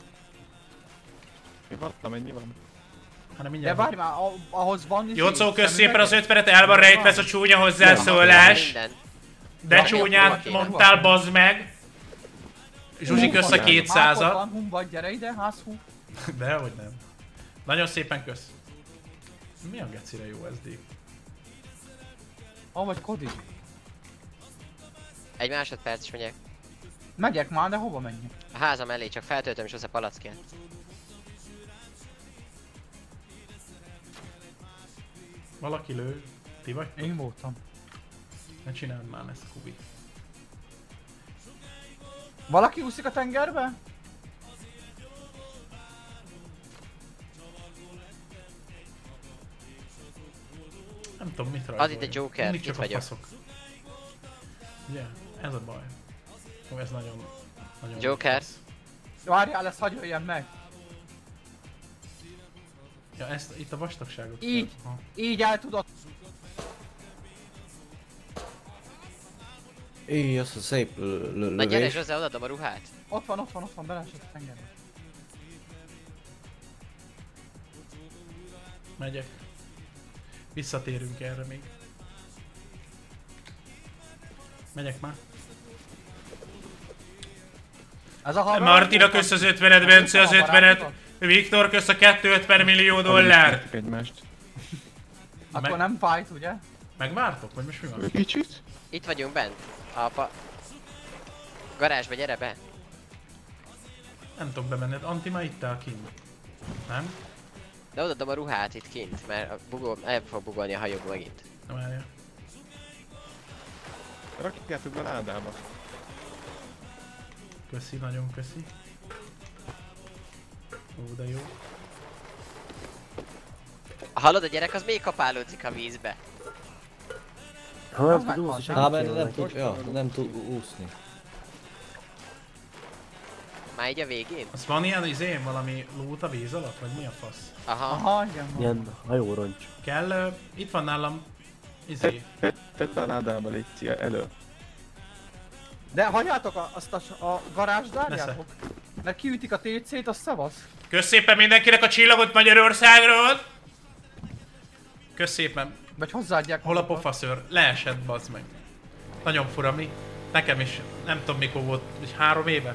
Mi van? Mennyi van? Hanem De mindjárt. várj már, ahhoz van is. Jocó, kösz szépen az 5 percet, el van rejtve ez a csúnya hozzászólás. Minden. De csúnyát mondtál, bazd meg. Zsuzsi, kösz a 200-at. van, hum vagy, gyere ide, házhú. De hogy nem. Nagyon szépen kösz. Mi a gecire jó SD? Hol vagy, Kodi? Egy másodperc is megyek. Megyek már, de hova menjek? A házam elé, csak feltöltöm is hozzá palackját. Valaki lő. Ti vagy? Én voltam. Ne csináld már ezt, Kubi. Valaki úszik a tengerbe? Nem tudom mit rajzolni. Add itt a Joker, Mindig csak itt a vagyok. faszok. Ugye? Ez a baj. Ó, ez nagyon Nagyon Joker. fasz. Várjál, ezt hagyj ilyen meg. Ja, ezt itt a vastagságot. Így. Aha. Így el tudod. Éj, az a szép Na gyere lövés. Zsoze, odaadom a ruhát. Ott van, beleesett a tengerbe. Megyek. Visszatérünk erre még. Megyek már. Ez a haver... Martina kösz az 50-et, Bence az 50-et, Viktor kösz a 250 millió dollárt. Megnéztük egymást. Akkor nem fájt, ugye? Megvártok? Vagy most mi van? Kicsit? Itt vagyunk bent. Garázsba, gyere be. Nem tudok bemenned, Anti már itt áll kint. Nem? De odaadom a ruhát itt kint, mert el fog bugolni a hajóba megint. Na várja. Rakjátok be ládába. Köszi, nagyon köszi. Ó, de jó. Hallod, a gyerek az még kapálódzik a vízbe. Ha Az nem tud úszni, megvan. Mert segítsél nem neki. tud, ja, nem tud úszni. Már így a végén? Az van ilyen valami lót a víz alatt? Vagy mi a fasz? Aha. Aha, igen van. Ilyen hajóroncs. Kell, itt van nálam Tedd be a ládába, légy szia, elő. De hagyjátok azt a garázs Nesze. zárjátok. Mert kiütik a TC-t, az szavasz. Kösz szépen mindenkinek a csillagot Magyarországról! Kösz szépen. Vagy hozzáadják. Hol a magukat. pofaszőr? Leesett, bazd meg. Nagyon fura mi. Nekem is, nem tudom mikor volt, 3 éve.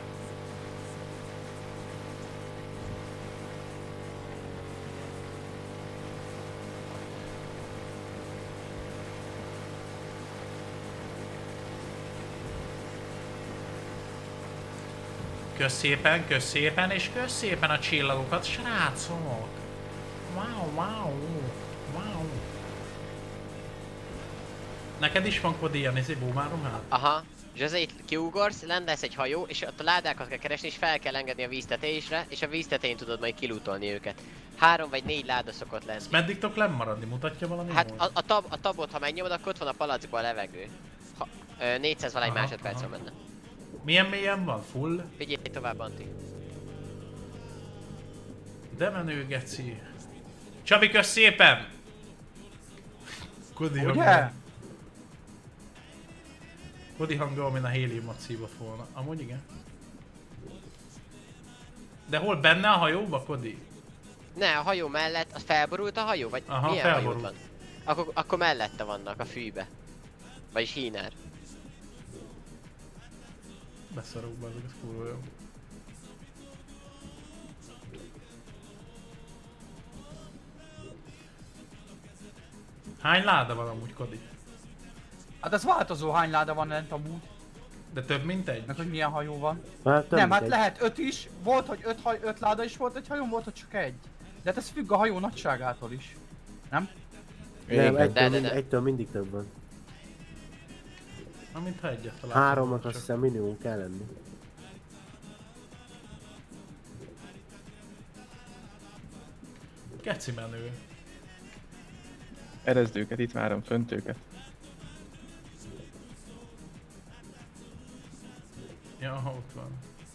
Kösz szépen, és kösz szépen a csillagokat, srácok! Wow, wow, wow. Neked is van kod ilyen búmárom hát? Aha. Zsoze, itt kiugorsz, lent lesz egy hajó, és ott a ládákat kell keresni, és fel kell engedni a víztetésre, és a víztetén tudod majd kilútolni őket. 3 vagy 4 láda szokott lenni. Meddig tudok lemaradni? Mutatja valami? Hát a tabot, ha megnyomod, akkor ott van a palackban a levegő. 400 valány Aha, másodpercen aha. menne. Milyen mélyen van? Full? Figyelj tovább, Anti. De menő, geci. Csabi, kösz szépen! Kodi Ugye? Kodi hanggal, amin a héliumot szívott volna. Amúgy igen. De hol benne a hajóba, Kodi? Ne, a hajó mellett, az felborult a hajó? Vagy Aha, milyen hajó felborult. van? Akkor mellette vannak, a fűbe. Vagyis hínár. Beszarok be, ez kurva jó. Hány láda van amúgy, Kodi? Hát ez változó, hány láda van lent amúgy. De több mint egy? Meg hogy milyen hajó van. Hát több Nem, hát mint egy. lehet 5 is. Volt, hogy 5 láda is volt egy hajón, volt, hogy csak egy. De hát ez függ a hajó nagyságától is. Nem? Nem, De. egytől mindig több van. Na, mintha egyet találtam. 3-nak csak. azt hiszem minimum kell lenni. Geci menő. Erezd őket, itt várom fönt őket. Ja, ott van.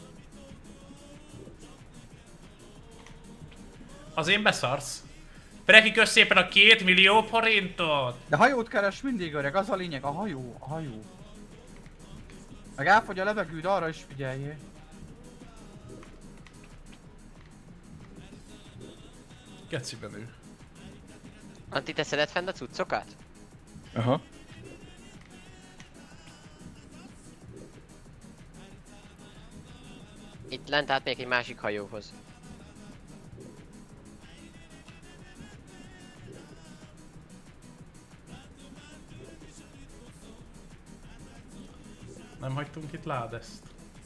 Az én beszarsz. Preki, kösz szépen a 2 millió forintot! De hajót keres mindig öreg, az a lényeg, a hajó. Meg elfogy a levegő, de arra is figyeljél. Geci menő. Anti, te szeded fenn a cuccokat? Aha. Itt lent átmegyek egy másik hajóhoz. Nem hagytunk itt ládeszt.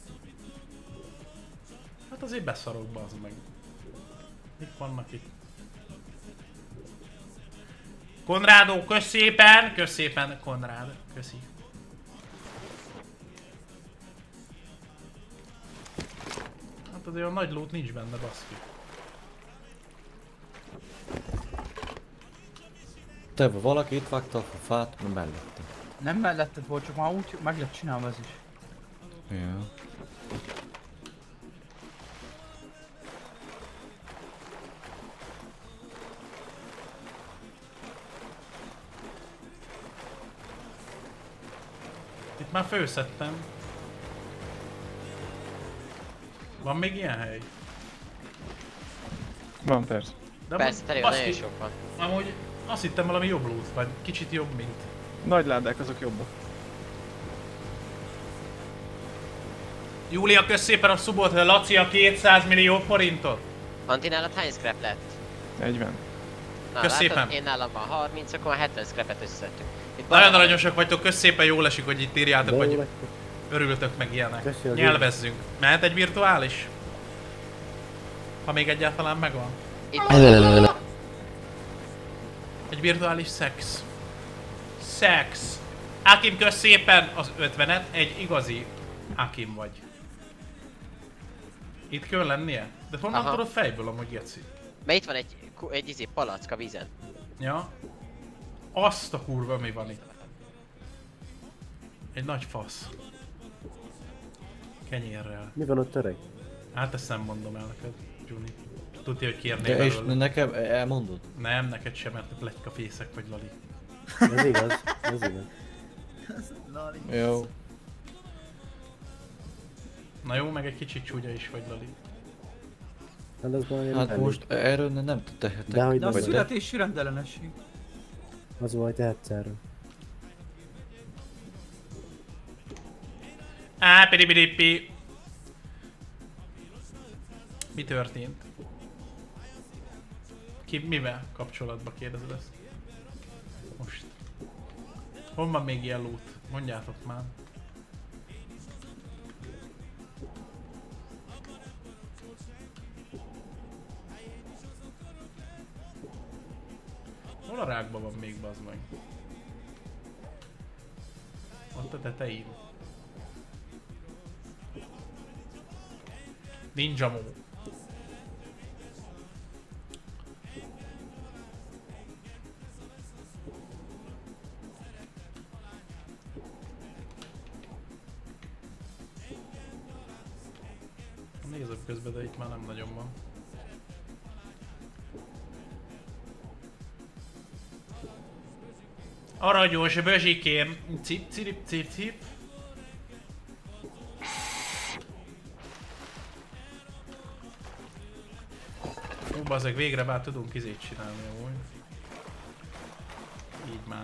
Hát azért beszarok, bazd meg. Mik vannak itt? Konrádó, kösz szépen, Konrád, köszi. Hát azért a nagy lót nincs benne, baszki. Te valaki itt vágta a fát, mert mellette. Nem melletted volt, csak már úgy meg lett csinálva ez is. Ja. Már főszedtem. Van még ilyen hely? Van persze. De Persze, tele van, nagyon baszki, sok van. amúgy azt hittem valami jobb loot, vagy kicsit jobb, mint... Nagy ládák azok jobbak. Júlia, kösz szépen a subot, Laci a 200 millió forintot. Anti, nálad hány scrap lett? 40. Na, Kösz látod, szépen. én nálam van 30, akkor 70 scrapet összeszedtünk. Itt Nagyon van- aranyosak vagytok, kösz szépen, jól esik, hogy itt írjátok, De jó hogy lettek. örültök meg ilyenek. Köszi a Nyelvezzünk. Mehet egy virtuális? Ha még egyáltalán megvan. Itt Egy virtuális szex. Szex. Akim, kösz szépen az 50-et, egy igazi Akim vagy. Itt kell lennie? De honnan Aha. tudod fejből amúgy, geci? Mert itt van egy izé palack a vízen. Ja. Azt a kurva, mi van itt? Egy nagy fasz. Kenyérrel. Mi van ott öreg? Hát ezt nem mondom el neked, Juni. Tudja, hogy kérnél De és belőle. nekem elmondod? Nem, neked sem, mert te pletykafészek vagy, Lali. Ez igaz, ez igaz. Jó. Na jó, meg egy kicsit csúnya is vagy, Lali. Hát az majd Hát most erről nem tehetek. Dehogy De a nem. születési rendellenesség. Az majd tehetsz erről. Á, piripiripi. Mi történt? Ki mivel kapcsolatba kérdezed ezt? Most. Hol van még ilyen loot? Mondjátok már. Hol a rákban van még, bazd meg? Ott a tetején. Ninja Mo. Nézem közben, de itt már nem nagyon van. Aranyos bözsikém. Cip, cip, cip, cip. Bazzeg, végre már tudunk izét csinálni amúgy. Így már.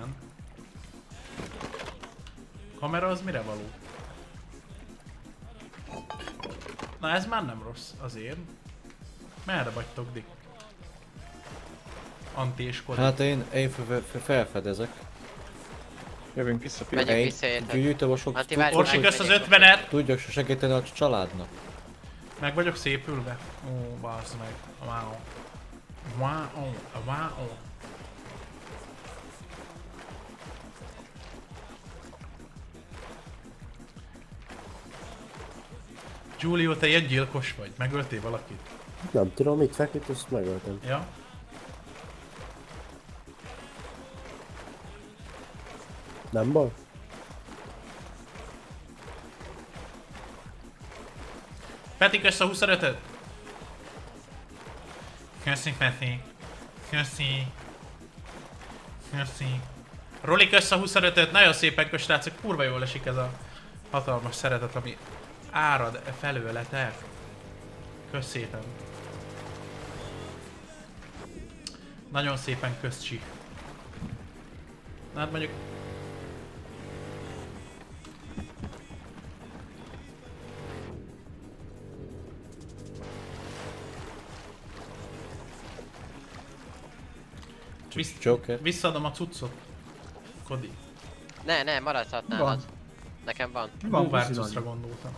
Kamera az mire való? Na ez már nem rossz, azért. Merre vagytok, Dick? Anti és Kodi. Hát én felfedezek. Jövünk vissza, Pia. Megyünk Én vissza, érted? gyűjtöm a sok Anti, várj, Orsi, várj, kösz az megyek. 50-et! tudjak segíteni a családnak. Meg vagyok szépülve. Ó, baszd meg. Wow. Wow. Wow. Giulio, te ilyen gyilkos vagy. Megöltél valakit? Nem tudom, itt feküdt, azt megöltem. Ja? Nem baj? Peti, kösz a 25-öt! Köszi, Peti. Köszi. Köszi. Roli, kösz a 25-öt, nagyon szépen kösz, srácok, kurva jól esik ez a hatalmas szeretet, ami árad felőletek. Kösz szépen. Nagyon szépen kösz, Csi. Na hát mondjuk... Joker. Visszaadom a cuccot. Kodi. Ne, maradhat Van. nálad. Nekem van. Van Búvár puszi, cuccra Lali. gondoltam.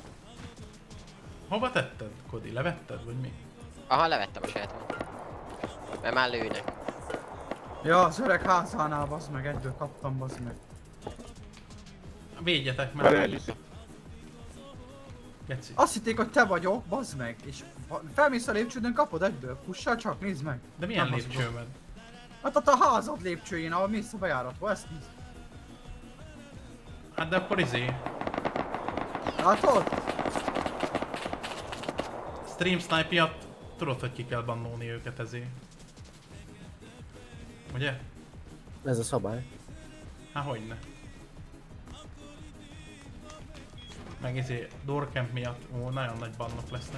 Hova tetted, Kodi? Levetted, vagy mi? Aha, levettem a sajátomat. Mert már lőnek. Ja, az öreg házánál, bazd meg, egyből kaptam, bazd meg. Védjetek Várj, már! Elisa. Geci. Azt hitték, hogy te vagyok, bazd meg, és felmész a lépcsődön, kapod egyből, fussál csak, nézd meg. De milyen Nem hazudok. lépcsőben? Hát ott a házad lépcsőjén, ahol mész a bejáratba, ezt nézd. Hát de akkor Látod? Stream snipe miatt tudod, hogy ki kell bannolni őket ezért. Ugye? Ez a szabály. Hát hogyne. Meg Doorcamp miatt, nagyon nagy bannok lesznek.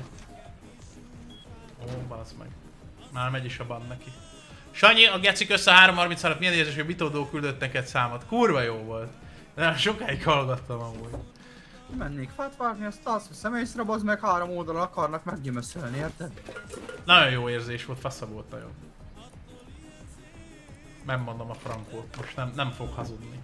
Bazd meg. Már megy is a ban neki. Sanyi, a gecik össze 3.33, milyen érzés, hogy Bitódó küldött neked számot. Kurva jó volt. De nem sokáig hallgattam amúgy. Mennék fát vágni, azt azt hiszem észre, bazd meg 3 oldalon akarnak meggyömöszölni, érted? Nagyon jó érzés volt, fasza volt nagyon. Nem mondom a frankót, most nem fog hazudni.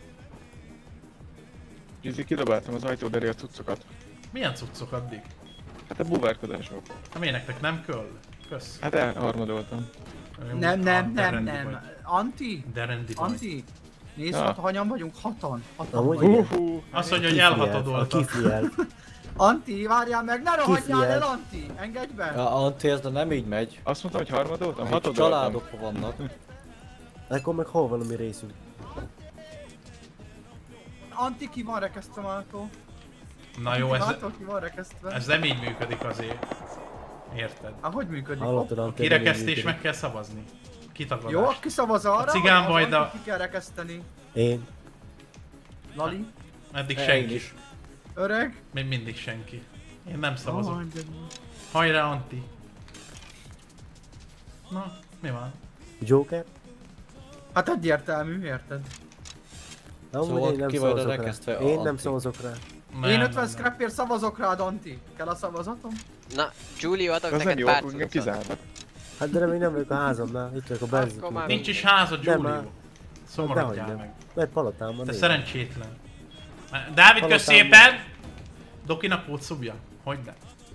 Izzi, kidobáltam az ajtód elé a cuccokat. Milyen cuccok addig? Hát a búvárkodások. Hát miért nektek nem kell? Kösz. Hát elharmadoltam. Nem. Anti? De rendi vagy. Anti? Nézd, Ja. hanyan vagyunk, hatan Amúgy vagyunk. igen. Azt mondja, hogy A elhatodoltak. kifliel. Anti, várjál meg, ne rohadjál Kifliel. el, Anti! Engedj be! Ja, Antti, ez de nem így megy. Azt mondtam, hogy harmadoltam? Itt Hatodoltam. családok vannak. Akkor meg hol van a mi részünk? Anti, ki van rekesztve, Mártó? Na jó, Ki van rekesztve? ez nem így működik azért. Érted? Hát hogy működik? Hallottad, A Antti? kirekesztés meg kell szavazni. Kitagadás. Jó, aki szavaz arra, A cigán hogy bajda- az Antit ki kell rekeszteni. Én. Lali, Eddig Én senki. is. öreg. Még mindig senki. Én nem szavazok. Oh, de- Hajrá, Anti. Na, mi van? Joker? Hát egyértelmű, érted? De amúgy Szóval én nem ki vagy szavazok rekesztve, rá. Én nem Antti? szavazok rá. Én 50 scrapért szavazok rád, Anti. Kell a szavazatom? Na, Giulio, adok Az nem neked jó, pár akkor engem cuccot. kizárnak. Hát de még nem vagyok a házamnál, itt vagyok a Akkor benzinkúton. már Nincs is házad, Nem, Giulio. már. Szomorodjál Dehogy meg. nem. Mert palotám van. Te én. szerencsétlen. Dávid, kösz Halottam. szépen! Dokinak volt szubja. Hogyne.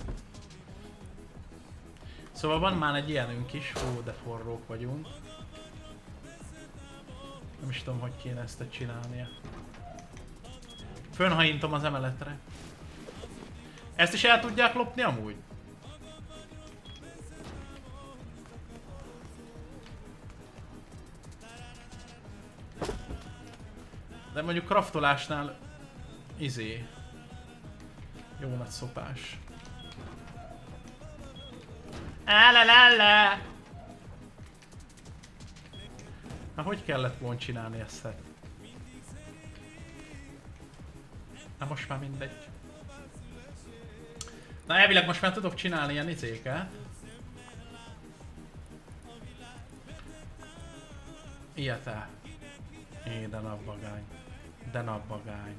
Szóval van már egy ilyenünk is. Ó, de forrók vagyunk. Nem is tudom, hogy kéne ezt csinálnia. Fönhaintom az emeletre. Ezt is el tudják lopni amúgy? De mondjuk kraftolásnál jó nagy szopás. Álalala! Na hogy kellett volna csinálni ezt? Na most már mindegy. Na elvileg most már tudok csinálni ilyen izéket. Ilyetá. De napvagány. De napvagány.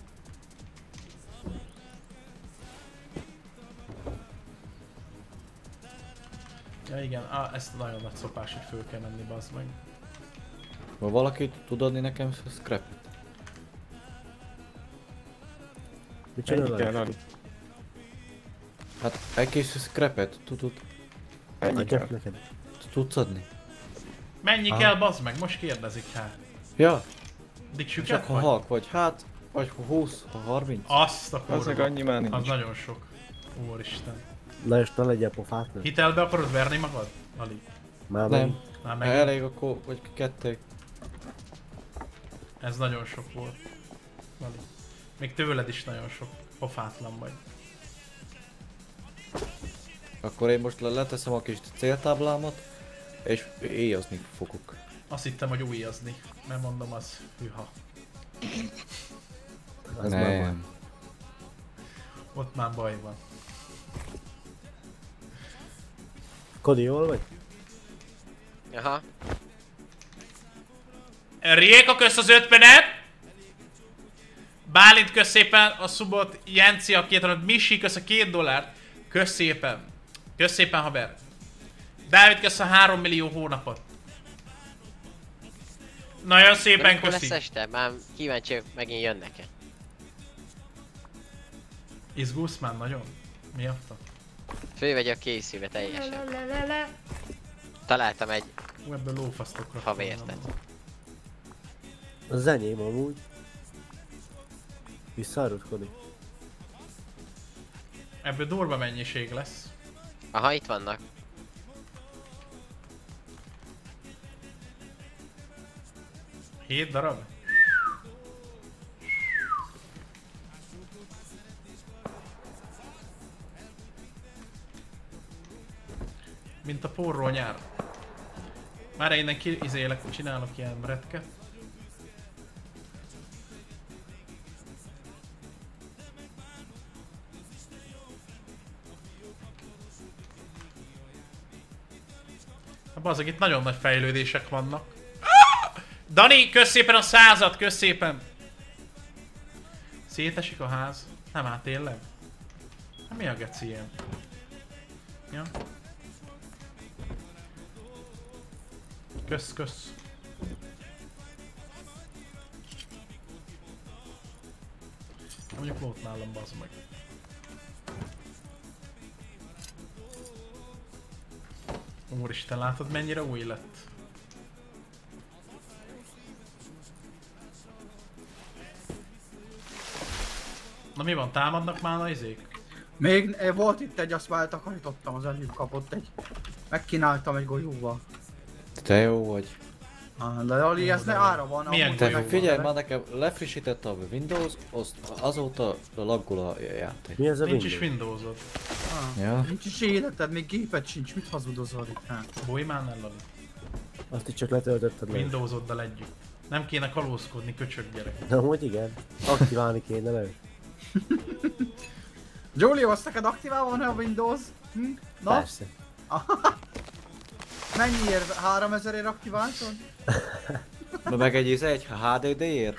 Ja igen, ezt a nagyon nagy szopás, hogy föl kell menni, bazd meg. Ha valaki tud adni nekem scrapet? Mit Ennyi csinálod? kell, Ali. Hát egy kis scrapet Ennyi kell. Adjak neked. tudsz adni? Mennyi kell, bazd meg? Most kérdezik hát. Ja, Addig csak süket ha vagy? halk vagy, hát, vagy ha 20, ha 30. Azt a Az meg kurva. annyi már Az nincs. nagyon sok. Úristen. Na és ne legyél pofátlan. Hitelbe akarod verni magad? Ali. Már Nem, Már meg elég akkor, vagy kettő. ez nagyon sok volt. Ali. Még tőled is nagyon sok. Pofátlan vagy. Akkor én most leteszem a kis céltáblámat, és éjazni fogok. Azt hittem, hogy újazni. Mert mondom az hűha. Az már baj. Nem. Ott már baj van. Kodi, jól vagy? Aha. Rieka, kösz az 50-et! Bálint, kösz szépen a subot, Jenci a 2 dollárt, Misi, kösz a 2 dollárt. Kösz szépen. Kösz szépen, haver. Dávid, kösz a 3 millió hónapot. Nagyon szépen Mikor lesz köszi. este? Már kíváncsi, hogy megint jönnek-e. Izgulsz már nagyon? Miatta? Fő vagyok készülve teljesen. Találtam egy Hú, ebből lófasztokra. havértet. Az enyém amúgy. Visszaarod, Kodi? Ebből durva mennyiség lesz. Aha, itt vannak. Hét darab? Mint a porró nyár. Már innen izélek, csinálok ilyen retket. Bazzag, itt nagyon nagy fejlődések vannak. Dani, kösz szépen a 100-at, kösz szépen! Szétesik a ház? Nem hát tényleg? Hát mi a geci ilyen? Ja. Kösz, kösz. Mondjuk volt nálam, bazd meg. Úristen, látod mennyire új lett? Na mi van, támadnak már a izék? Még volt itt egy, azt már takarítottam, az előbb kapott egy. Megkínáltam egy golyóval. Te jó vagy. De Lali, ez ne ára van. Milyen amúgy golyó? Te meg figyelj van, már nekem, lefrissítette a Windows, azóta laggol a játék. Mi ez a Nincs is Windows? Windowsod. Ja. Nincs is életed, még géped sincs, mit hazudozol itt? Hát? Bújj már el, Lali. Azt itt csak letöltötted le. Windowsoddal együtt. Nem kéne kalózkodni, köcsög gyerek. De amúgy igen. Aktiválni kéne le. Giulio, azt neked aktiválva van a Windows? Hm? Na? Persze. Mennyiért? 3000-ért aktiváltad? Meg egy HDD-ért?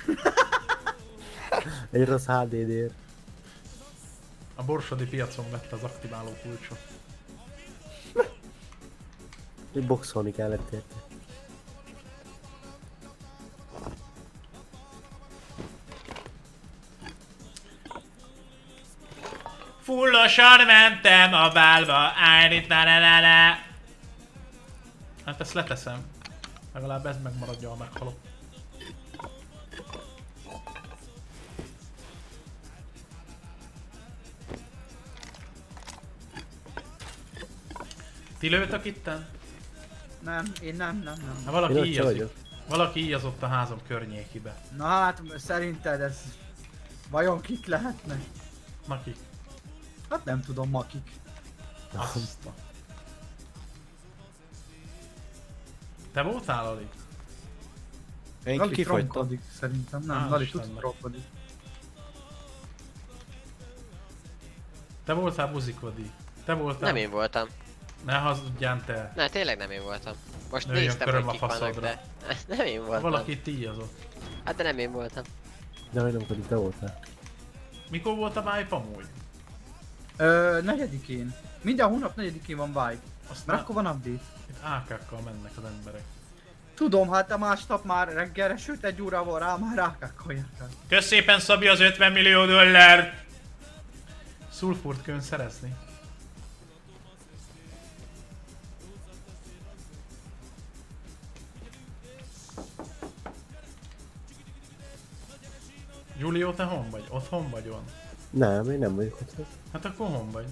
Egy rossz HDD-ért. A borsodi piacon vette az aktiváló kulcsot. Egy boxolni kellett érte. Fullosan mentem a bálba, állít la. Hát ezt leteszem. Legalább ez megmaradja, ha meghalok. Ti lőtök itten? Nem, én nem. Ha valaki Én ott se íjazik. vagyok. Valaki íjazott a házam környékibe. Na hát, szerinted ez... Vajon kik lehetnek? Nakik. Hát nem tudom, makik. Azt a... Te voltál, Ali? Én Lali kifogytam. tromkodik, szerintem. Nem, Á, Lali Istennek. tud tromkodik. Te voltál buzikodi. Te voltál. Nem én voltam. Ne hazudjál te. Ne, tényleg nem én voltam. Most Nőjön néztem, köröm hogy a kik vannak, faszodra. de... Nem én voltam. Valaki tíjazott. Hát de nem én voltam. De hogy nem pedig te voltál. Mikor volt a vibe amúgy? 4-én. Minden hónap 4-én van vibe. Azt Mert akkor van update. itt AK-kkal mennek az emberek. Tudom, hát a másnap már reggelre, sőt egy órával rá már AK-kkal jártak. Kösz szépen Szabi az 50 millió dollárt! Sulfurt kön szerezni. Giulio, te hon vagy? Otthon vagyon? Nem, én nem vagyok ott. Hát akkor hon vagy?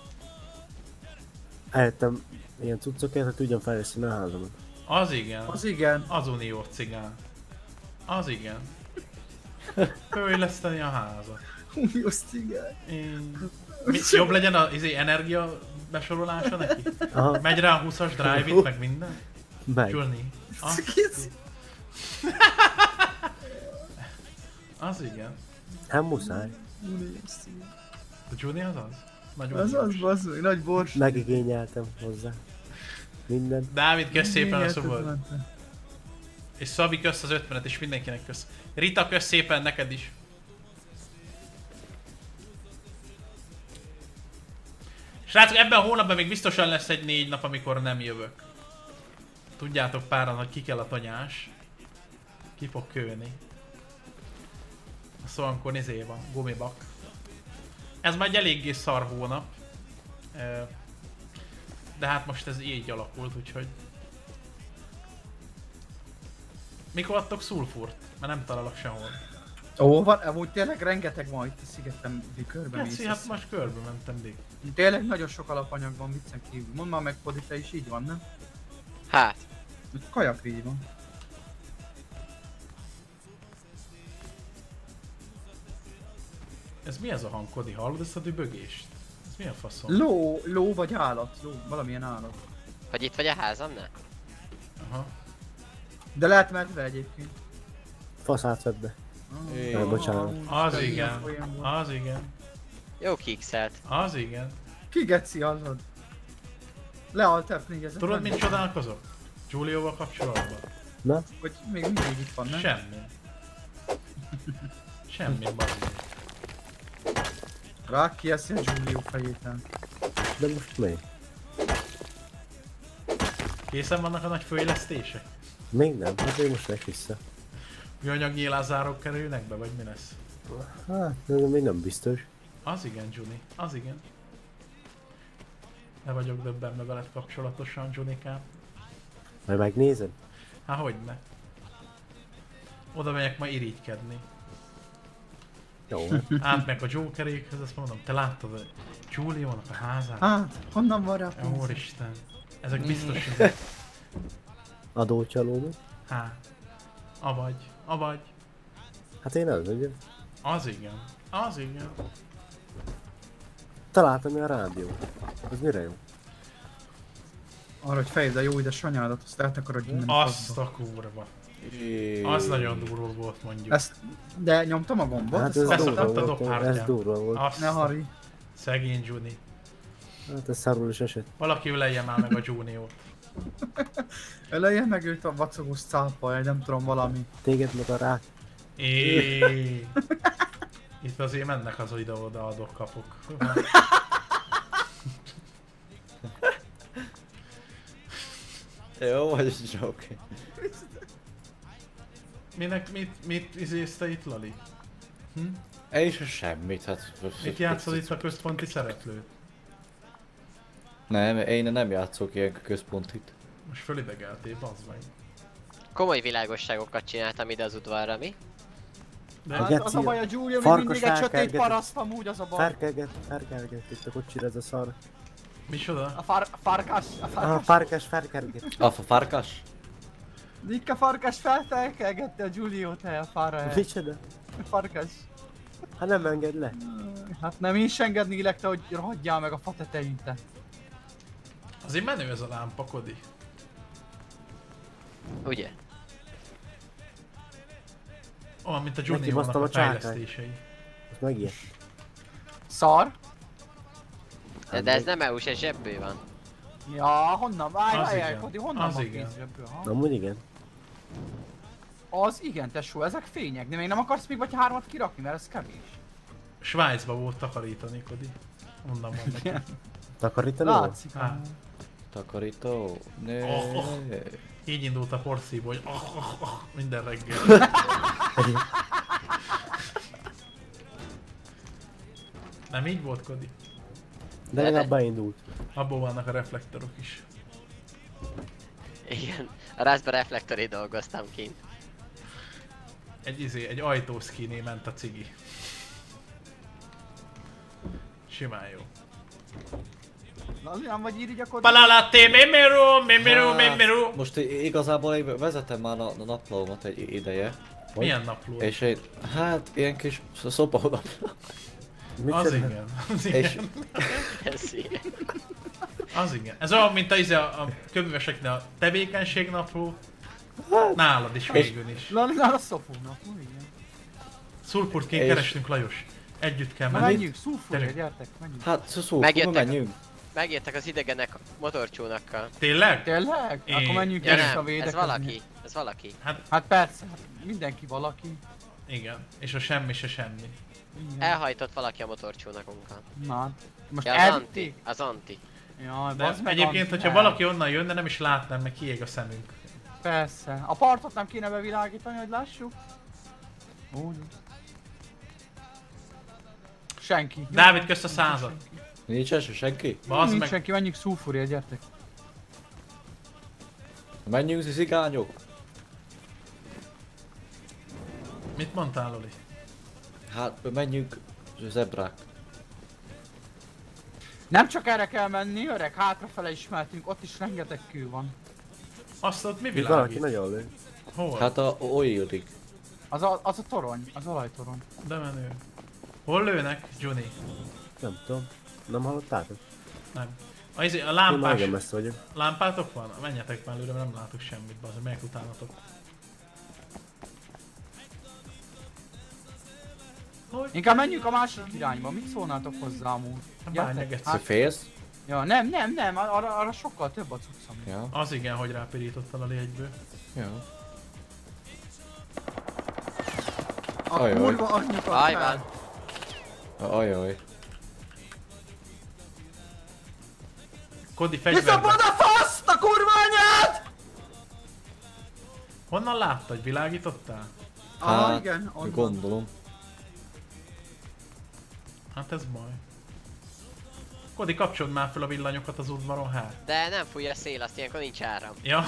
Eljöttem ilyen cuccokért, hogy tudjam fejleszteni a házamat. Az igen. Az igen. Az unió cigán. Az igen. Fejleszteni a házat. Just igen. Jobb legyen az energia besorolása neki? Aha, Megy rá a 20-as drive-it, meg minden? meg. Gyurni. Az igen. Hát muszáj. A Gyurni az az? Nagyon Az gyors. basszony, nagy bors. Megigényeltem hozzá. Minden. Dávid, kösz szépen a Igen, szobor. tudom. És Szabi, kösz az 50-et, és mindenkinek kösz. Rita, kösz szépen neked is. Srácok, ebben a hónapban még biztosan lesz egy 4 nap, amikor nem jövök. Tudjátok páran, hogy ki kell a tanyás. Ki fog kőni. Szóval amikor izé van, gumibak. Ez már egy eléggé szar hónap. De hát most ez így alakult, úgyhogy... Mikor adtok szulfurt? Mert nem találok sehol. Ó, van, amúgy tényleg rengeteg van itt a szigeten, körbe mész. Geci, hát most körbe mentem Dick. Tényleg nagyon sok alapanyag van viccen kívül. Mondd már meg, Podi, te is így van, nem? Hát. Kajakrígy van. Ez mi ez a hang, Kodi? Hallod ezt a dübögést? Ez mi a faszom? Ló vagy állat, ló, valamilyen állat. Hogy itt vagy a házamnál? Aha. De lehet medve egyébként. Faszát vedd be. Éj. Bocsánat. Az Isten, igen. ilyen folyam volt. Az igen. Jó kikszelt. Az igen. Ki geci azod? Le Alt F4 ezek. Tudod, mint csodálkozok? Giulioval kapcsolatban? Na? Hogy még mindig itt van, nem? Semmi. Semmi, bazd. Rá kieszi a Giulio fejéten. De most még? Készen vannak a nagy fejlesztések? Még nem, hát én most meg vissza. Műanyag nyílászárok kerülnek be, vagy mi lesz? Hát, de még nem biztos. Az igen, Juni, az igen. Le vagyok döbbenve veled kapcsolatosan, Junikám. Majd megnézed? Há, hogyne. Oda megyek ma irigykedni. Jó, hát. Átmegyek a Jokerékhez, azt mondom, te láttad a Giulionak a házát? Hát, honnan van rá pénz? Úristen. Ezek biztos, hogy... Adócsaló mi? Há. Avagy. Hát én az vagyok. Az igen. Az igen. Találtam a rádió. Az mire jó? Arra, hogy fejled a jó édesanyádat, azt eltakarod innen a Azt faszba. a kurva. Az nagyon durva volt, mondjuk. Ezt, de nyomtam a gombot? Hát ez Ezt durva adta a volt, dobhártyán. ez durva volt. Azt Ne harj. szegény Juni. Hát ez szarul is esett. Valaki ölelje már meg a Juniót. Öleljen meg őt a vacogós cápa, nem tudom valami. Téged meg a rák. Itt azért mennek az ide-oda adok-kapok. Jó, vagy oké. Mit izézte itt, Lali? És semmit, hát... Mit játszol itt a központi szereplőt? Nem, én nem játszok ilyen központit. Most fölidegeltél, bazd meg. Komoly világosságokat csináltam ide az udvarra, mi? De Hát Geci, az a baj, a Giulio még farkas mindig egy sötét felkerget. paraszt amúgy, az a baj. Ferkelget itt a kocsira ez a szar. micsoda? A farkas, A farkas ferkelget. A farkas? Dikka farkas feltelkelgette a Giuliót el a farra. Micsoda? Farkas. Hát nem enged le. Hát nem is engednélek te, hogy hagyjál meg a fa tetején te. Azért menő ez a lámpa, Kodi. Ugye? Olyan, mint a Neki Juniónak basztam a a csákány. fejlesztései. Az megijedt. Szar? De ez nem EU-s, ez zsebből van. Ja, honnan? Várj, igen. Kodi, honnan Az van igen. pénzből? Ha? Amúgy igen. Az igen, tesó, ezek fények, de még nem akarsz még vagy 3-at kirakni, mert ez kevés. Svájcba volt takarítani, Kodi. Onnan van neki. Takarítani volt? Látszik. Há. Takarító? Né. Így indult a porszívó, hogy minden reggel. Nem így volt, Kodi? De legalább beindult. Abból vannak a reflektorok is. Igen. A Raspberry reflektoré dolgoztam kint. Egy ajtószkíné ment a cigi. Simán jó. Na, olyan vagy irigy, akkor... Palalaté, mimiru. Most igazából én vezetem már a naplómat egy ideje. Milyen napló? És én, hát ilyen kis szobaoda. Az igen, az És igen. Ez ilyen. Az igen. Ez olyan, mint a könyveseknél a tevékenységnapló. Nálad is, végül is. Na, a szopónak, igen. Szulpurtként És- kerestünk, Lajos. Együtt kell Na menni. menjünk, szúfúrja, Gyerünk. gyertek, menjünk. hát szó, Megjöttek. menjünk. Megjöttek az idegenek motorcsónakkal. Tényleg? Tényleg? Akkor menjünk Ja, Ja, vissza nem, védekezni. ez valaki. Ez valaki. Hát persze, hát mindenki valaki. Igen. És a semmi se semmi. Igen. Elhajtott valaki a motorcsónakunkkal. Na, most Ja, az Anti. elvitték? Az Anti. Jaj, De bazd meg, egyébként, Anti, hogyha ne. valaki onnan jönne, nem is látnám, meg kiég a szemünk. Persze. A partot nem kéne bevilágítani, hogy lássuk? Úgy. Senki. Dávid, kösz a 100-at. Nincs eső senki? Bazd Nincs meg. senki, menjünk szúfúria, gyertek. Menjünk zigányok. Mit mondtál, Loli? Hát menjünk zebrák. Nem csak erre kell menni, öreg, hátrafele is mehetünk, ott is rengeteg kő van. Azt ott mi Itt valaki világít? nagyon lő. Hol? Hát a oildik. Az a torony, az olajtorony. De menő. Hol lőnek, Juni? Nem tudom. Nem hallottátok? Nem. A Én már lámpás... igen messze vagyok. Lámpátok van? Menjetek már előre, nem látok semmit, bazd, melyek utánatok. Inkább menjünk a másik irányba, mit szólnátok hozzá amúgy? Hát Gyertek, bányagetsz. Te félsz? Ja, nem, arra sokkal több a cuccom. Ja, Az igen, hogy rápirítottad a egyből. ja. A Ajaj. kurva anyjukat Ajván. Ajaj. Kodi Viszont fegyverbe. oda faszt a kurva anyád! Honnan láttad, világítottál? Ah, igen, onnan. Gondolom. Hát ez baj. Kodi, kapcsold már fel a villanyokat az udvaron, hát. De nem fúj a szél, azt ilyenkor nincs áram. Ja.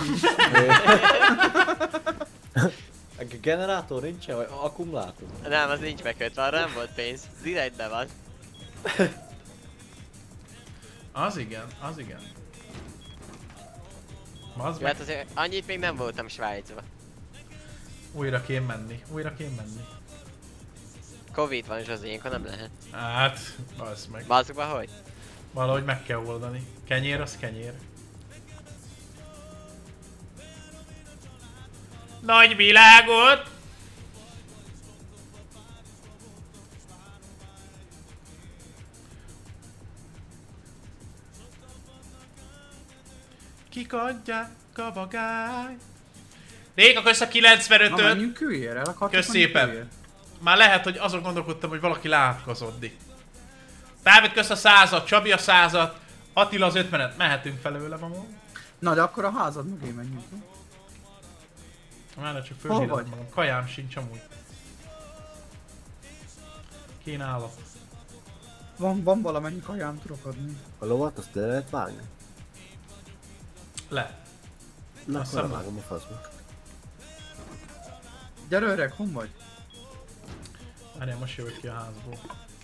A generátor nincsen, vagy akkumulátor? Nem, az nincs megkötve, arra nem volt pénz. Direktbe van. Az igen, az igen. Az Jó, meg hát azért annyit még nem voltam Svájcba. újra kéne menni, Covid van, Zsozé, ilyenkor nem lehet. Hát, az meg. Bazgba hogy? Valahogy meg kell oldani. Kenyér az kenyér. Nagy világot! Kik adják a vagály? Réga, kösz a Na 95-öt! menjünk külére, el akartok Kösz menni szépen. külére? Már lehet, hogy azon gondolkodtam, hogy valaki látkozodni. Dávid, kösz a 100-at, Csabi a 100-at, Attila az 50-et. Mehetünk felőle, amúgy. Na de akkor a házad mögé menjünk. Már csak Hol fölhírom vagy? magam. Kajám sincs amúgy. Kínálat. Van valamennyi kajám, tudok adni. A lovat azt le lehet vágni? Le. Na Azt akkor hiszem, vágom a faszba. Gyere öreg, hon vagy? Várjál, most jövök ki a házból.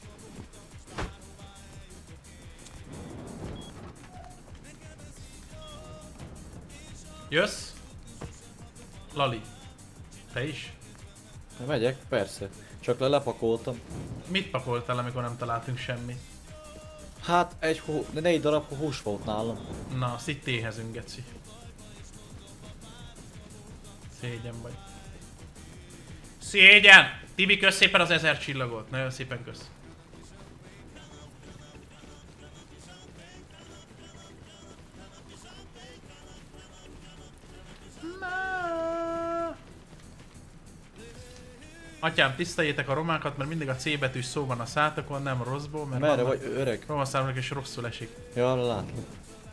Jössz? Lali. Te is? Megyek, persze. Csak lepakoltam. Mit pakoltál, amikor nem találtunk semmit? Hát 4 darab hús volt nálam. Na, azt itt éhezünk, geci. Szégyen vagy. Szégyen! Tibi, kösz szépen az 1000 csillagot. Nagyon szépen kösz. Atyám, tiszteljétek a romákat, mert mindig a C betűs szó van a szátokon, nem rosszból, mert Merre vannak vagy, öreg? roma számolnak és rosszul esik. Ja, látom.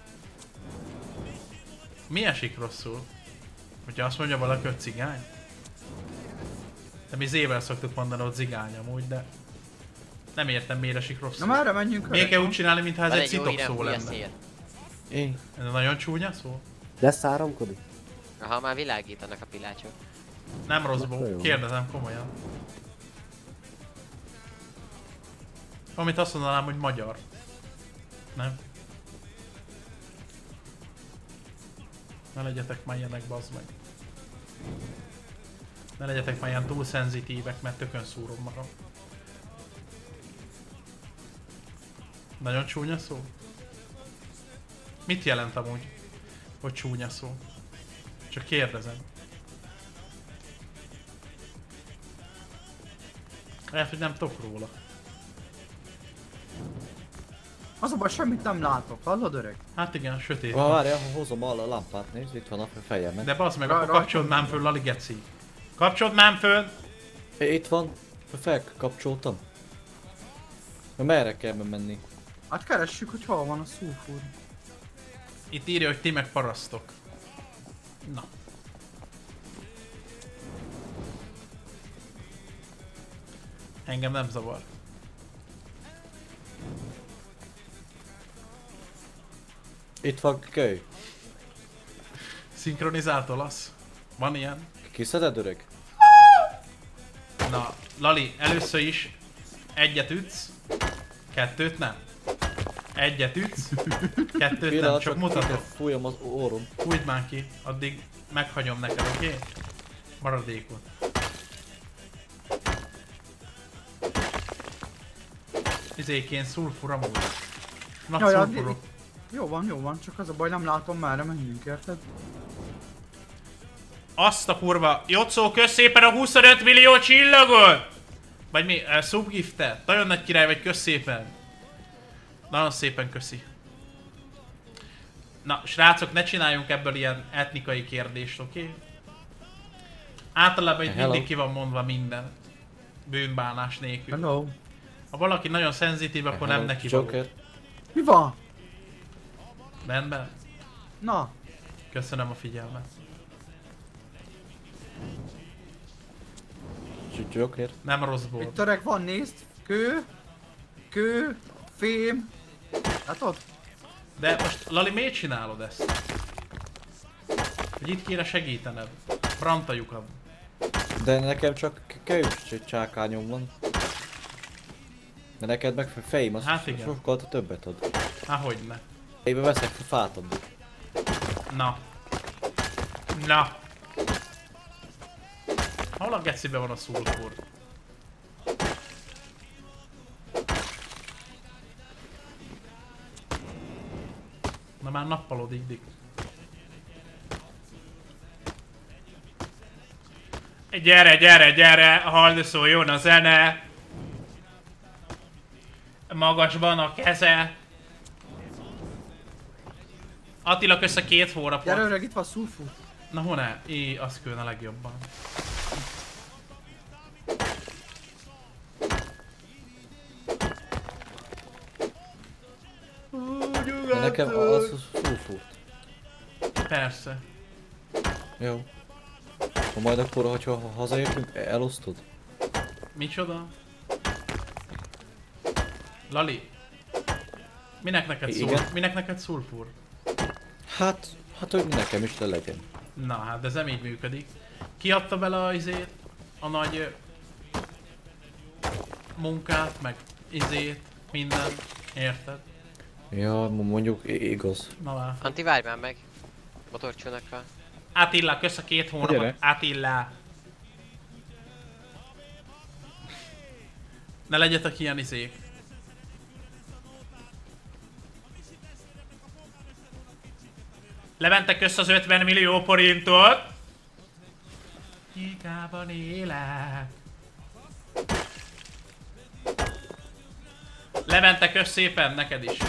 Mi esik rosszul? Hogyha azt mondja valaki, hogy cigány? De mi Z-vel szoktuk mondani, hogy zigány amúgy, de... Nem értem, miért esik Na rosszul. merre menjünk Miért kell úgy csinálni, mintha ez Van egy egy jó szitok hírem, szó fúj a lenne? szél. Én. Ez nagyon csúnya szó? Lesz áramkodik? Aha, már világítanak a pilácsok. Nem rosszból, jó. kérdezem komolyan. Amit azt mondanám, hogy magyar. Nem? Ne legyetek már ilyenek, bazd meg. Ne legyetek már ilyen túl szenzitívek, mert tökön szúrom magam. Nagyon csúnya szó? Mit jelent amúgy, hogy csúnya szó? Csak kérdezem. Lehet, hogy nem tudok róla. Az a baj, semmit nem látok, hallod öreg? Hát igen, sötét van. Várjál, hozom a lampát, nézd, itt van a fejemen. De bazd meg, Ra- akkor ra- kapcsold már föl, Lali geci. Kapcsold már föl! Itt van, felkapcsoltam. Na merre kell menni? Hát keressük, hogy hol van a szulfúr. Itt írja, hogy ti meg parasztok. Na. Engem nem zavar. Itt van köly. Szinkronizált olasz? Van ilyen? Kiszeded öreg? Na, Lali, először is egyet ütsz, kettőt nem. Egyet ütsz, kettőt nem, csak mutatok. Fújom az orrom. Fújjd már ki, addig meghagyom neked, oké? Okay? Maradékot. Izékén szulfur amúgy. Nagy Jaj, szulfurok. Jó van, csak az a baj, nem látom merre menjünk, érted? Azt a kurva, Jocó, kösz szépen a 25 millió csillagot! Vagy mi, subgiftet? Nagyon nagy király vagy, kösz szépen. Nagyon szépen köszi. Na, srácok, ne csináljunk ebből ilyen etnikai kérdést, oké? Okay? Általában itt Hello. mindig ki van mondva minden. Bűnbánás nélkül. Hello. Ha valaki nagyon szenzitív, akkor nem neki való. Joker. Mi van? Rendben? Na, Köszönöm a figyelmet. Joker. Nem rossz bold. itt öreg van, nézd. Kő, fém. Látod? De most, Lali, miért csinálod ezt? Hogy itt kéne segítened. Brantajuk ad. De nekem csak kevés csákányom van. De neked meg fejm, az Hát igen. sokkal többet ad. Há, hogyne. Ébe veszek fát addig. Na. Na. Hol a gecibe van a szulfur? Na már nappalodik, Dick. Gyere, gyere, gyere! Halld, szóljon a zene! Magasban a keze! Attila, kösz a 2 hónapot. Gyere öreg, itt van szulfur. Na hone? Az külön a legjobban. De nekem az szulfurt. Persze. Jó. Majd akkor, hogyha hazaértünk, elosztod? Micsoda? Lali. Minek neked Igen? Minek neked szulfur? Hát hogy nekem is le legyen. Na hát, de ez nem így működik. Ki adta bele a izét? A nagy munkát, meg izét, minden. Érted? Ja, mondjuk igaz. Na már. Anti, várj már meg. Motorcsónakkal. Attila, kösz a 2 hónapot. Gyere. Attila. Ne legyetek ilyen izék. Levente, kösz az 50 millió forintot. Higában élek. Levente, kösz szépen, neked is.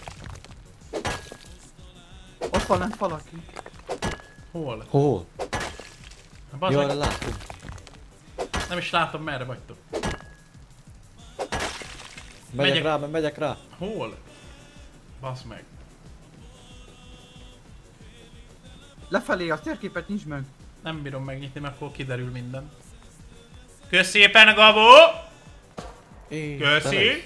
Ott van lent valaki. Hol? Hol? Bazd Jaj, meg, látom. nem is látom, merre vagytok. Megyek rá, megyek rá. Hol? Basz meg. Lefelé, a térképet nincs meg. Nem bírom megnyitni, mert akkor kiderül minden. Kösz szépen, Gabó! Köszi!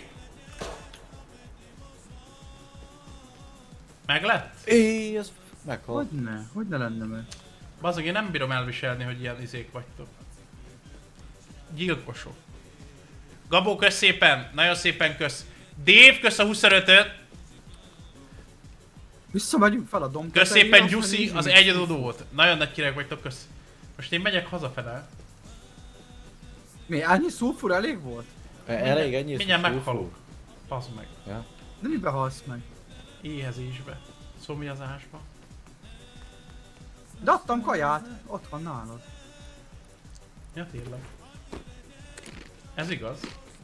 Meg lett? Ez meghal. Hogyne lenne meg. Bazzag, én nem bírom elviselni, hogy ilyen izék vagytok. Gyilkosok. Gabó, kösz szépen! Nagyon szépen kösz. Dave, kösz a 25-öt! Visszamegyünk fel a dom Kösz tetejére, szépen, aztán Gyuszi, nézzük, az mit egy szulfur. dodót. Nagyon nagy királyok vagytok, kösz. Most én megyek hazafele. Mi, ennyi szulfur elég volt? Elég ennyi Mindjárt szulfur. meghalok. Bazd meg. Ja. De mibe halsz meg? Éhezésbe. Szomjazásba. De adtam kaját, ott van nálad. Ja, tényleg. Ez igaz.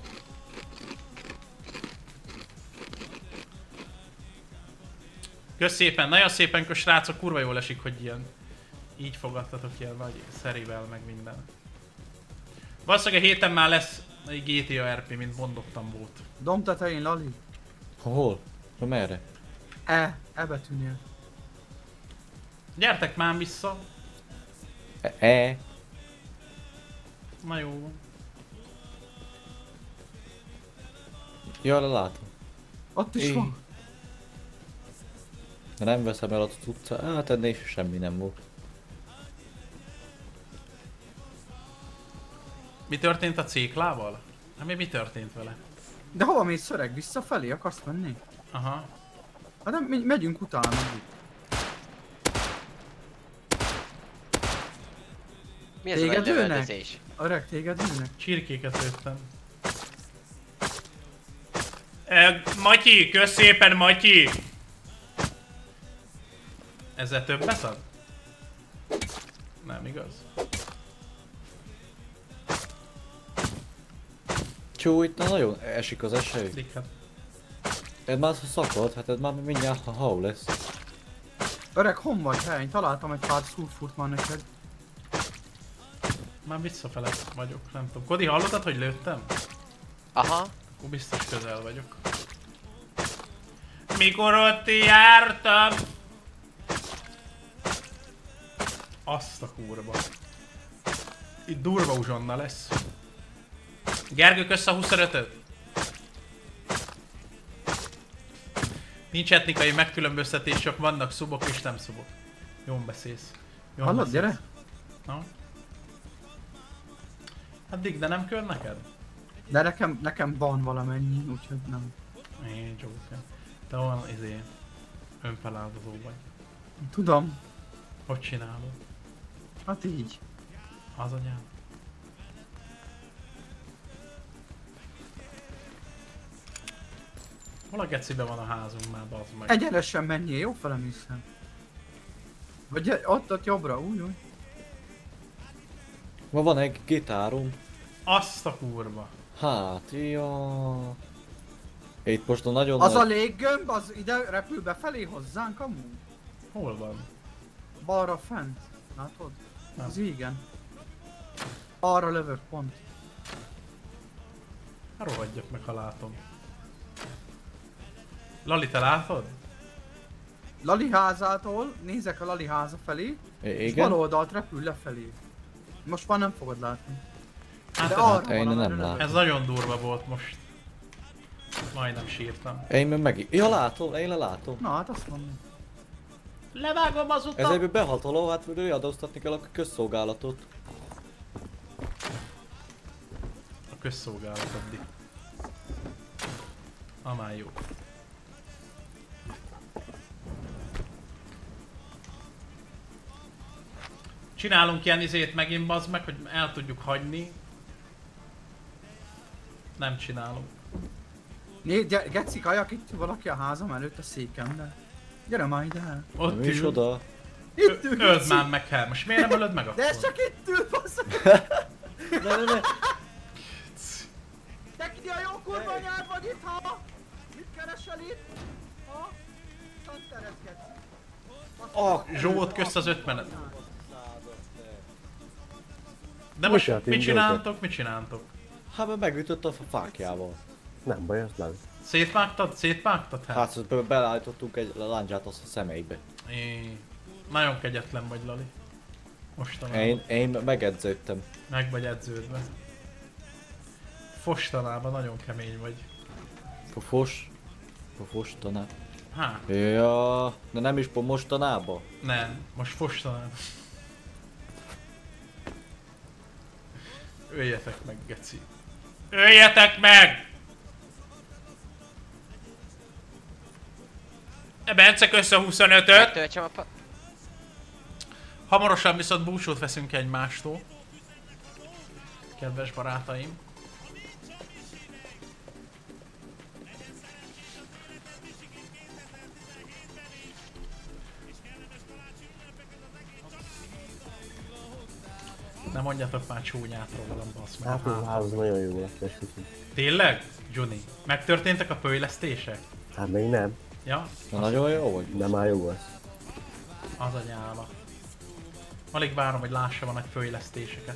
Kösz szépen, nagyon szépen, kösz srácok, kurva jól esik, hogy ilyen így fogadtatok ilyen nagy szerivel, meg minden. Valószínűleg a héten már lesz egy GTA RP, mint mondottam volt. Dom tetején, Lali. Hol? Na merre? E betűnél. Gyertek már vissza. Na jó. Ja, látom. Ott is van. De nem veszem el a cucca. Hát ennél is semmi nem volt. Mi történt a céklával? Hát mi történt vele? De hova mész öreg? Visszafelé akarsz menni? Aha. Hát nem, megyünk utána megint. Mi ez a nagy Téged lőnek? lövöldözés? Öreg, téged ülnek? Csirkéket lőttem. Matyi, kösz szépen, Matyi! Ezzel többet ad? Nem igaz? Csó, itt nagyon esik az eső. Hát Ez már szakad, hát ez már mindjárt hau lesz. Öreg, hon vagy? Hely, találtam egy pár szulfurt már neked. Már visszafele vagyok, nem tudom. Kodi, hallottad, hogy lőttem? Aha. Akkor biztos közel vagyok. Mikor ott jártam? Azt a kurva. Itt durva uzsonna lesz. Gergő, kösz a 25-öt. Nincs etnikai megkülönböztetés, csak vannak szubok és nem szubok. Jól beszélsz. Jól Hallod, beszélsz. gyere? Na? Hát Dick, de nem kör neked? De nekem van valamennyi, úgyhogy nem. Én Joker. Te olyan önfeláldozó vagy. Tudom. Hogy csinálod? Hát így. Az anyám. Hol a gecibe van a házunk már, bazd meg? Egyenesen menjél, jó felem hiszem. Vagy ott jobbra, úgy. Ma van egy gitárom. Azt a kurva. Hát, ja. Itt most a nagyon Az a nagy... léggömb, az ide repül befelé hozzánk amúgy? Hol van? Balra fent. Látod? Nem. Az igen. Arra lövök pont. Hát rohadjak meg, ha látom. Lali, te látod? Lali házától nézek a Lali háza felé, és bal Igen? oldalt repül lefelé. Most már nem fogod látni. Hát, De ez, arra én van, nem amerre látom. lövök. ez nagyon durva volt most. Majdnem sírtam. Én meg... Ja, látom, én látom. Na hát azt mondom. Levágom az utat! Ez egyből behatoló, hát ő adóztatni kell a közszolgálatot. A közszolgálat addig. Amár jó. Csinálunk ilyen izét megint, bazd meg, hogy el tudjuk hagyni. Nem csinálunk. Geci, kajak, itt valaki a házam előtt a székemben. Gyere már ide. Ott Mi is ül. oda? Itt ül, Öld Geci. már meg kell. Most miért nem ölöd meg akkor? De ez csak itt ül, basszak. Ne. Te ki a jó kurva anyád vagy itt, ha? Mit keresel itt? Ha? Santeres, Geci. Zsót közt az 50-et. De Mi most történt, mit Joker? csináltok? Mit csináltok? Hát mert megütött a fákjával. Nem baj, azt lát. Szétvágtad? Szétvágtad? Hát. Hát beállítottunk egy láncsát a szemeibe. Nagyon kegyetlen vagy, Lali. Mostanában. Én megedződtem. Meg vagy edződve. Fostanában nagyon kemény vagy. Fos tanár. Hát, Ja, de nem is mostanában. nem. Most fostanában. Öljetek meg, geci. Öljetek meg! Bence, kösz a 25-öt. Töltsem a Hamarosan viszont búcsút veszünk egymástól. Kedves barátaim. Nem mondjatok már csúnyát rólam, bassz meg. Hát a ház nagyon jó lesz, esküszöm. Tényleg? Johnny? Megtörténtek a pöjlesztések? Hát még nem, Ja? Na, nagyon jó vagy. de már jó lesz. Az anyála. Alig várom, hogy lássam a nagy fölélesztéseket.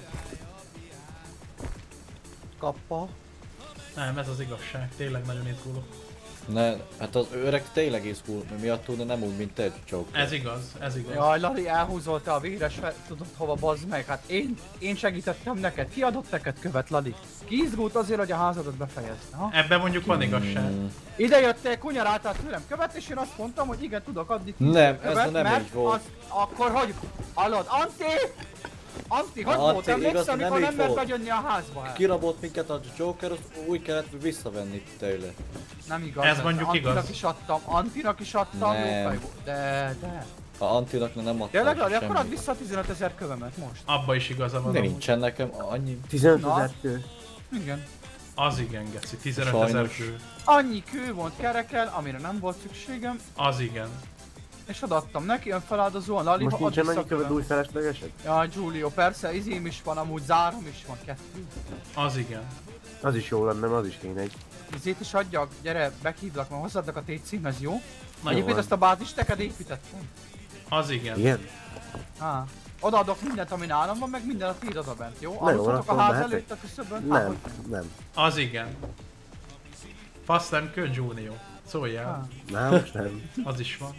Kappa. Nem, ez az igazság. Tényleg nagyon izgulok. Ne, hát az öreg tényleg izgul, miattul, de nem úgy, mint te, Joker. Ez igaz, ez igaz. Jaj, Lali, elhúzolta a véres, tudod hova, bazd meg? Hát én segítettem neked, ki adott neked követ, Lali? Ki izgult azért, hogy a házadat befejezte, ha? Ebben mondjuk van igazság. Ide jöttél, kunyaráltál tőlem követ, és én azt mondtam, hogy igen, tudok adni Nem, követ, ez nem mert így volt. akkor hogy? Hallod, Anti, hogy Anti, volt? Emlékszel, igaz, nem amikor nem így mert volt. bejönni a házba? Hát? Kirabott minket a Joker, azt úgy kellett visszavenni tőle. Nem igaz. Ez mondjuk Antinak igaz. is adtam, Antinak is adtam, Nem. jó fej volt. De. A Antinak nem adtam Tényleg, Lali, akkor add semmit. vissza a 15 000 kövemet most. Abba is igaza van. De amúgy. nincsen nekem annyi. 15 Na. 000 kő. Igen. Az igen, geci. 15 000 Sajnos. kő. Annyi kő volt kerekel, amire nem volt szükségem, Az igen. és odaadtam neki önfeláldozóan, Lali, Most ha add nincsen vissza mennyi követ kövemet. új feleslegesed? Ja, Giulio, persze, izém is van, amúgy zárom is van, 2. Az igen. Az is jó lenne, az is kéne egy. Izét is adjak, gyere, meghívlak, ma hozzáadnak a TC-hez, jó? Jó Egyébként van. ezt a bázist neked építettem. Az igen. Igen? Odaadok mindent, ami nálam van, meg minden a tiéd oda bent, jó? Na jó, Aludhatok a akkor ház mehetek? előtt a küszöbön? Nem, nem. Az igen. Fasz nem kön, Junior. Szóljál. Nem, most nem. Az is van.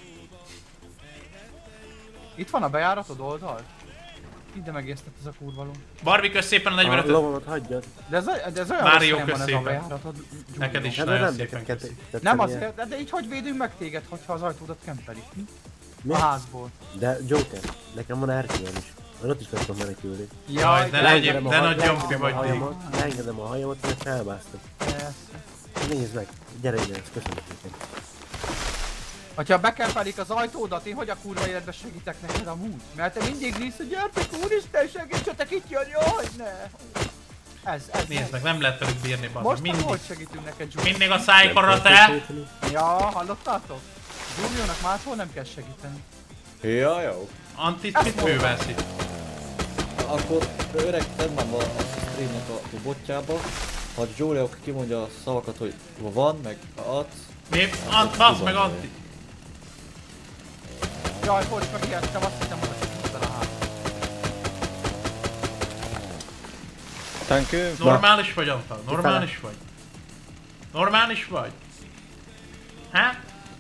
Itt van a bejáratod oldal? Ide megérztet ez a kurva ló. Barbie, kösz szépen a A 45-öt. lovamat hagyjad. De ez olyan Mário, rossz helyen van ez a kösz szépen. bejáratod. Neked is Hát nagyon nem szépen neked köszi. Nem azért, de így hogy védünk meg téged, hogyha az ajtódat kempelik? Mi? A házból. De Joker, nekem van erkélyem is. Mert ott is tudtam menekülni. Jaj, de Leengedem de a nagy gyampi leengedem a vagy még. hajamat, leengedem a hajamat, mert felbáztam. Persze. Nézd meg, gyere ide, ezt köszönöm neked. Ha bekempelik az ajtódat, én hogy a kurva életbe segítek neked amúgy? Mert te mindig nézsz, hogy gyertek úristen, segítsetek, itt jön, jaj, ne! Ez. Nézd meg, nem lehet velük bírni, Most bazd. mindig. Mindig. Hogy segítünk neked, Junior? Mindig a szájkorra te. Ja, hallottátok? Juniornak máshol nem kell segíteni. Ja, jó. Antit mit művelsz itt? Akkor öreg, tedd már a streamnek a botjába. Ha Jolie kimondja a szavakat, hogy van, meg adsz. Mi? Bazd meg Antit. Jaj, Boris, megijedtem, azt hittem, hogy a ház. Thank you. Normális vagy, Antal? Normális vagy? Normális vagy? Hát?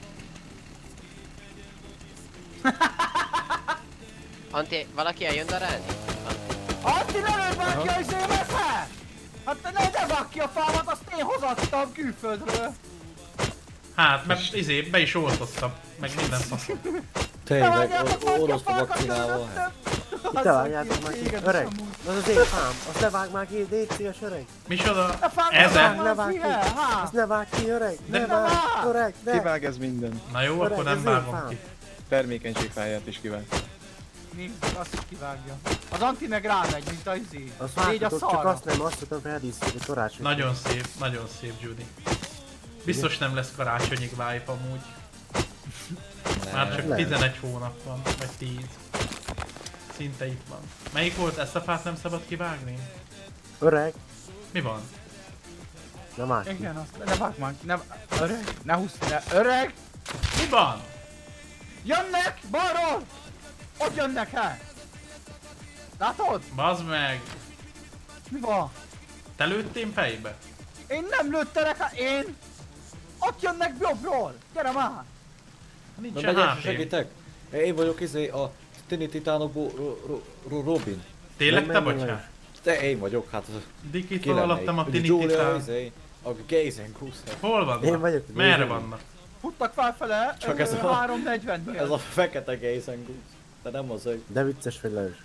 Anti, valaki eljön darálni? Antti, ne lőd már ki a izémet, hát! Hát te ne vak ki a fámat, azt én hozattam külföldről! Hát, mert be is oltottam. Meg minden faszom. Tényleg, orosz vakcinával. Itt elvágjátok már ki. Öreg, az az én fám, azt ne vágd már ki, légy szíves, öreg. Micsoda? Ezen? Ne vágd ki, azt ne vágd ki, öreg. De- Ne vágd, öreg, ne. Kivág ez minden. Na jó, Öreg, akkor nem ez vágom én ki. Termékenység pályát is kivág. Nézd, azt is kivágja. Az Antti meg rámegy, mint a izé. Azt Légy a vágtatok, csak szarra. azt nem, azt tudom feldíszíteni karácsony. Nagyon szép, Judy. Biztos nem lesz karácsonyig vibe amúgy. Már csak Nem. 11 hónap van, vagy 10. Szinte itt van. Melyik volt? Ezt a fát nem szabad kivágni? Öreg, Mi van? ne vágd ki. Igen, azt ne vágd már ki, öreg, ne húzz, ne, öreg! Mi van? Jönnek, balról! Ott jönnek el! Látod? Bazd meg! Mi van? Te lőttél fejbe? Én nem lőttelek, hát én! Ott jönnek jobbról! Gyere már! Na Nincsen megyek, HP. segítek. Én vagyok a Tini Titánokból Robin. Tényleg te Nem, vagy nem, hát? De én vagyok, hát az Dikit ki lenne alattam a így. Tini Julia, Titán. izé, a Geizen Kusz. Hol vannak? Én vagyok. Merre Én vannak? Futtak felfele, Csak ez a- 340 Ez a fekete Geizen Kusz. De nem az egy. De vicces vagy Lajos.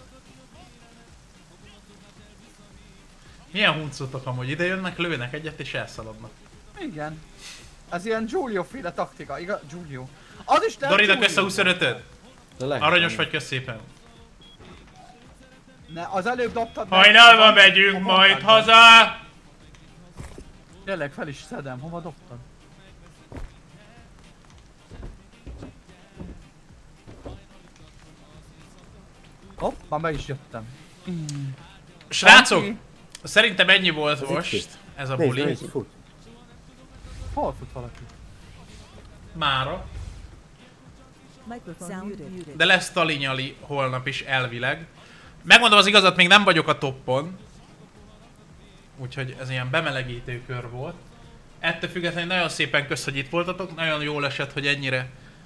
Milyen huncotok amúgy? Ide jönnek, lőnek egyet és elszaladnak. Igen. Ez ilyen Giulio-féle taktika, igaz? Giulio. Az is nem Dorida, Giulio. kösz a 25-öd. De lehet. Aranyos vagy, kösz szépen. Ne, az előbb dobtad meg. Hajnalba megyünk Hova majd dobtad? haza! Tényleg fel is szedem, hova dobtad? Hopp, már be is jöttem. Srácok, Antti, szerintem ennyi volt most ez a Nézd, buli. nézd, fut. hol fut valaki? Mára. De lesz talinyali holnap is elvileg. Megmondom az igazat, még nem vagyok a toppon. Úgyhogy ez ilyen bemelegítő kör volt. Ettől függetlenül nagyon szépen kösz, hogy itt voltatok. Nagyon jól esett, hogy ennyire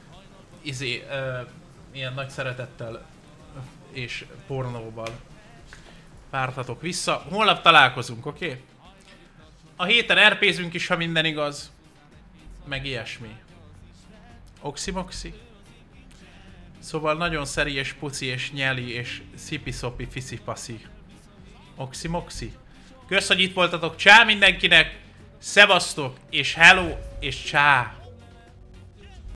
ilyen nagy szeretettel és pornóval vártatok vissza. Holnap találkozunk, oké? Okay? A héten RP-zünk is, ha minden igaz. Meg ilyesmi. Oximoxi. Szóval nagyon szeri és puci és nyeli és szipi-szopi fiszi-paszi. Oximoxi. Kösz, hogy itt voltatok. Csá mindenkinek. Szevasztok és hello és csá.